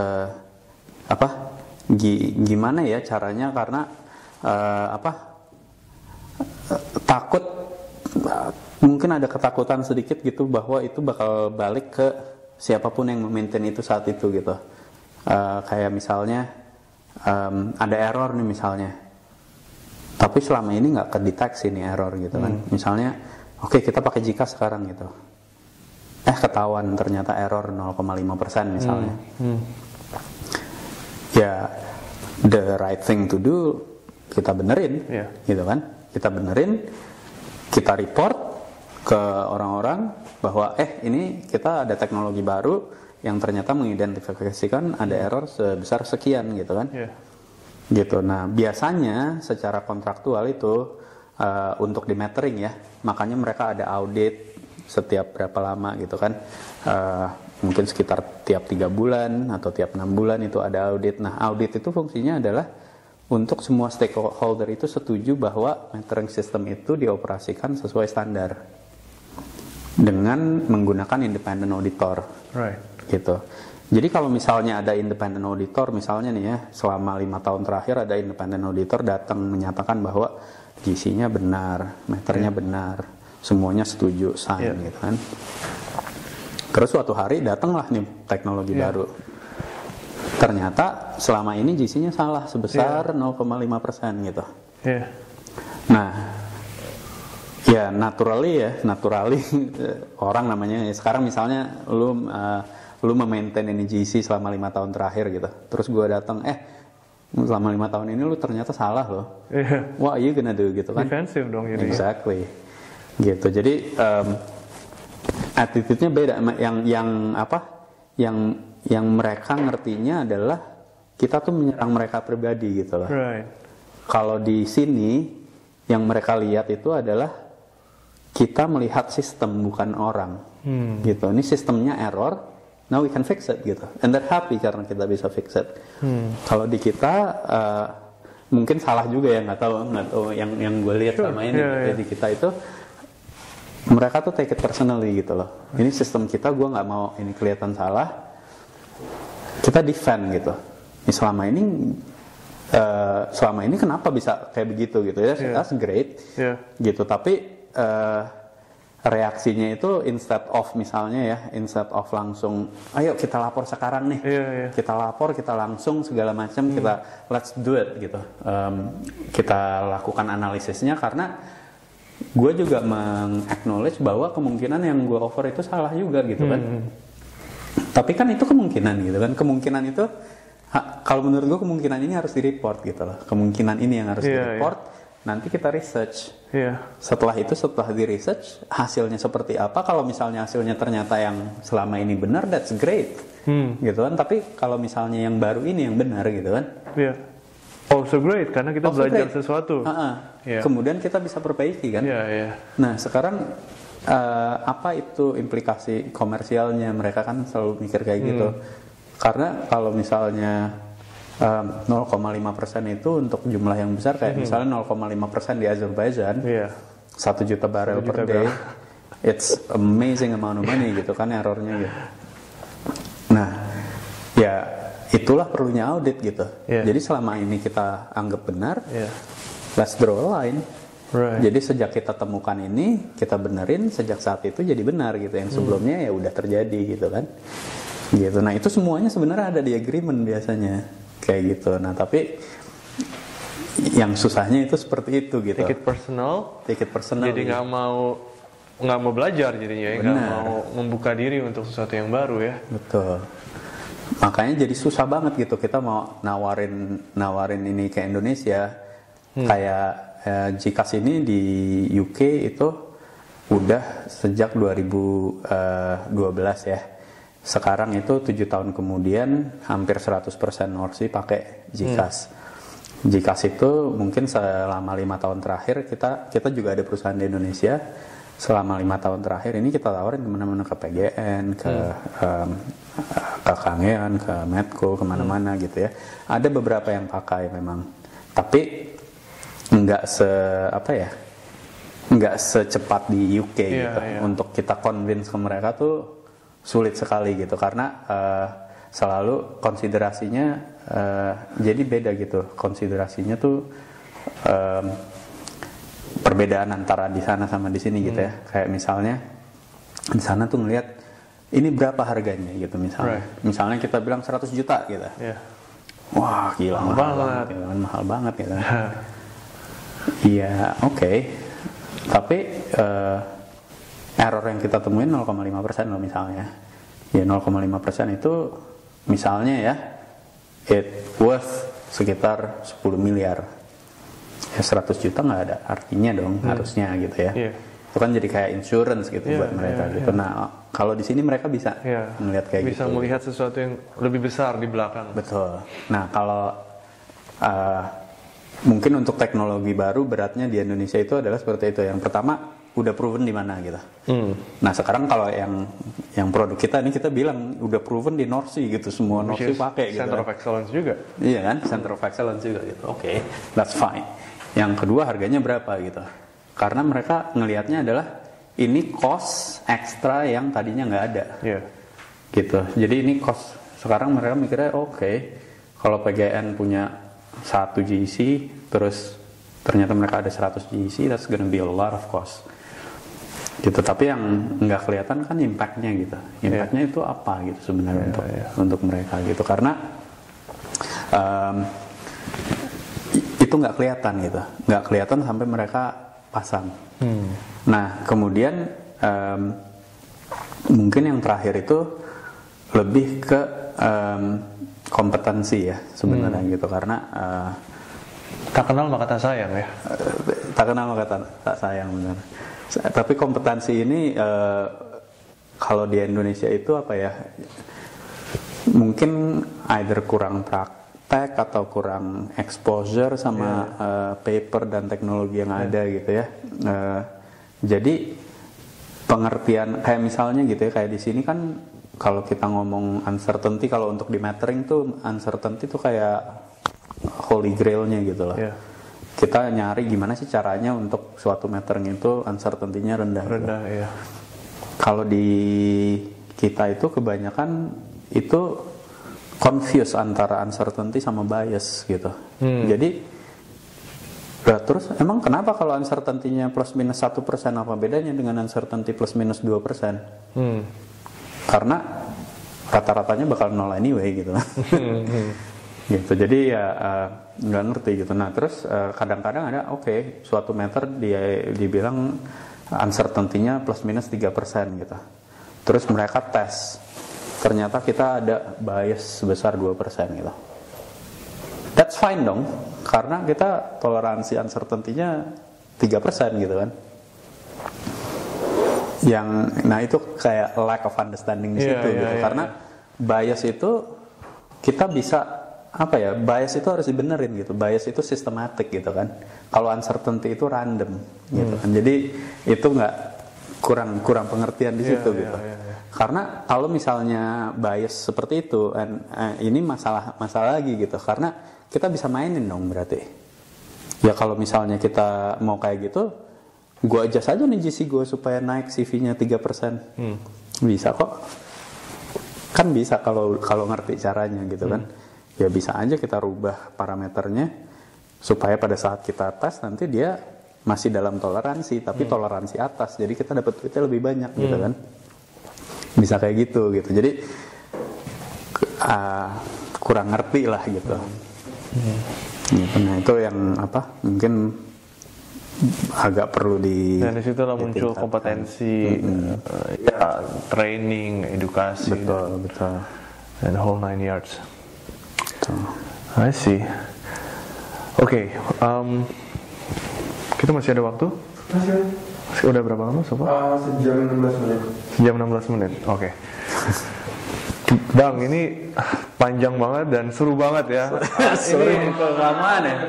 Speaker 3: gimana ya caranya, karena takut, mungkin ada ketakutan sedikit gitu bahwa itu bakal balik ke siapapun yang memaintain itu saat itu gitu. Kayak misalnya ada error nih misalnya, tapi selama ini nggak kedeteksi nih error gitu kan. Misalnya Oke, kita pakai GCAS sekarang gitu. Ketahuan ternyata error 0,5% misalnya. Ya, the right thing to do kita benerin, gitu kan? Kita benerin, kita report ke orang-orang bahwa ini kita ada teknologi baru yang ternyata mengidentifikasikan ada error sebesar sekian, gitu kan? Gitu. Nah, biasanya secara kontraktual itu untuk di metering ya, makanya mereka ada audit setiap berapa lama gitu kan, mungkin sekitar tiap 3 bulan atau tiap 6 bulan itu ada audit. Nah, audit itu fungsinya adalah untuk semua stakeholder itu setuju bahwa metering system itu dioperasikan sesuai standar dengan menggunakan independent auditor, gitu. Jadi kalau misalnya ada independent auditor, misalnya nih ya, selama 5 tahun terakhir ada independent auditor datang menyatakan bahwa GC-nya benar, meternya benar, semuanya setuju, sign gitu kan. Terus suatu hari datanglah nih teknologi baru. Ternyata selama ini GC-nya salah sebesar 0,5% gitu. Nah, ya naturally orang namanya sekarang misalnya lu memaintain ini GC selama 5 tahun terakhir gitu. Terus gue datang, selama 5 tahun ini lu ternyata salah loh. What are you gonna do gitu kan?
Speaker 2: Defensif dong jadi.
Speaker 3: Exactly. Gitu. Jadi attitude-nya beda. Yang mereka ngertinya adalah kita tuh menyerang mereka pribadi gitu loh. Kalau di sini yang mereka lihat itu adalah kita melihat sistem bukan orang. Gitu. Ini sistemnya error. Now we can fix it gitu. And they're happy karena kita bisa fix it. Kalau di kita mungkin salah juga ya, nggak tahu yang gue lihat sama ini di kita itu mereka tuh take it personally gitu loh. Ini sistem kita, gue nggak mau ini kelihatan salah. Kita defend gitu. Ini selama ini kenapa bisa kayak begitu gitu ya? That's great. Gitu. Tapi reaksinya itu instead of langsung ayo kita lapor sekarang nih, kita lapor, kita langsung segala macam, kita let's do it gitu, kita lakukan analisisnya karena gue juga meng-acknowledge bahwa kemungkinan yang gue offer itu salah juga gitu kan. Tapi kan itu kemungkinan gitu kan, kemungkinan itu kalau menurut gue kemungkinan ini harus di-report gitu loh, kemungkinan ini yang harus di-report. Nanti kita research. Setelah di-research hasilnya seperti apa. Kalau misalnya hasilnya ternyata yang selama ini benar, that's great. Gitu kan. Tapi kalau misalnya yang baru ini yang benar gitu kan.
Speaker 2: Also great karena kita belajar sesuatu.
Speaker 3: Kemudian kita bisa perbaiki kan. Nah, sekarang apa itu implikasi komersialnya? Mereka kan selalu mikir kayak gitu. Karena kalau misalnya 0,5% itu untuk jumlah yang besar kayak misalnya 0,5% di Azerbaijan, 1 juta barel per day, it's amazing amount of money gitu kan errornya gitu. Nah, ya itulah perlunya audit gitu. Jadi selama ini kita anggap benar, let's draw a line. Jadi sejak kita temukan ini, kita benerin, sejak saat itu jadi benar gitu. Yang sebelumnya ya udah terjadi gitu kan. Gitu. Nah itu semuanya sebenarnya ada di agreement biasanya. Kayak gitu. Nah tapi yang susahnya itu seperti itu gitu.
Speaker 2: Take it personal. Jadi nggak mau belajar jadinya, nggak mau membuka diri untuk sesuatu yang baru ya. Betul.
Speaker 3: Makanya jadi susah banget gitu. Kita mau nawarin ini ke Indonesia. Kayak GCAS ini di UK itu udah sejak 2012 ya. Sekarang itu 7 tahun kemudian hampir 100% North pakai GCAS. GCAS itu mungkin selama 5 tahun terakhir kita juga ada perusahaan di Indonesia. Selama 5 tahun terakhir ini kita tawarin kemana-mana, ke PGN, ke Kangean, ke Medco, kemana-mana gitu ya. Ada beberapa yang pakai memang, tapi nggak secepat di UK gitu. Untuk kita convince ke mereka tuh sulit sekali gitu karena selalu konsiderasinya jadi beda gitu, konsiderasinya tuh perbedaan antara di sana sama di sini gitu ya. Kayak misalnya di sana tuh ngelihat ini berapa harganya gitu misalnya kita bilang 100 juta gitu. Wah gila mahal banget gitu. Iya oke. Tapi error yang kita temuin 0,5% loh misalnya. Ya 0,5% itu misalnya ya, it worth sekitar 10 miliar. Ya 100 juta nggak ada artinya dong harusnya gitu ya. Itu kan jadi kayak insurance gitu buat mereka gitu. Nah kalau di sini mereka bisa melihat kayak
Speaker 2: bisa
Speaker 3: gitu.
Speaker 2: Bisa melihat sesuatu yang lebih besar di belakang.
Speaker 3: Betul. Nah kalau mungkin untuk teknologi baru beratnya di Indonesia itu adalah seperti itu. Yang pertama udah proven di mana gitu. Nah sekarang kalau yang produk kita ini kita bilang udah proven di North Sea gitu, semua North Sea pakai gitu.
Speaker 2: Center of Excellence juga.
Speaker 3: Iya kan, Center of Excellence juga gitu. Oke, that's fine. Yang kedua harganya berapa gitu? Karena mereka ngelihatnya adalah ini cost ekstra yang tadinya nggak ada. Gitu. Jadi ini cost. Sekarang mereka mikirnya oke, kalau PGN punya 1 GC terus ternyata mereka ada 100 GC, that's gonna be a lot of cost. Gitu. Tapi yang nggak kelihatan kan impact-nya gitu. Impact-nya itu apa gitu sebenarnya untuk mereka gitu. Karena itu nggak kelihatan gitu, nggak kelihatan sampai mereka pasang. Nah kemudian mungkin yang terakhir itu lebih ke kompetensi ya sebenarnya gitu, karena
Speaker 2: tak kenal maka tak sayang ya.
Speaker 3: Tak kenal maka tak sayang benar. Tapi kompetensi ini kalau di Indonesia itu apa ya? Mungkin either kurang praktek atau kurang exposure sama paper dan teknologi yang ada gitu ya. Jadi pengertian kayak misalnya gitu ya, kayak di sini kan kalau kita ngomong uncertainty, kalau untuk di metering tuh uncertainty tuh kayak holy grail-nya gitu loh. Kita nyari gimana sih caranya untuk suatu metering itu uncertainty-nya rendah. Gitu. Kalau di kita itu kebanyakan itu confuse antara uncertainty sama bias gitu. Jadi terus emang kenapa kalau uncertainty-nya plus minus 1% apa bedanya dengan uncertainty plus minus 2%? Karena rata-ratanya bakal nol anyway gitu. Gitu. Jadi ya nggak ngerti gitu. Nah terus kadang-kadang ada suatu meter dia dibilang uncertainty-nya plus minus 3% gitu. Terus mereka tes, ternyata kita ada bias sebesar 2% gitu. That's fine dong, karena kita toleransi uncertainty-nya 3% gitu kan. Nah itu kayak lack of understanding di situ gitu. Karena bias itu kita bisa bias itu harus dibenerin gitu. Bias itu sistematik gitu kan. Kalau uncertainty itu random gitu kan. Jadi itu nggak kurang pengertian di situ gitu. Karena kalau misalnya bias seperti itu, ini masalah lagi gitu. Karena kita bisa mainin dong berarti. Ya kalau misalnya kita mau kayak gitu, gue adjust aja nih GC gue supaya naik CV-nya 3%. Bisa kok. Kan bisa kalau ngerti caranya gitu kan. Ya bisa aja kita rubah parameternya supaya pada saat kita tes nanti dia masih dalam toleransi, tapi toleransi atas, jadi kita dapat duitnya lebih banyak gitu kan. Bisa kayak gitu. Jadi kurang ngerti lah gitu. Nah itu yang mungkin agak perlu
Speaker 2: dan di situ muncul kompetensi, training, edukasi,
Speaker 3: betul,
Speaker 2: and whole 9 yards. I see. Oke, kita masih ada waktu? Masih. Udah berapa lama so far?
Speaker 5: Sejam 16 menit.
Speaker 2: Sejam 16 menit, oke. Bang, ini panjang banget dan seru banget ya.
Speaker 3: Sorry, kelamaan ya.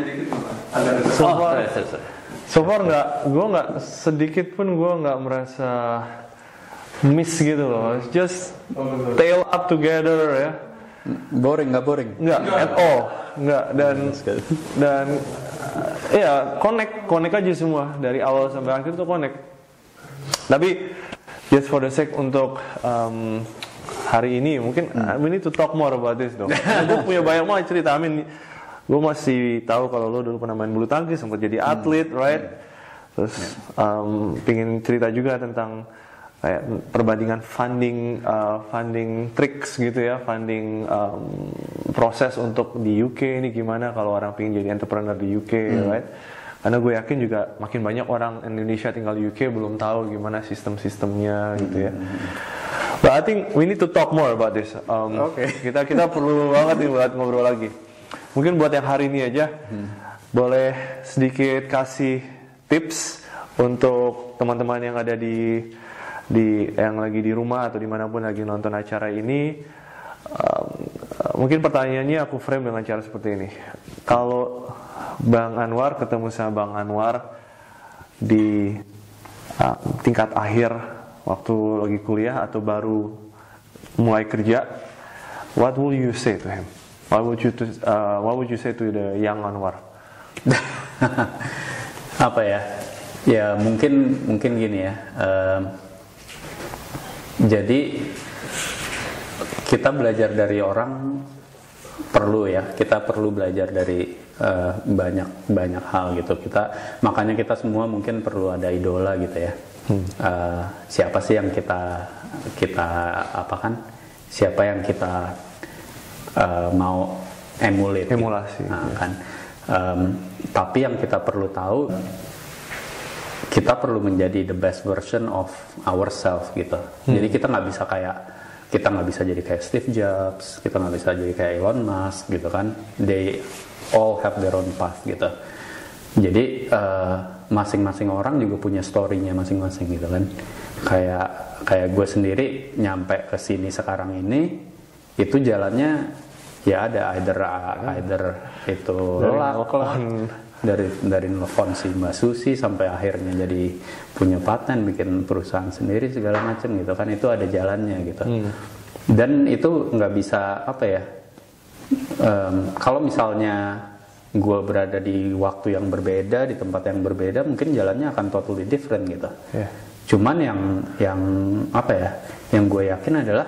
Speaker 2: So far gue nggak sedikit pun gue nggak merasa miss gitu loh. It's just tail up together ya.
Speaker 3: Boring?
Speaker 2: Nggak at all, nggak dan ya connect aja semua dari awal sampai akhir tuh connect. Tapi just for the sake untuk hari ini mungkin we need to talk more about this dong. Gue punya banyak banget cerita. Gue masih tahu kalau lo dulu pernah main bulu tangkis, sempat jadi atlet, right? Terus pingin cerita juga tentang kayak perbandingan funding tricks gitu ya, funding proses untuk di UK ini gimana kalau orang pingin jadi entrepreneur di UK, right? Karena gue yakin juga makin banyak orang Indonesia tinggal di UK belum tahu gimana sistem-sistemnya gitu ya. But I think we need to talk more about this. Kita perlu banget nih buat ngobrol lagi. Mungkin buat yang hari ini aja, boleh sedikit kasih tips untuk teman-teman yang ada di yang lagi di rumah atau dimanapun lagi nonton acara ini. Mungkin pertanyaannya aku frame dengan cara seperti ini. Kalau Bang Anwar ketemu sama Bang Anwar di tingkat akhir waktu lagi kuliah atau baru mulai kerja, what will you say to him? What would you say to the young Anwar?
Speaker 3: Apa ya? Ya mungkin gini ya. Jadi kita belajar dari orang kita perlu belajar dari banyak hal gitu. Makanya kita semua mungkin perlu ada idola gitu ya. Siapa sih yang kita siapa yang kita mau emulasi gitu. Kan. Tapi yang kita perlu tahu, kita perlu menjadi the best version of ourselves gitu. Jadi kita nggak bisa jadi kayak Steve Jobs, kita nggak bisa jadi kayak Elon Musk gitu kan. They all have their own path gitu. Jadi masing-masing orang juga punya story-nya masing-masing gitu kan. Kayak gue sendiri nyampe ke sini sekarang ini, itu jalannya ya ada either itu dari nelfon si Mbak Susi sampai akhirnya jadi punya paten, bikin perusahaan sendiri segala macam gitu kan. Itu ada jalannya gitu. Dan itu nggak bisa kalau misalnya gue berada di waktu yang berbeda, di tempat yang berbeda, mungkin jalannya akan totally different gitu. Cuman yang gue yakin adalah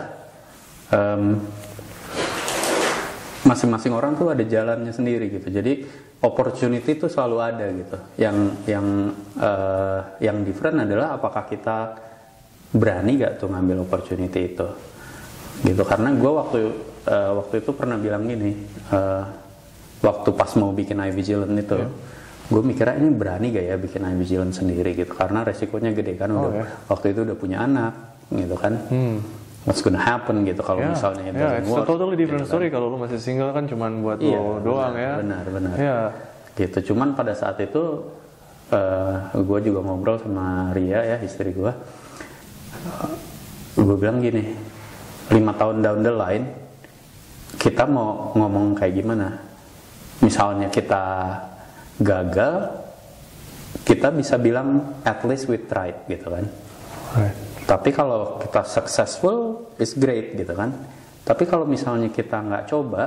Speaker 3: masing-masing orang tuh ada jalannya sendiri gitu. Jadi opportunity itu selalu ada gitu. Yang different adalah apakah kita berani gak tuh ngambil opportunity itu gitu. Karena gue waktu itu pernah bilang gini, waktu pas mau bikin iVigilant itu, gue mikirnya ini berani gak ya bikin iVigilant sendiri gitu, karena resikonya gede kan. Waktu itu udah punya anak gitu kan. What's gonna happen gitu kalau misalnya itu
Speaker 2: it's a totally different story kan. Kalau lu masih single kan cuman buat lo doang ya.
Speaker 3: Benar. Gitu. Cuman pada saat itu gue juga ngobrol sama Ria ya, istri gue. Gue bilang gini, 5 tahun down the line kita mau ngomong kayak gimana? Misalnya kita gagal, kita bisa bilang at least we tried gitu kan. Tapi kalau kita successful, it's great gitu kan. Tapi kalau misalnya kita nggak coba,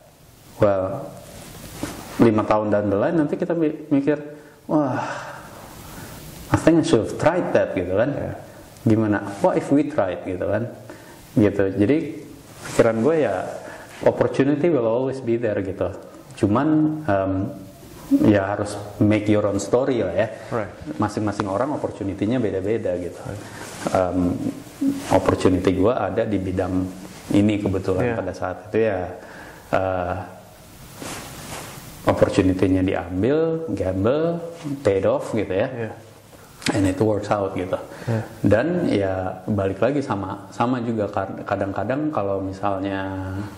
Speaker 3: 5 tahun down the line nanti kita mikir, wah, I think I should have tried that gitu kan. Gimana? What if we tried gitu kan? Gitu. Jadi pikiran gue ya, opportunity will always be there gitu. Cuman ya harus make your own story lah ya. Masing-masing orang opportunity-nya beda-beda gitu. Opportunity gue ada di bidang ini kebetulan pada saat itu ya. Opportunity-nya diambil, gamble, paid off gitu ya. And it works out gitu. Dan ya balik lagi sama juga kadang-kadang kalau misalnya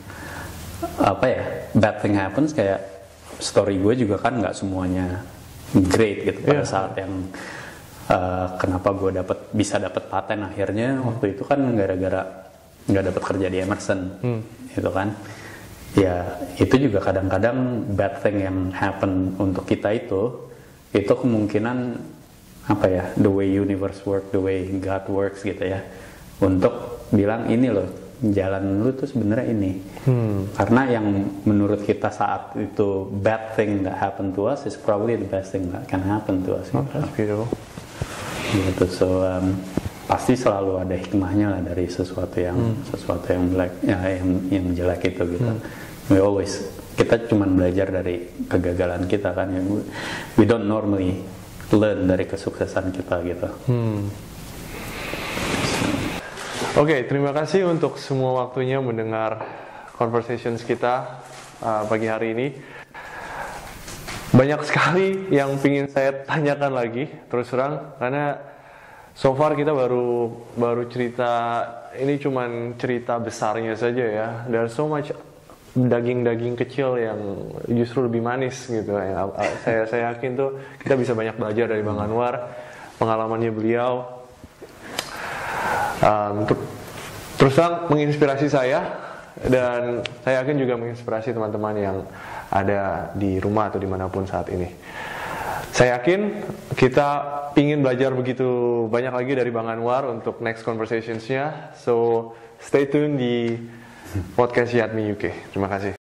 Speaker 3: bad thing happens, kayak story gue juga kan nggak semuanya great gitu pada saat yang kenapa gue bisa dapat paten akhirnya waktu itu kan gara-gara nggak dapat kerja di Emerson gitu kan. Ya itu juga kadang-kadang bad thing yang happen untuk kita itu kemungkinan the way universe work, the way God works gitu ya, untuk bilang ini loh jalan lu tuh sebenarnya ini. Karena yang menurut kita saat itu bad thing that happen to us is probably the best thing that can happen to us.
Speaker 2: That's beautiful.
Speaker 3: Gitu. So pasti selalu ada hikmahnya lah dari sesuatu yang jelek, yang jelek itu gitu. Kita cuma belajar dari kegagalan kita kan, yang we don't normally learn dari kesuksesan kita gitu.
Speaker 2: Oke, terima kasih untuk semua waktunya mendengar conversations kita pagi hari ini. Banyak sekali yang ingin saya tanyakan lagi, terus terang, karena so far kita baru cerita, ini cuman cerita besarnya saja ya. There's so much daging-daging kecil yang justru lebih manis gitu. Saya yakin tuh kita bisa banyak belajar dari Bang Anwar, pengalamannya beliau, untuk terus terang menginspirasi saya, dan saya yakin juga menginspirasi teman-teman yang ada di rumah atau dimanapun saat ini. Saya yakin kita ingin belajar begitu banyak lagi dari Bang Anwar untuk next conversationsnya. So stay tune di podcast Yatmi UK. Terima kasih.